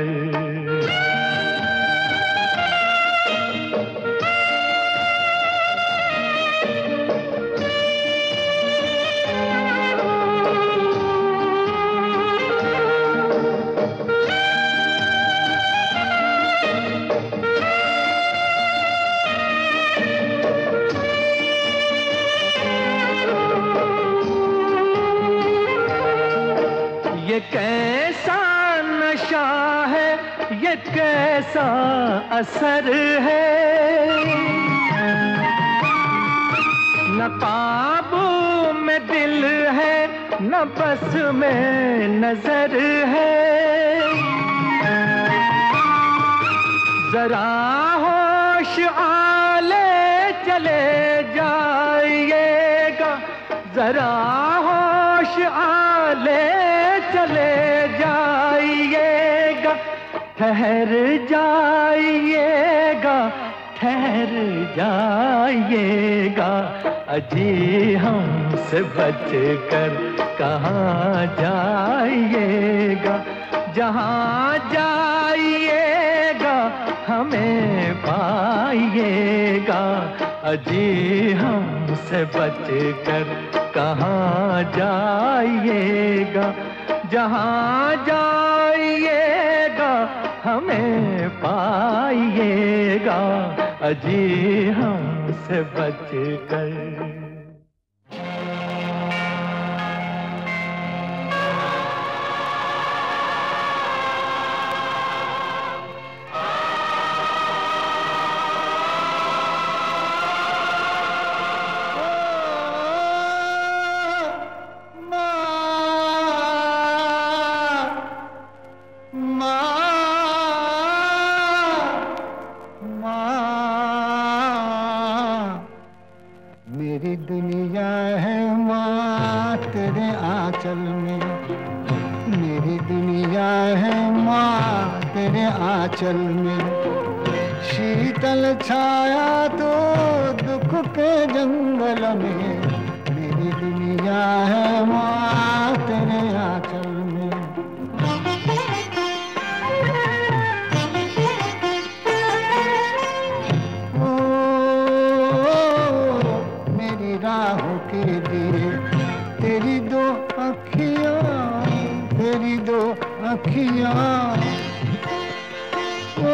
ये कैसा नशा है, ये कैसा असर है, न काबू में दिल है न बस में नजर है। जरा होश आले चले जाइएगा, जरा होश आले चले जाइएगा, ठहर जाइएगा, ठहर जाइएगा। अजी हमसे बच कर कहाँ जाइएगा, जहाँ जाइएगा हमें पाइएगा। अजी हमसे बच कर कहाँ जाइएगा, जहाँ जाइएगा हमें पाइएगा। अजी हमसे बच कर। आंचल में शीतल छाया तो दुख के जंगल में, मेरी दुनिया है माँ तेरे आंचल में। ओ, मेरी राहों के दिए तेरी दो अखियाँ, तेरी दो अखियाँ। ओ,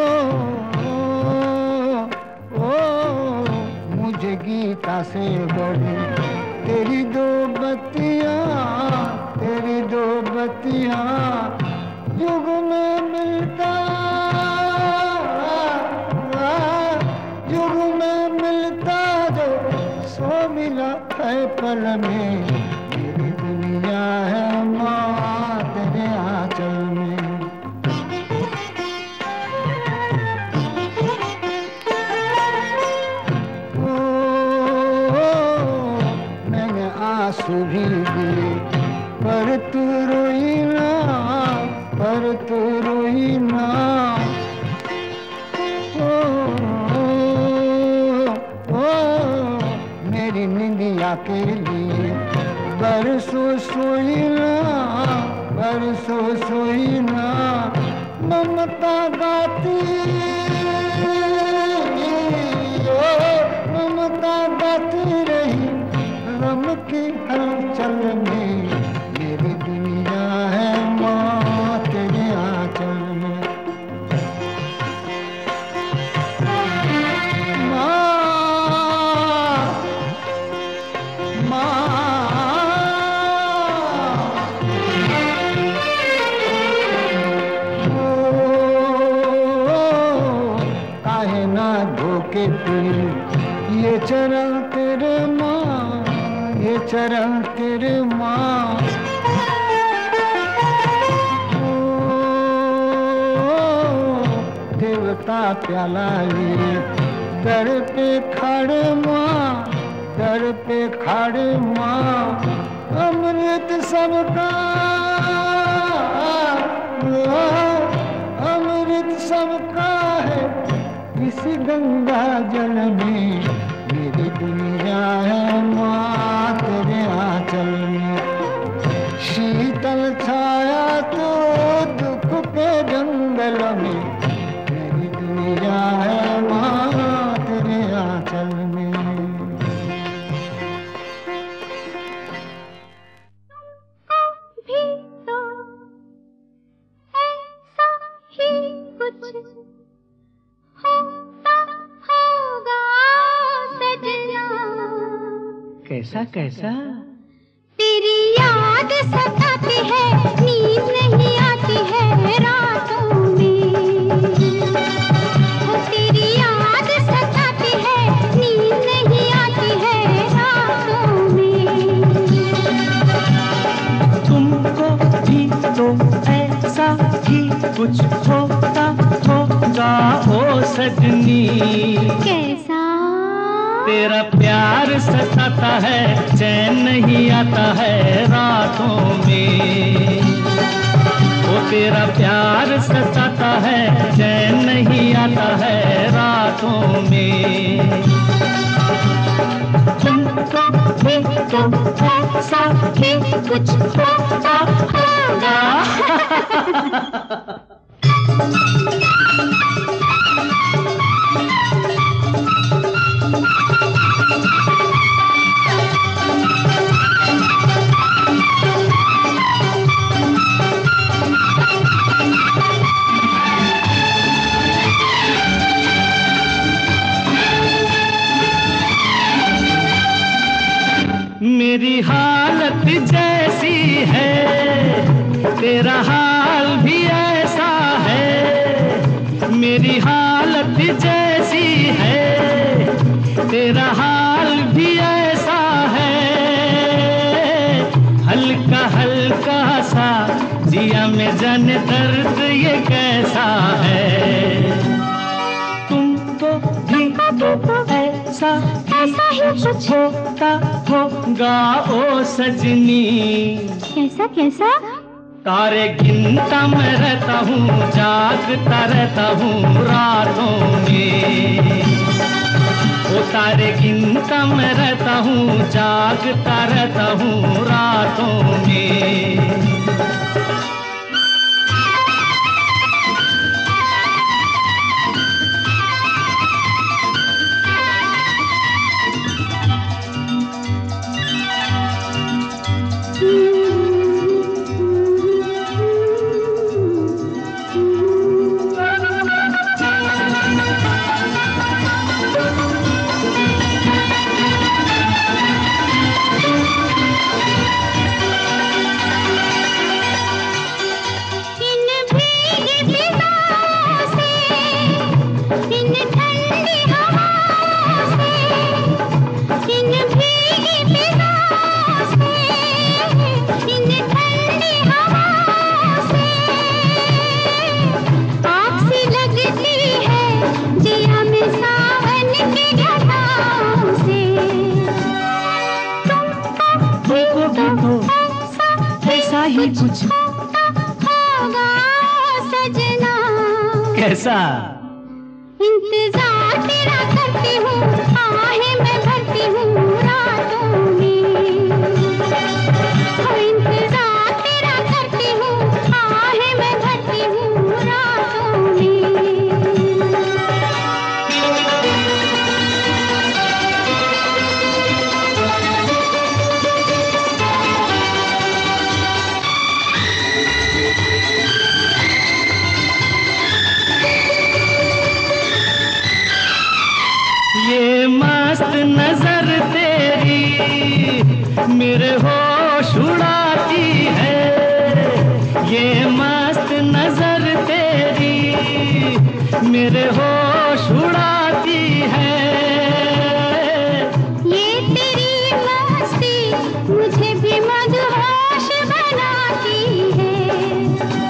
ओ, ओ, मुझे गीता से बड़ी तेरी दो बत्तियाँ, तेरी दो बत्तियाँ। युग में मिलता, युग में मिलता जो सो मिला है पल में, मेरी दुनिया है माँ तेरे आंचल में। आंसू भी दिए पर तू रोई ना, पर तू रोई ना। ओ, ओ, ओ, मेरी निंदिया के लिए बरसों सोई ना, बरसों सोई ना। ममता गाती, ममता गाती रही गम की हलचल में, मेरी दुनिया है माँ तेरे आंचल में। माँ, माँ, ओ, काहे ना धोके दिल ये चरण तेरे माँ, ये चरण तेरे माँ। ओ, देवता प्याला लिए दर पे खड़े माँ, दर पे खड़े माँ। अमृत सबका, अमृत सबका है इसी गंगा जल में, मेरी दुनिया है माँ तेरे आंचल में। शीतल छाया कैसा कैसा? तेरी याद सताती है, नींद नहीं आती है रातों में। ओ तेरी याद सताती है, नींद नहीं आती है रातों में। तुमको भी तो ऐसा ही कुछ होता होगा ओ सजनी। कैसा? तेरा प्यार सताता है, चैन नहीं आता है रातों में। वो तेरा प्यार सताता है, चैन नहीं आता है रातों में। तुमको भी तो ऐसा ही कुछ होता होगा। मेरी हालत जैसी है, तेरा हाल भी ऐसा है। मेरी हालत जैसी है, तेरा हाल भी ऐसा है। हल्का हल्का सा जिया में जाने दर्द ये कैसा है। तुमको भी तो ऐसा ऐसा ही कुछ होता होगा ओ सजनी। कैसा कैसा? तारे गिनता मैं रहता हूँ, जागता रहता हूँ रातों में। ओ तारे गिनता मैं रहता हूँ, जागता रहता हूँ रातों में। कुछ होगा सजना। कैसा? इंतजार तेरा करती हूँ, आहें मैं भरती हूँ रातों में। ओ इंतजार तेरा करती हूँ, आहें मैं भरती हूँ रातों में। ये मस्त नजर तेरी मेरे होश उड़ाती है। ये मस्त नजर तेरी मेरे होश उड़ाती है। ये तेरी मस्ती मुझे भी मदहोश बनाती है।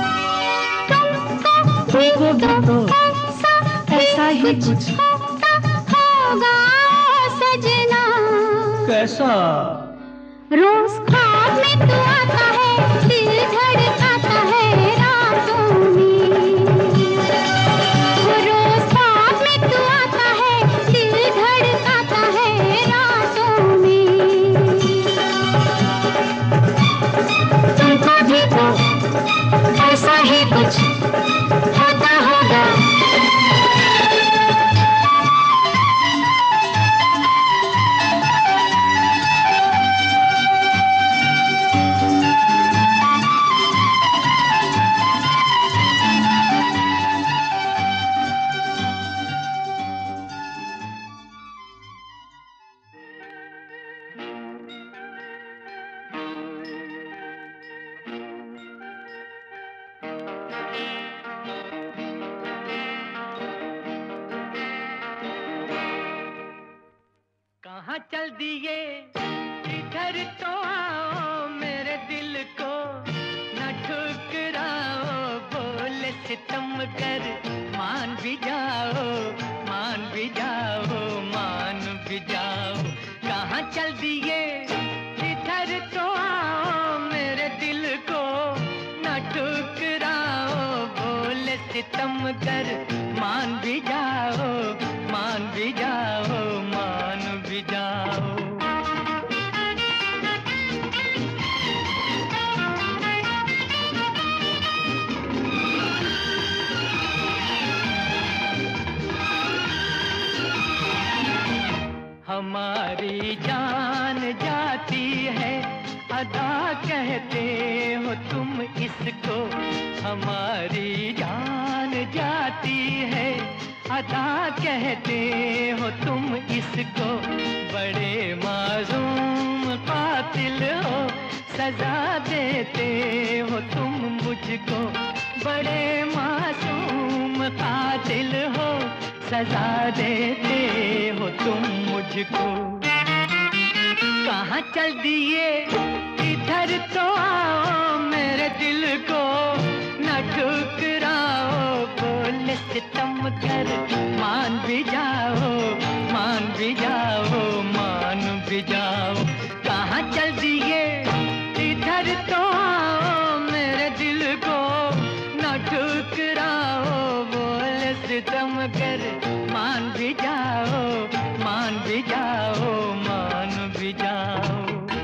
तुमको भी तो ऐसा ही कुछ होगा सजना। कैसा? रोज ख्वाब में तू आता है, दिल धड़काता है रातों में। रोज ख्वाब में तू आता है, दिल धड़काता है रातों में। तुमको भी तो ऐसा ही कुछ होता होगा। कर मान भी जाओ, मान भी जाओ, मान भी जाओ। कहाँ चल दिए इधर तो आओ, मेरे दिल को न ठुकराओ। बोले सितम कर मान भी जाओ, मान भी जाओ, मान भी जाओ। हमारी जान जाती है अदा कहते हो तुम इसको। हमारी जान जाती है अदा कहते हो तुम इसको। बड़े मासूम कातिल हो सजा देते हो तुम मुझको। बड़े मासूम कातिल हो सजा देते हो तुम मुझको। कहाँ चल दिए इधर तो आओ, मेरे दिल को न ठुकराओ। बोले सितम कर मान भी जाओ, मान भी जाओ, मान भी जाओ। कहाँ चल दिए इधर तो आओ, मेरे दिल को न ठुकराओ। बोले सितम कर मान भी जाओ, मान भी जाओ, मान भी जाओ।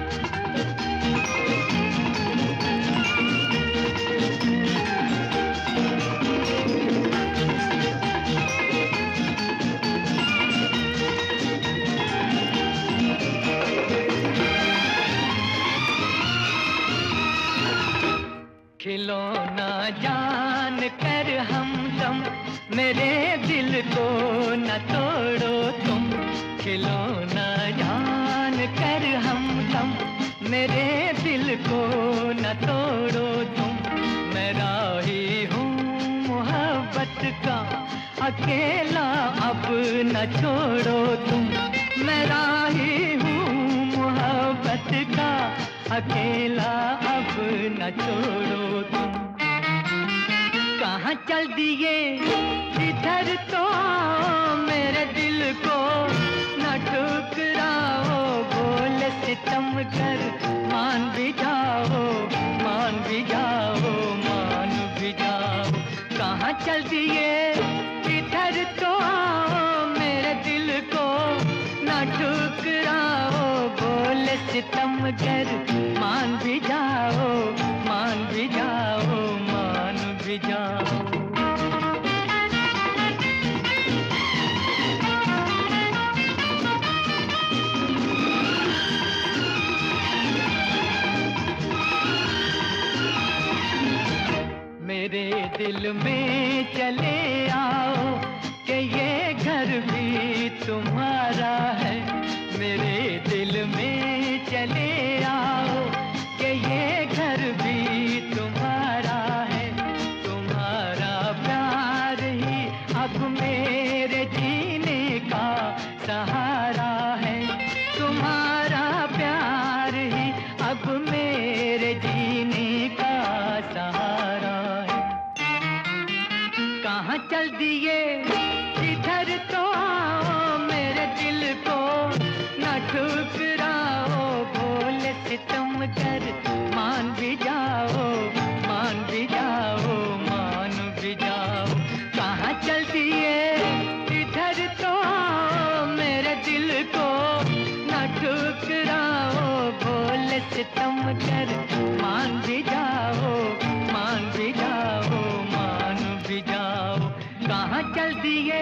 खिलौना जान कर हमदम, मेरे दिल को न तोड़ो तुम। खिलौना जान कर हमदम, मेरे दिल को न तोड़ो तुम। मैं राही हूँ मोहब्बत का अकेला, अब न छोड़ो तुम। मैं राही हूँ मोहब्बत का अकेला, अब न छोड़ो तुम। कहाँ चल दिए इधर तो आओ, मेरे दिल को न ठुकराओ। बोले सितम कर मान भी जाओ, मान भी जाओ, मान भी जाओ। कहाँ चल दिए इधर तो आओ, मेरे दिल को न ठुकराओ। बोले सितम कर मान भी जाओ, मान भी जाओ, मान भी जाओ। मेरे दिल में चले आओ कि ये घर भी तुम्हारा है। मेरे दिल में चले आओ कि ये घर भी तुम्हारा है। तुम्हारा प्यार ही अब मेरे जीने का सहारा है। तुम्हारा प्यार ही अब मेरे जीने का सहारा है। कहाँ चल दिए इधर तो आओ, मेरे दिल को न ठुकराओ। बोले सितम कर मान भी जाओ, मान भी जाओ, मान भी जाओ। कहाँ चल दिए इधर तो आओ, मेरे दिल को न ठुकराओ। बोले सितम कर मान भी जाओ, मान भी जाओ, मान भी जाओ। कहाँ चल दिए।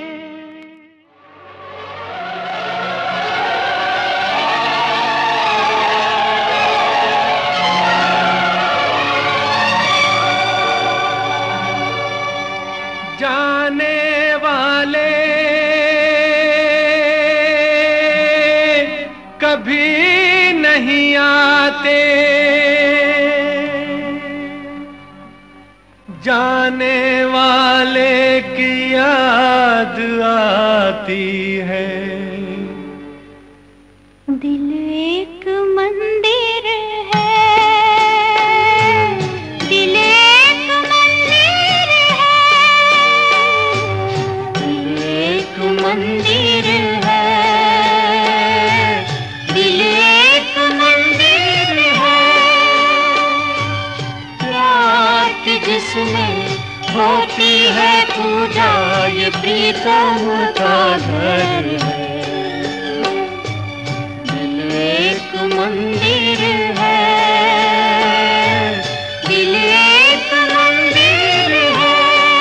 जाने वाले कभी नहीं आते, जाने वाले की याद आती है। दिल एक मंदिर है, दिल एक मंदिर है, जिसमें होती है पूजा, ये प्रीतम का घर है। दिल एक मंदिर है, दिल एक मंदिर है।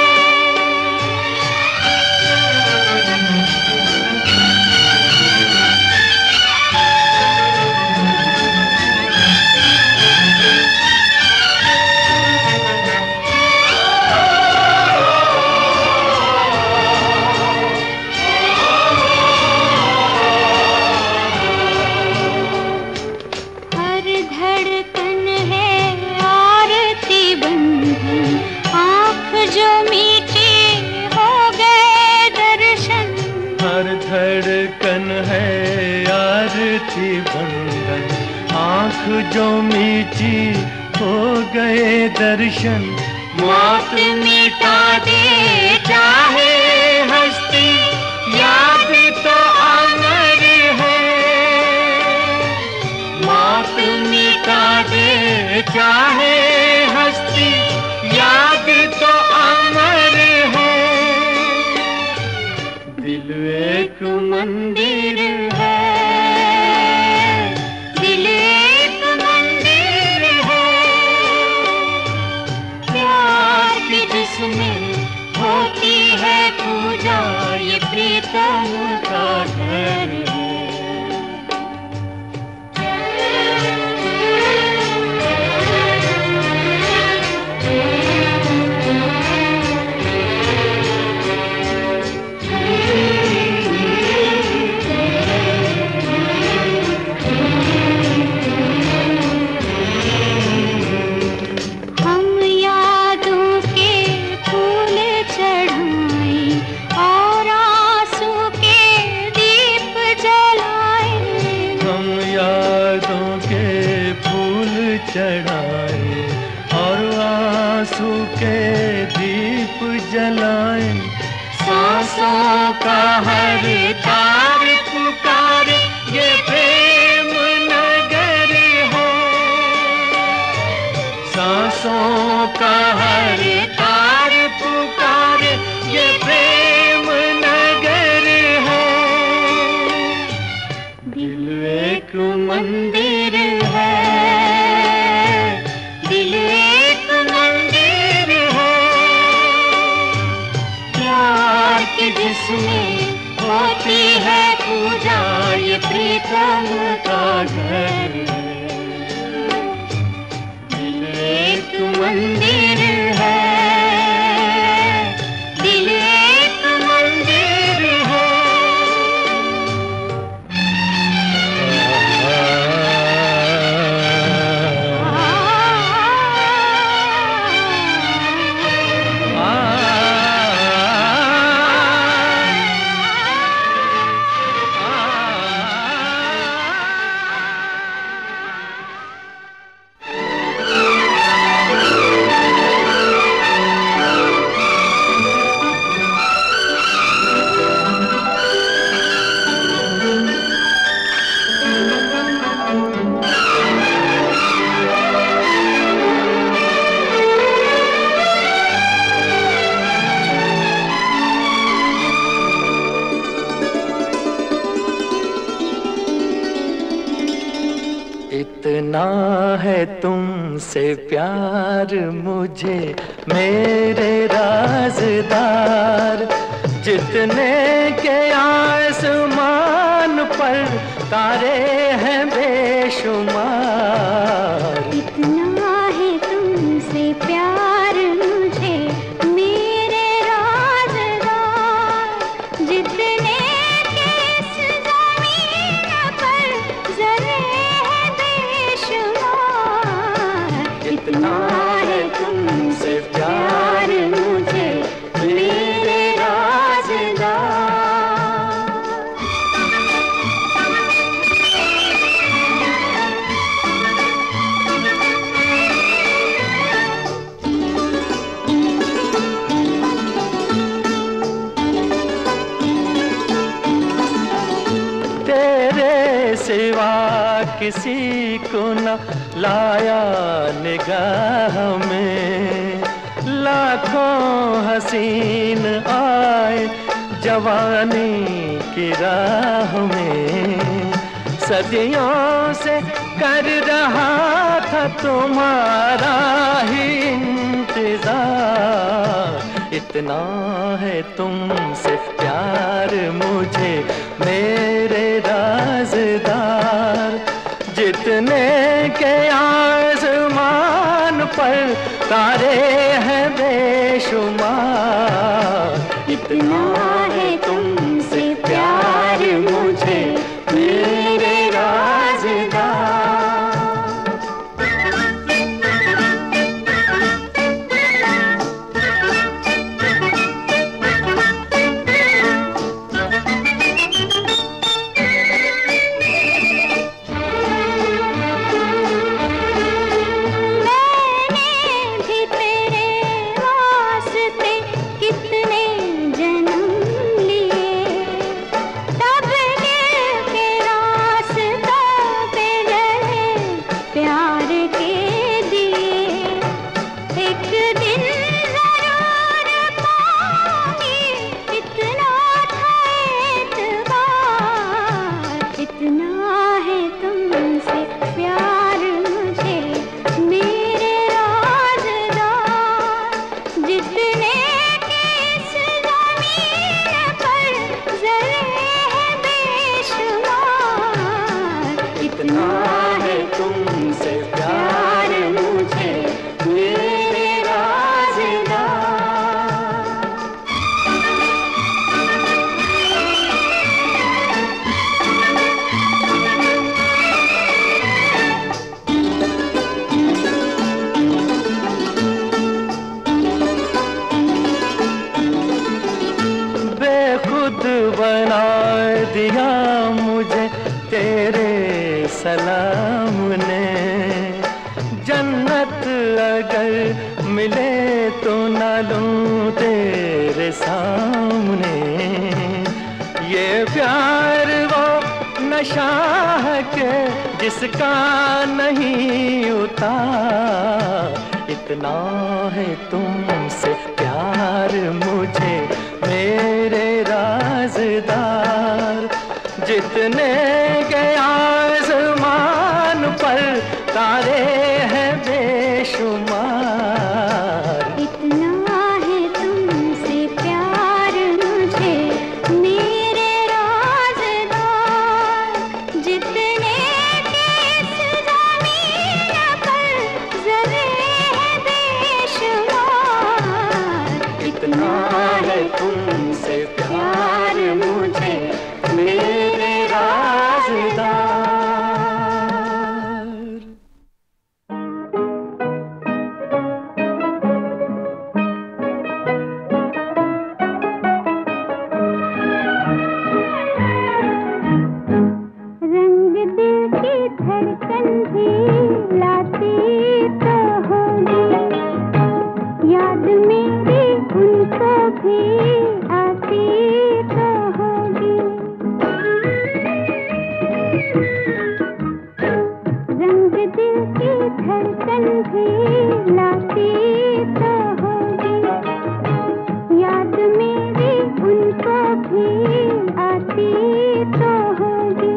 आँख जो मीठी हो गए दर्शन, मौत मिटा दे चाहे हस्ती, याद तो अमर है। मौत मिटा दे चाहे हस्ती, याद तो अमर है। दिल एक मंदिर है, जिसमें होती है पूजा, ये प्रीतम का घर है। चढ़ाए और आंसू के दीप जलाए। सांसों का हर तार पुकारे, ये प्रेम नगर है। सांसों का हर तार पुकारे, ये प्रेम नगर है। दिल एक मंदिर है, दिल एक मंदिर है। प्यार की जिसमें होती है पूजा, ये प्रीतम का घर है। दिल एक मंदिर है, दिल एक मंदिर है। इतना है तुमसे प्यार मुझे मेरे राज़दार, जितने के आसमान पर तारे हैं बेशुमार। इतना है तुमसे प्यार मुझे मेरे राज़दार, जितने के इस ज़मीन पर ज़रे हैं बेशुमार। इतना है तुमसे प्यार मुझे मेरे राज़दार। सिवा किसी को न लाया निगाह में, लाखों हसीन आए जवानी की राह में, सदियों से कर रहा था तुम्हारा ही इंतजार। इतना है तुमसे प्यार मुझे मेरे राज़दार, जितने के आसमान पर तारे हैं बेशुमार। इतना है तुमसे प्यार मुझे मेरे राज़दार। बना दिया मुझे तेरे सलाम ने, जन्नत अगर मिले तो न लूं तेरे सामने। ये प्यार वो नशा है के जिसका नहीं उतार। इतना है तुमसे प्यार मुझे मेरे राज़दार, जितने के आसमान पर तारे हैं बेशुमार। इतना है तुमसे प्यार मुझे मेरे राज़दार, जितने के इस ज़मीन पर ज़र्रे हैं बेशुमार। इतना है तुमसे प्यार मुझे मेरे राज़दार। रंग दिल की धड़कन भी लाती तो होगी, याद मेरी उनको भी आती तो होगी। रंग दिल की धड़कन भी लाती तो होगी, याद मेरी उनको भी आती तो होगी।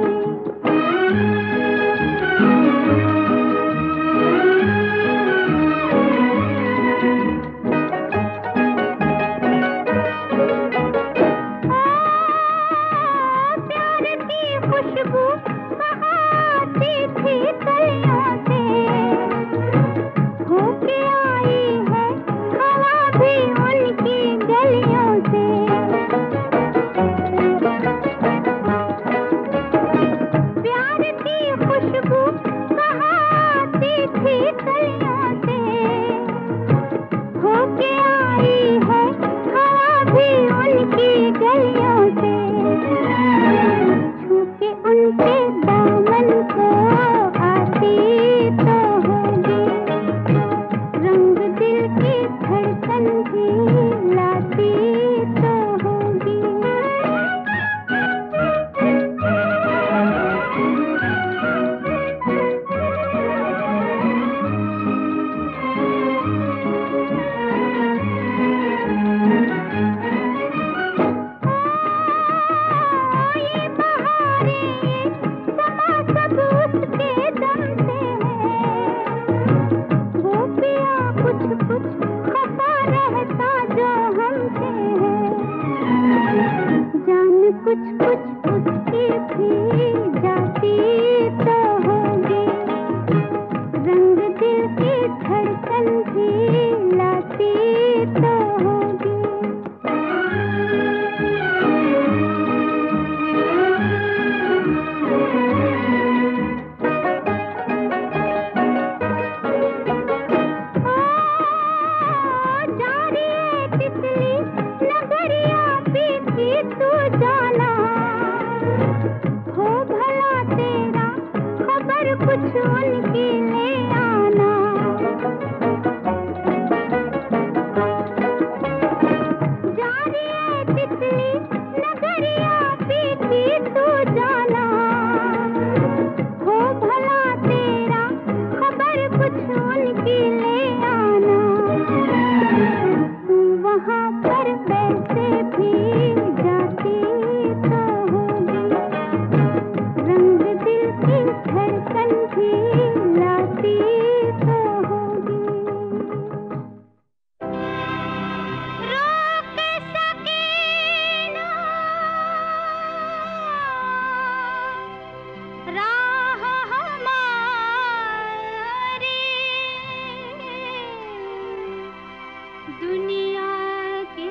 प्यार की खुशबू बहाती थी कलियों से, होके आई है धड़कन भी लाती तो होगी। जा रही है तितली नगरिया पीछे तू जाना, हो भला तेरा खबर कुछ उनकी ले आना। जा रही है तितली नगरिया पीछे तू जाना, हो भला तेरा खबर कुछ उनकी ले आना। वहाँ पर वैसे भी जाती तो होगी, रंग दिल की धड़कन भी लाती तो होगी। रोक सके ना राह हमारी, दुनिया की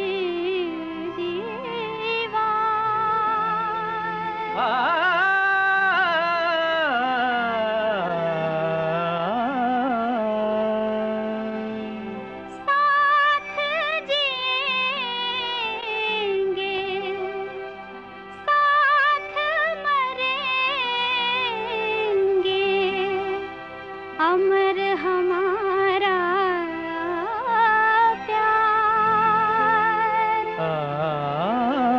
दीवार। साथ जिएंगे साथ मरेंगे, अमर हमारा प्यार।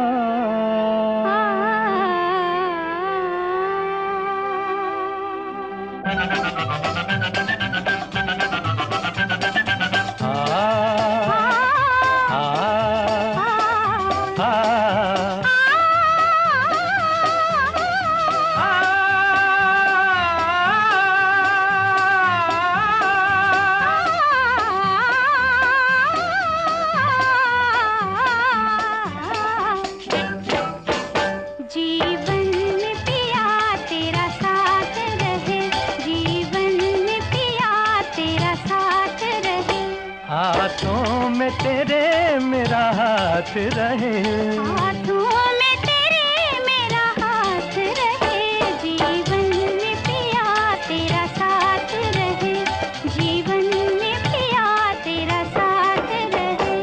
जीवन में पिया तेरा साथ रहे, जीवन में पिया तेरा साथ रहे। हाथों में तेरे मेरा हाथ रहे, हाथों में तेरे मेरा हाथ रहे, जीवन में पिया तेरा साथ रहे, जीवन में पिया तेरा साथ रहे।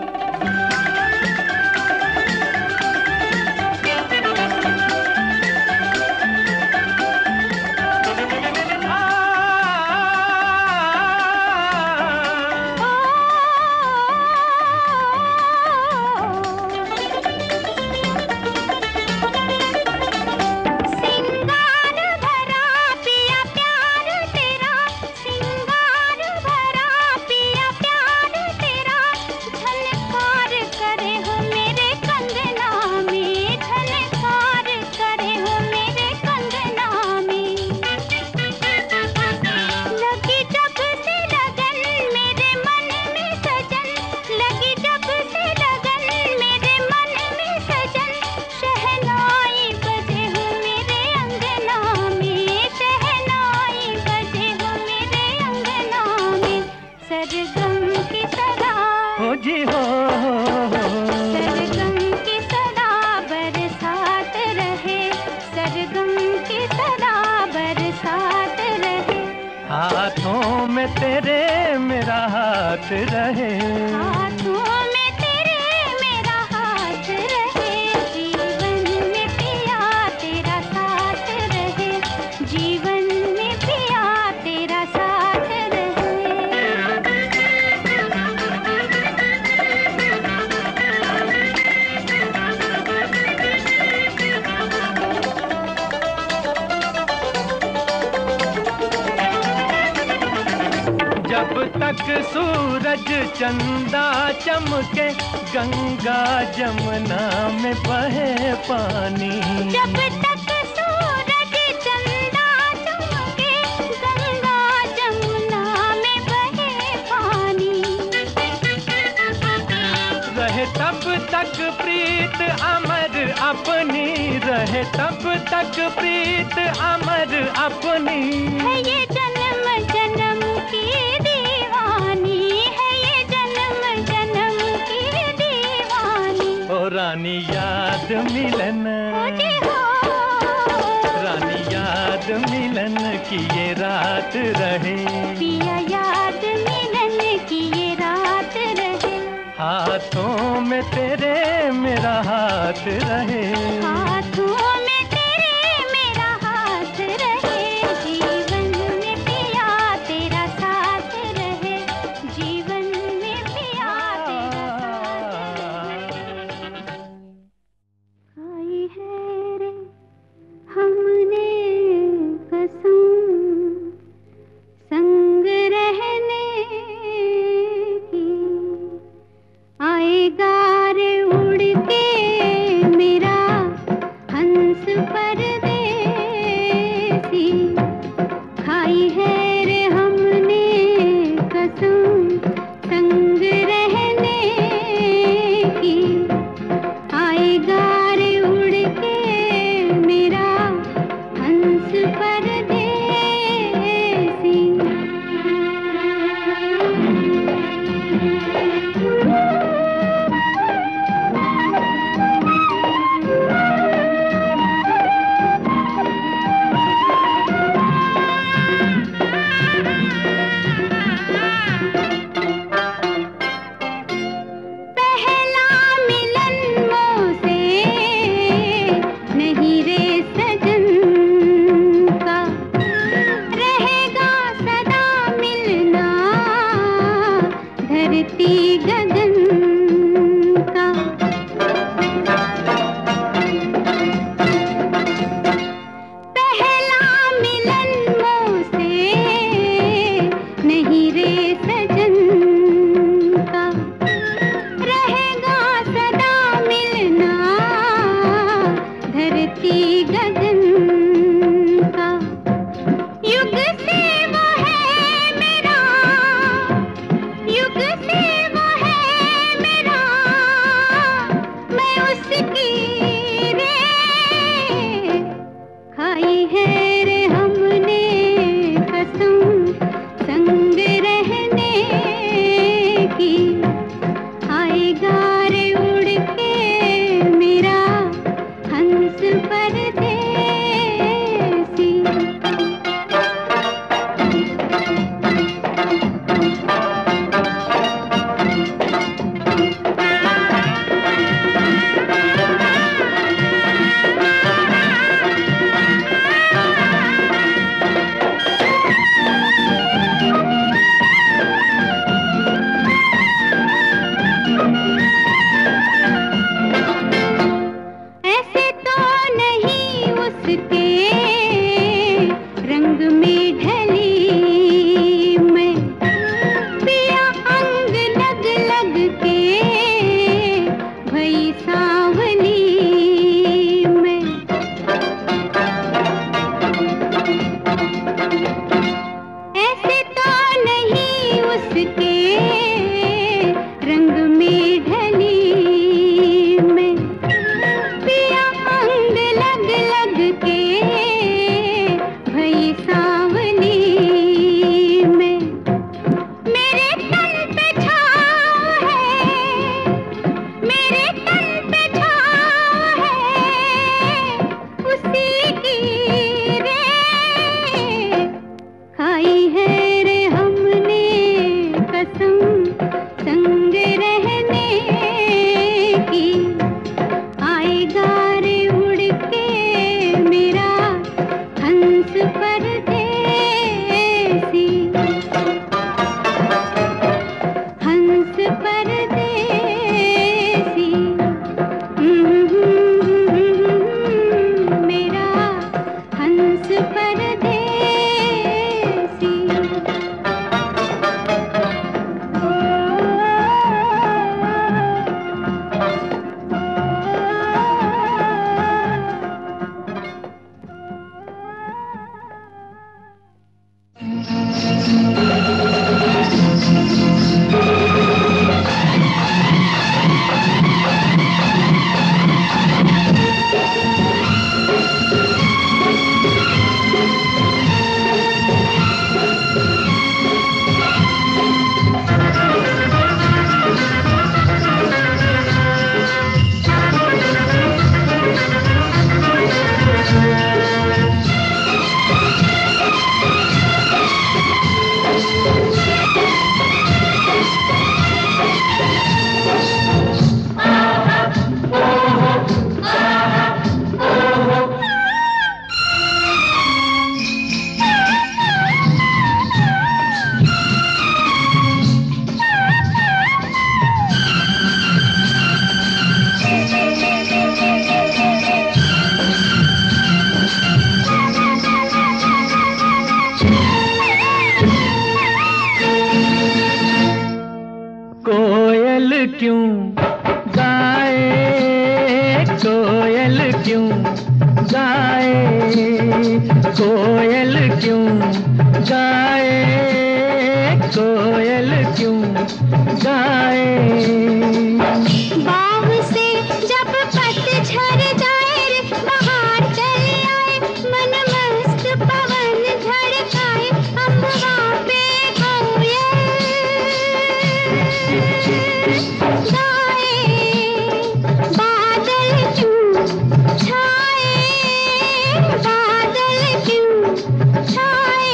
सिंगार भरा पिया प्यार तेरा, सिंगार भरा पिया प्यार तेरा, झनकार करे हो मेरे कंगना में, झनकार करे हो मेरे कंगना में। लगी जब से लगन मेरे मन में सजन, लगी जब से लगन मेरे मन में सजन, शहनाई बजे हो मेरे अंगना में, शहनाई बजे हो मेरे अंगना में। सरगम की सदा हो जी हो, सरगम की सदा बरसात रहे, सरगम की सदा बरसात रहे। हाथों में तेरे मेरा हाथ रहे। हाथों में तेरे मेरा हाथ रहे, जीवन में पिया तेरा साथ रहे, जीवन में पिया तेरा साथ रहे। जब तक सूरज चंदा चमके, गंगा जमुना में बहे पानी। जब तक सूरज चंदा चमके, गंगा जमुना में बहे पानी। रहे तब तक प्रीत अमर अपनी, रहे तब तक प्रीत अमर अपनी। है ये जन्म जन्म की रहे, पिया याद मिलन की ये रात रहे, हाथों में तेरे मेरा हाथ रहे, हाथों में तेरे मेरा हाथ रहे, जीवन में पिया तेरा साथ रहे, जीवन में पिया तेरा साथ रहे। खाई है रे हमने कसम संग रहने की, आएगा रे उड़ के मेरा हंस परदेसी, खाई है रे हमने कसम संग रहने की, आएगा रे उड़ के मेरा हंस परदेसी। पहला मिलन मोसे नहीं रे सजन का, रहेगा सदा मिलना धरती गगन का। पहला मिलन मोसे नहीं रे सजन का, रहेगा सदा मिलना धरती गगन का। युग से वो है मेरा, युग से वो है क्यों गाए, कोयल क्यों गाए, कोयल क्यों गाए, कोयल क्यों गाए। बाग से जब पतझड़ जाए रे बाहर चले आए, मन मस्त पवन झड़काए, अम्बा पे कोयल गाए। बादल क्यों छाए, बादल क्यों छाए,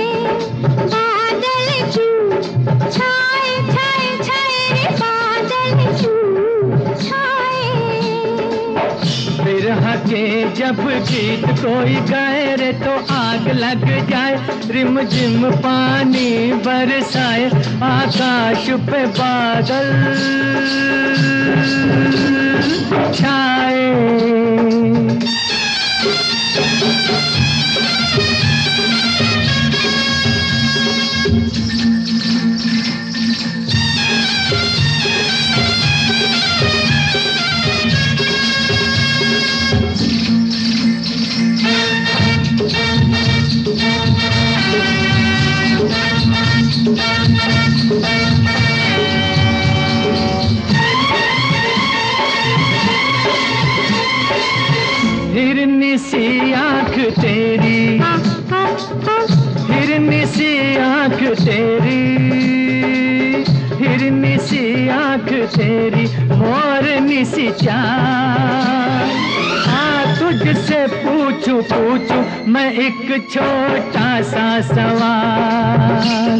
बादल क्यों छाए, छाए छाए रे बादल क्यों छाए। बिरह के जब गीत कोई गाए रे तो आग लग जाए, रिम झिम पानी बरसाए, आकाश पे बादल छाए। हिरनी सी आँख तेरी, हिरनी सी आँख तेरी, हिरनी सी आँख तेरी, मोरनी सी चाल। आ तुझसे पूछूं पूछूं मैं एक छोटा सा सवाल,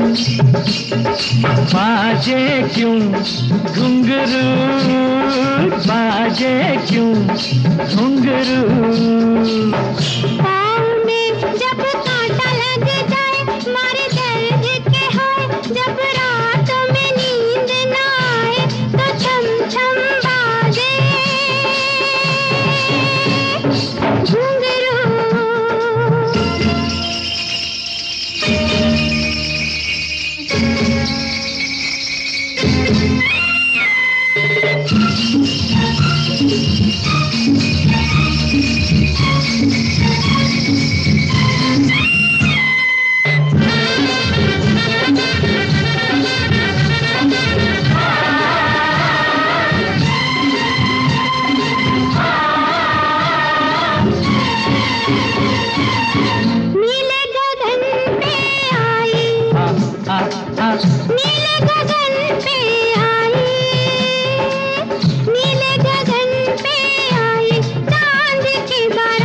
बाजे क्यों घुंघरू, बाजे क्यों घुंघरू। पाँव में जब कांटा लग जाए, मारे दर्द के हाय, जब रात में नींद न आए, तो छम छम बाजे घुंघरू। नीले गगन पे आई, नीले गगन पे आई, नीले गगन पे आई, चांद की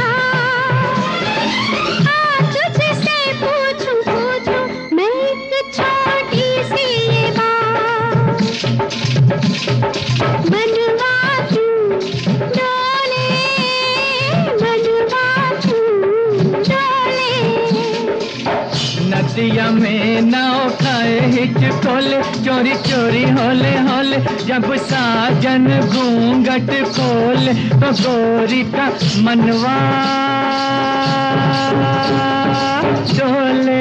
बारात। आ तुझसे पूछूं पूछूं मैं एक छोटी सी ये बात, मनवा क्यों डोले, मनवा क्यों डोले। नदिया में नाव खाए हिचकोले, चोरी चोरी होले होले, जब साजन घूंघट खोले, तो गोरी का मनवा डोले।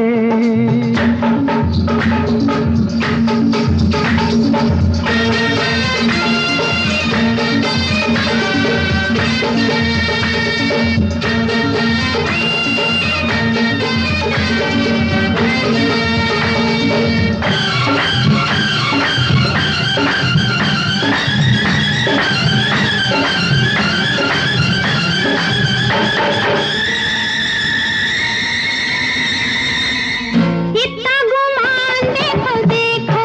इतना गुमान देखो देखो,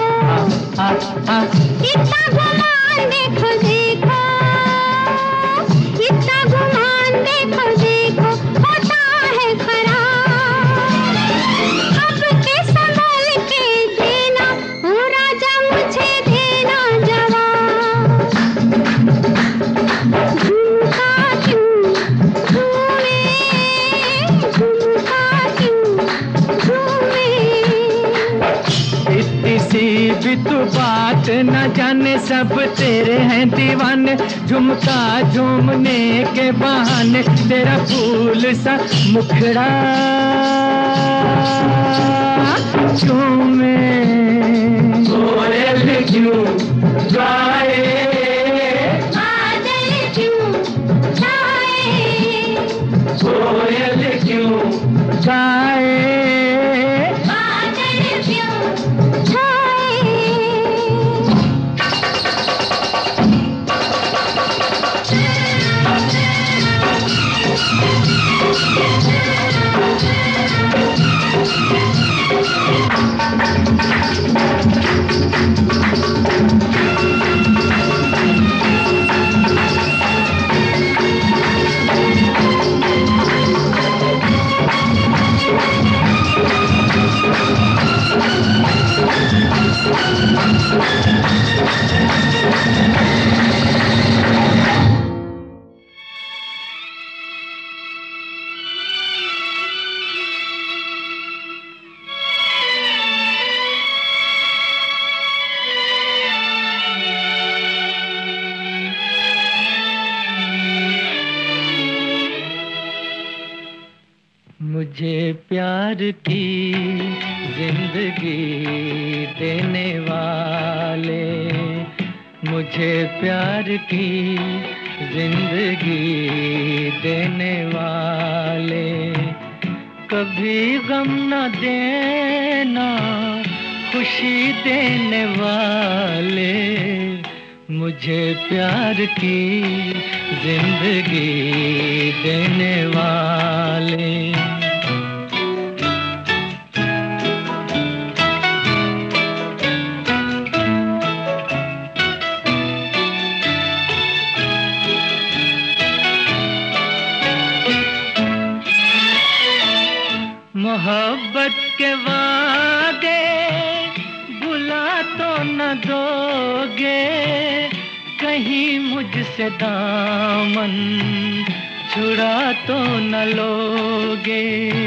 इतना गुमान देखो देखो, इतना गुमान देखो देखो, होता है खराब। अब के संभल के देना, ओ राजा मुझे देना जवाब। झुमका क्यों घूमे, झुमका क्यों घूमे। इतनी सी भी तू बात न जाने, सब तेरे हैं दीवाने, झुमका झूमने के बहाने, तेरा फूल सा मुखड़ा झूमे। कोयल क्यों प्यार की जिंदगी देने वाले, मुझे प्यार की जिंदगी देने वाले, कभी गम न देना खुशी देने वाले, मुझे प्यार की जिंदगी देने वाले। मोहब्बत के वादे भुला तो न दोगे, कहीं मुझसे दामन छुड़ा तो न लोगे।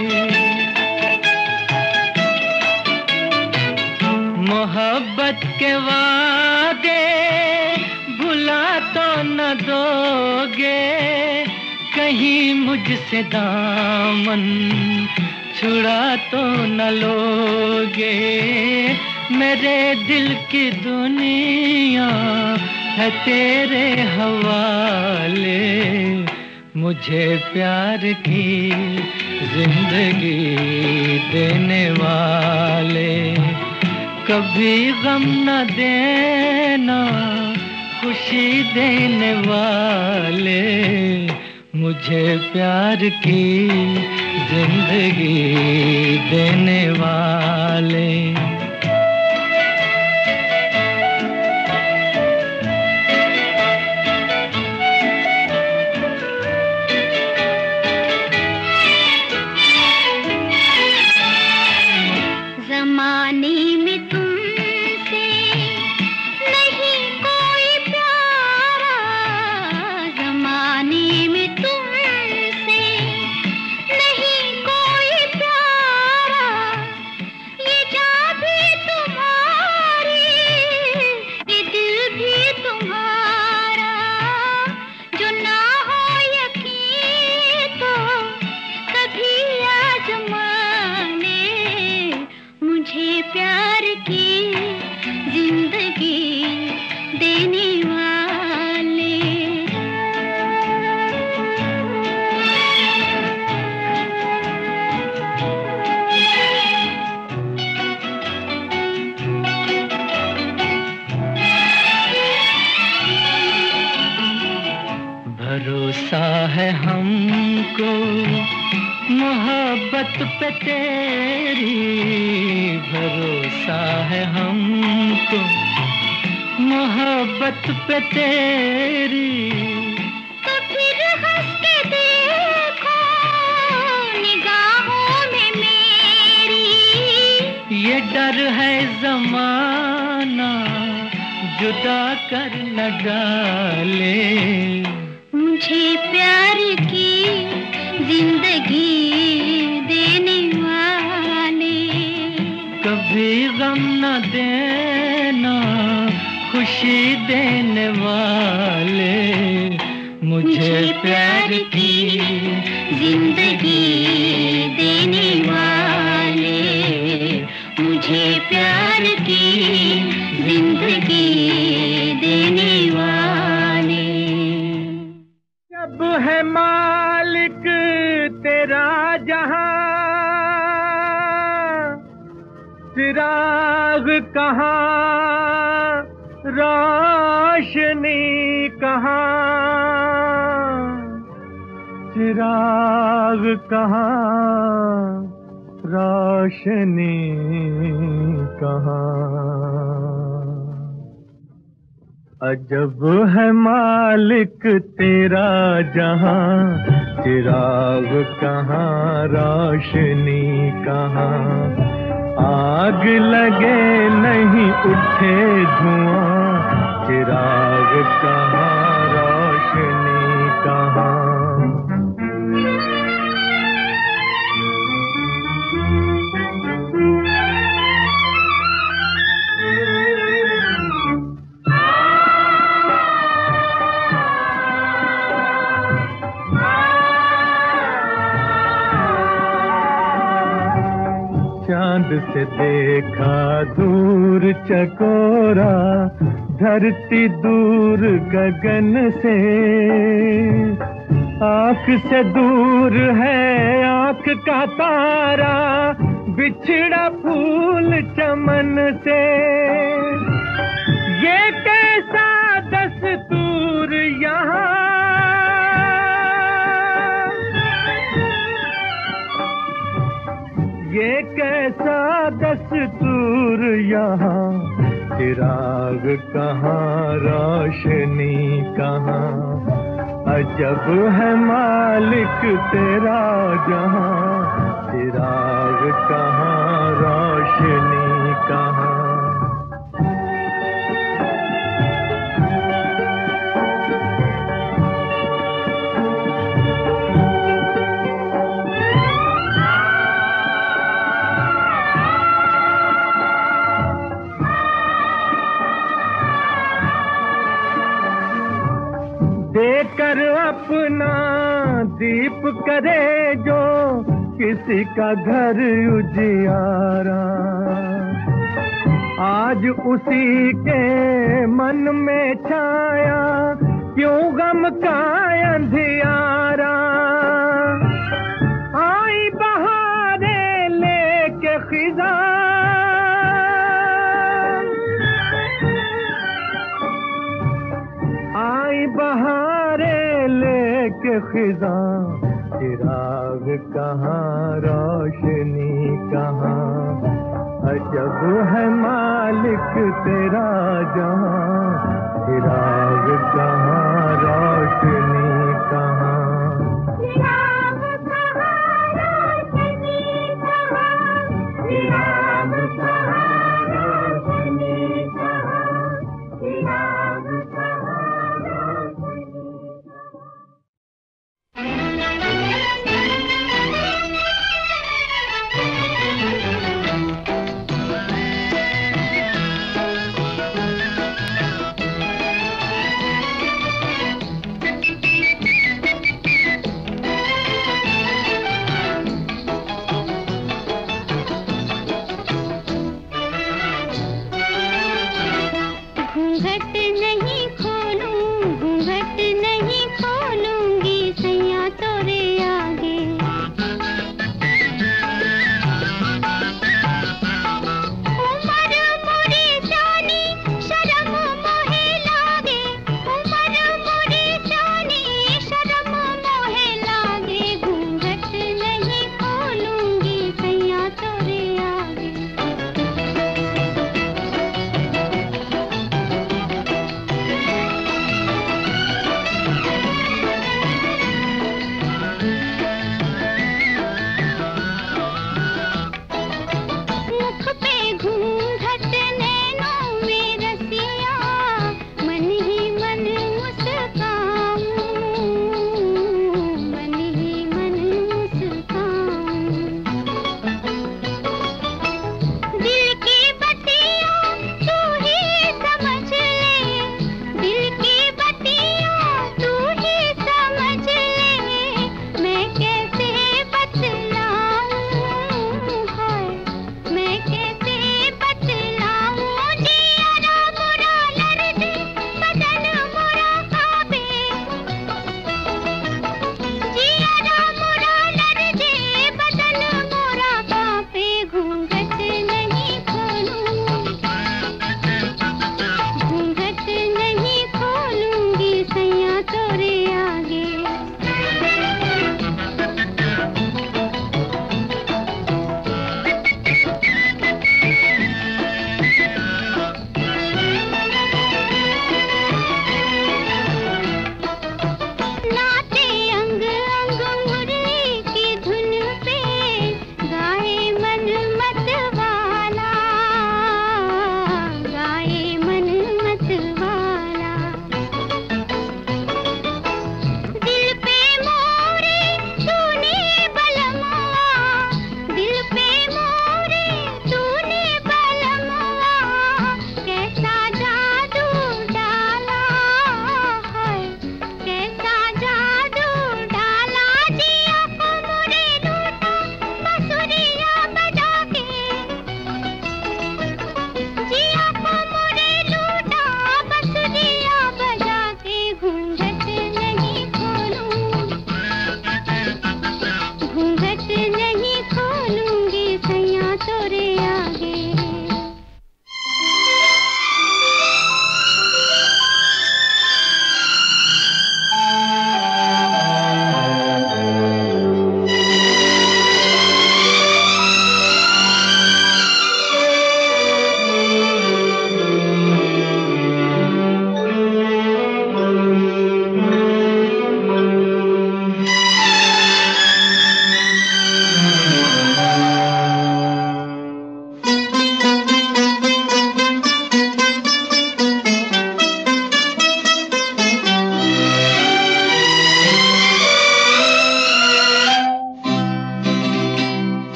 मोहब्बत के वादे भुला तो न दोगे, कहीं मुझसे दामन छुड़ा तो न लोगे। मेरे दिल की दुनिया है तेरे हवाले, मुझे प्यार की जिंदगी देने वाले, कभी गम न देना खुशी देने वाले, मुझे प्यार की जिंदगी देने वाले। ज़माने में तुमसे नहीं कोई प्यारा, ज़माने में तुमसे नहीं कोई प्यारा, ये जान भी तुम्हारी, ये दिल भी तुम्हारा, जो ना हो यकीन तो कभी आज़माने, मुझे प्यार की जिंदगी देने वाले। भरोसा है हमको मोहब्बत पे तेरी, भरोसा है हमको मोहब्बत पे तेरी, तो फिर हंस के देखो निगाहों में मेरी, ये डर है ज़माना जुदा कर न डाले, मुझे प्यार की जिंदगी देने वाले, कभी गम न देना खुशी देने वाले, मुझे प्यार की जिंदगी देने वाले, मुझे प्यार की जिंदगी देने वाले। जब है मालिक तेरा जहां, चिराग कहाँ रोशनी कहाँ, चिराग कहाँ रोशनी कहाँ। अजब है मालिक तेरा जहां, चिराग कहाँ रोशनी कहाँ, आग लगे नहीं उठे धुआं, चिराग कहाँ रोशनी कहाँ। देखा दूर चकोरा धरती दूर गगन से, आँख से दूर है आँख का तारा, बिछड़ा फूल चमन से। ये कैसा दस्तूर यहाँ, ये कैसा दस्तूर यहाँ, चिराग कहाँ रोशनी कहाँ, अजब है मालिक तेरा जहाँ, चिराग कहाँ रोशनी कहाँ। देकर अपना दीप करे जो किसी का घर उजियारा, आज उसी के मन में छाया क्यों गम का अंधियारा। आई बहारें लेके खिज़ां, आई बहारें लेके खिज़ां, चिराग कहाँ रोशनी कहाँ, अजब है मालिक तेरा जहाँ, चिराग कहाँ रोशनी कहाँ।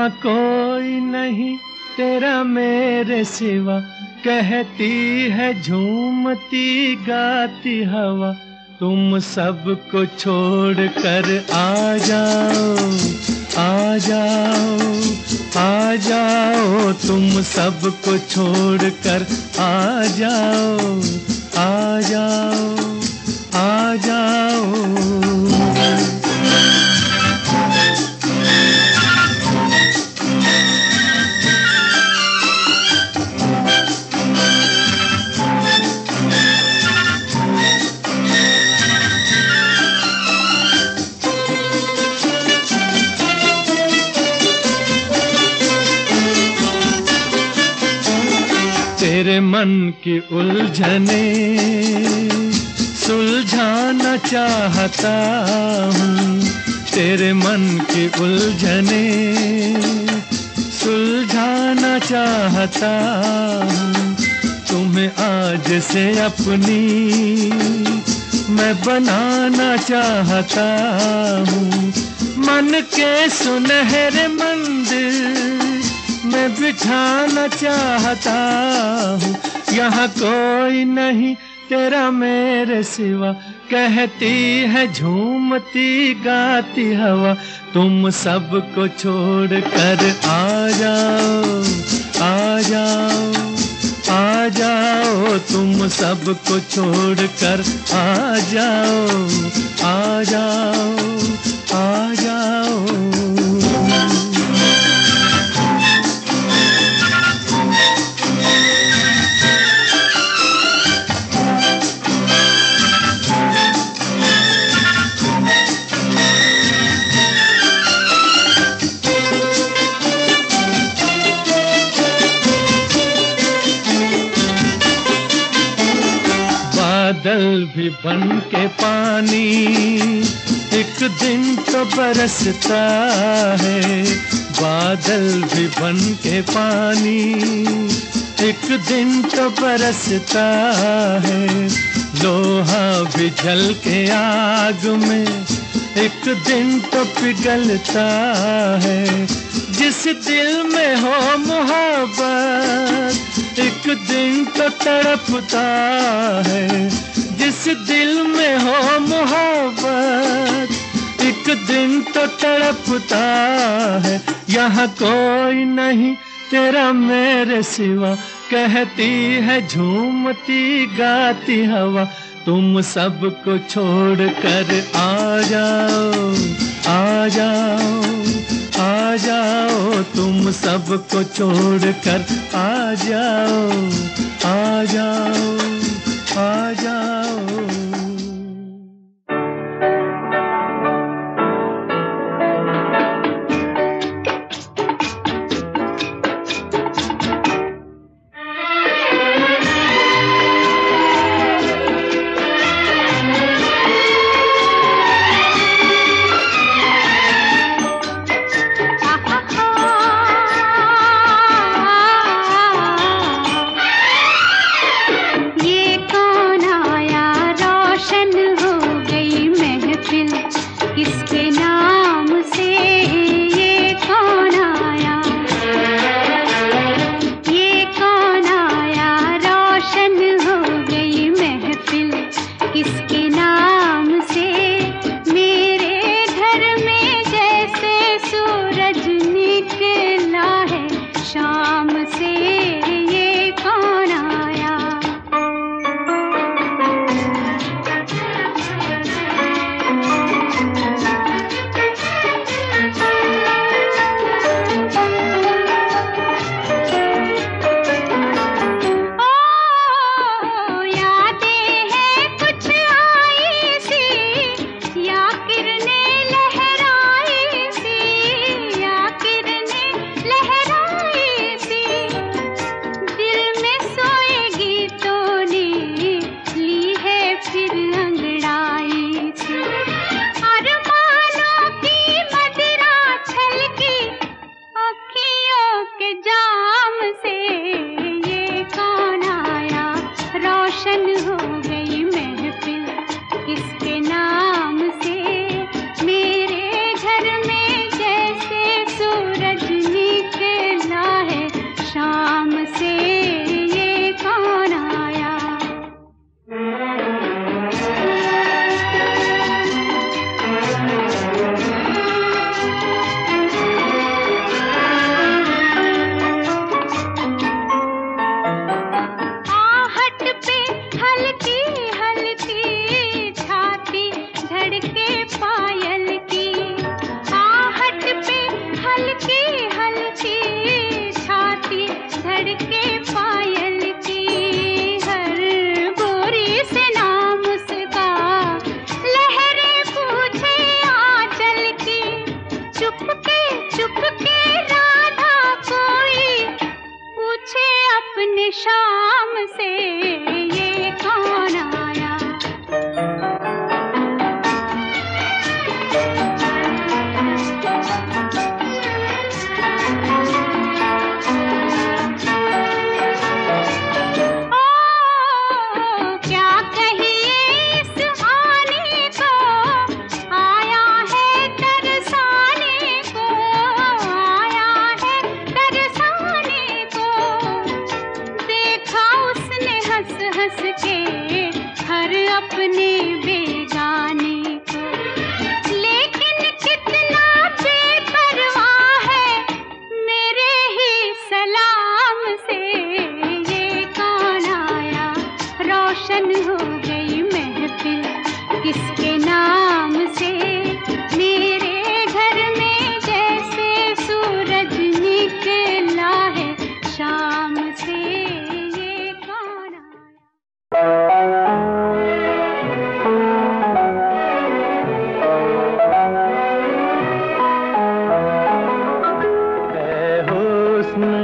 यहाँ कोई नहीं तेरा मेरे सिवा, कहती है झूमती गाती हवा। तुम सबको छोड़ कर आ जाओ, आ जाओ, आ जाओ, तुम सबको छोड़ कर आ जाओ, आ जाओ, आ जाओ। तेरे मन की उलझने सुलझाना चाहता हूँ, तेरे मन की उलझने सुलझाना चाहता हूँ। तुम्हें आज से अपनी मैं बनाना चाहता हूँ। मन के सुनहरे मंदिर मैं बिठाना चाहता हूँ। यहाँ कोई नहीं तेरा मेरे सिवा, कहती है झूमती गाती हवा। तुम सबको छोड़ कर आ जाओ, आ जाओ, आ जाओ, तुम सबको छोड़ कर आ जाओ, आ जाओ, आ जाओ। बादल भी बन के पानी एक दिन तो बरसता है। बादल भी बन के पानी एक दिन तो बरसता है। लोहा भी जल के आग में एक दिन तो पिघलता है। जिस दिल में हो मोहब्बत एक दिन तो तड़पता है। जिस दिल में हो मोहब्बत एक दिन तो तड़पता है। यहाँ कोई नहीं तेरा मेरे सिवा, कहती है झूमती गाती हवा। तुम सबको छोड़ कर आ जाओ, आ जाओ, आ जाओ, तुम सबको छोड़ कर आ जाओ, आ जाओ, आ जाओ। ये कौन आया रो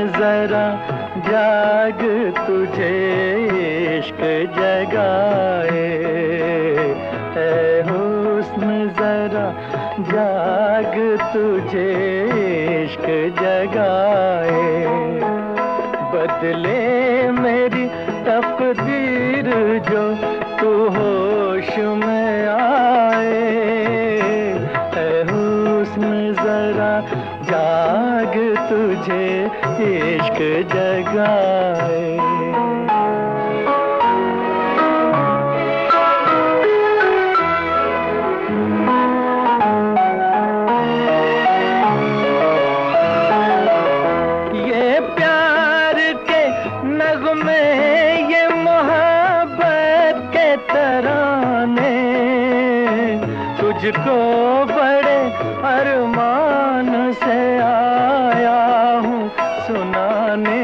जरा जाग तुझे इश्क जगाए, ऐ हुस्न जरा जाग तुझे इश्क जगाए। बदले मेरी तकदीर जो तू होश में आए, ऐ हुस्न जरा जाग तुझे इश्क जगाए। ये प्यार के नगमे, ये मोहब्बत के तराने तुझको बड़े अरमान से आया हूँ सुनाने।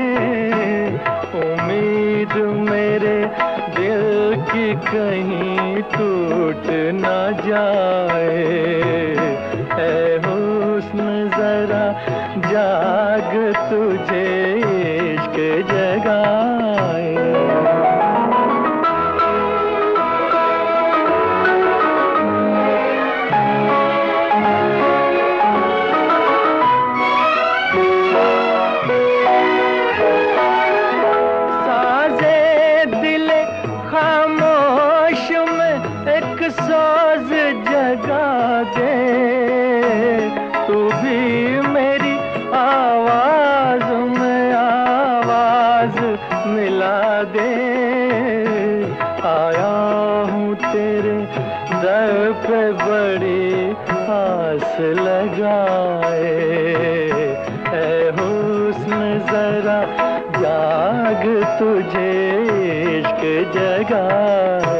उम्मीद मेरे दिल की कहीं टूट न जाए, ऐ हुस्न जरा जाग तुझे इश्क जगाए। खामोश में एक सोज जगा दे, तू भी मेरी आवाज में आवाज मिला दे। आया हूँ तेरे दर पे बड़ी आस लगाए, ऐ हुस्न जरा जाग तुझे इश्क जगाए।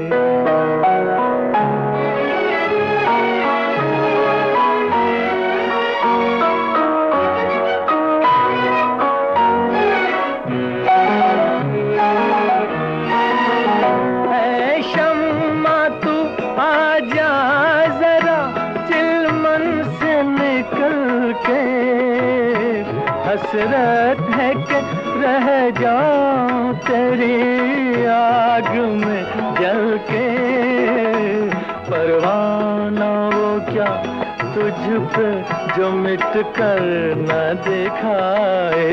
ऐ शम्मा तू आजा जरा चिलमन से निकल के, हसरत है कि रह जाऊं तेरी आग में जल के। परवाना वो क्या तुझ पे जो मिट कर न दिखाए,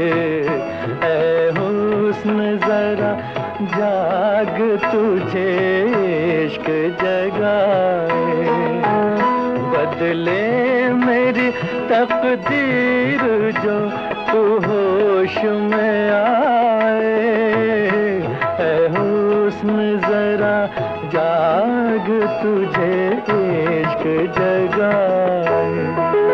ऐ हुस्न जरा जाग तुझे इश्क जगाए। बदले मेरी तकदीर जो तू होश में आए, ऐ हुस्न जरा जाग तुझे इश्क जगाए।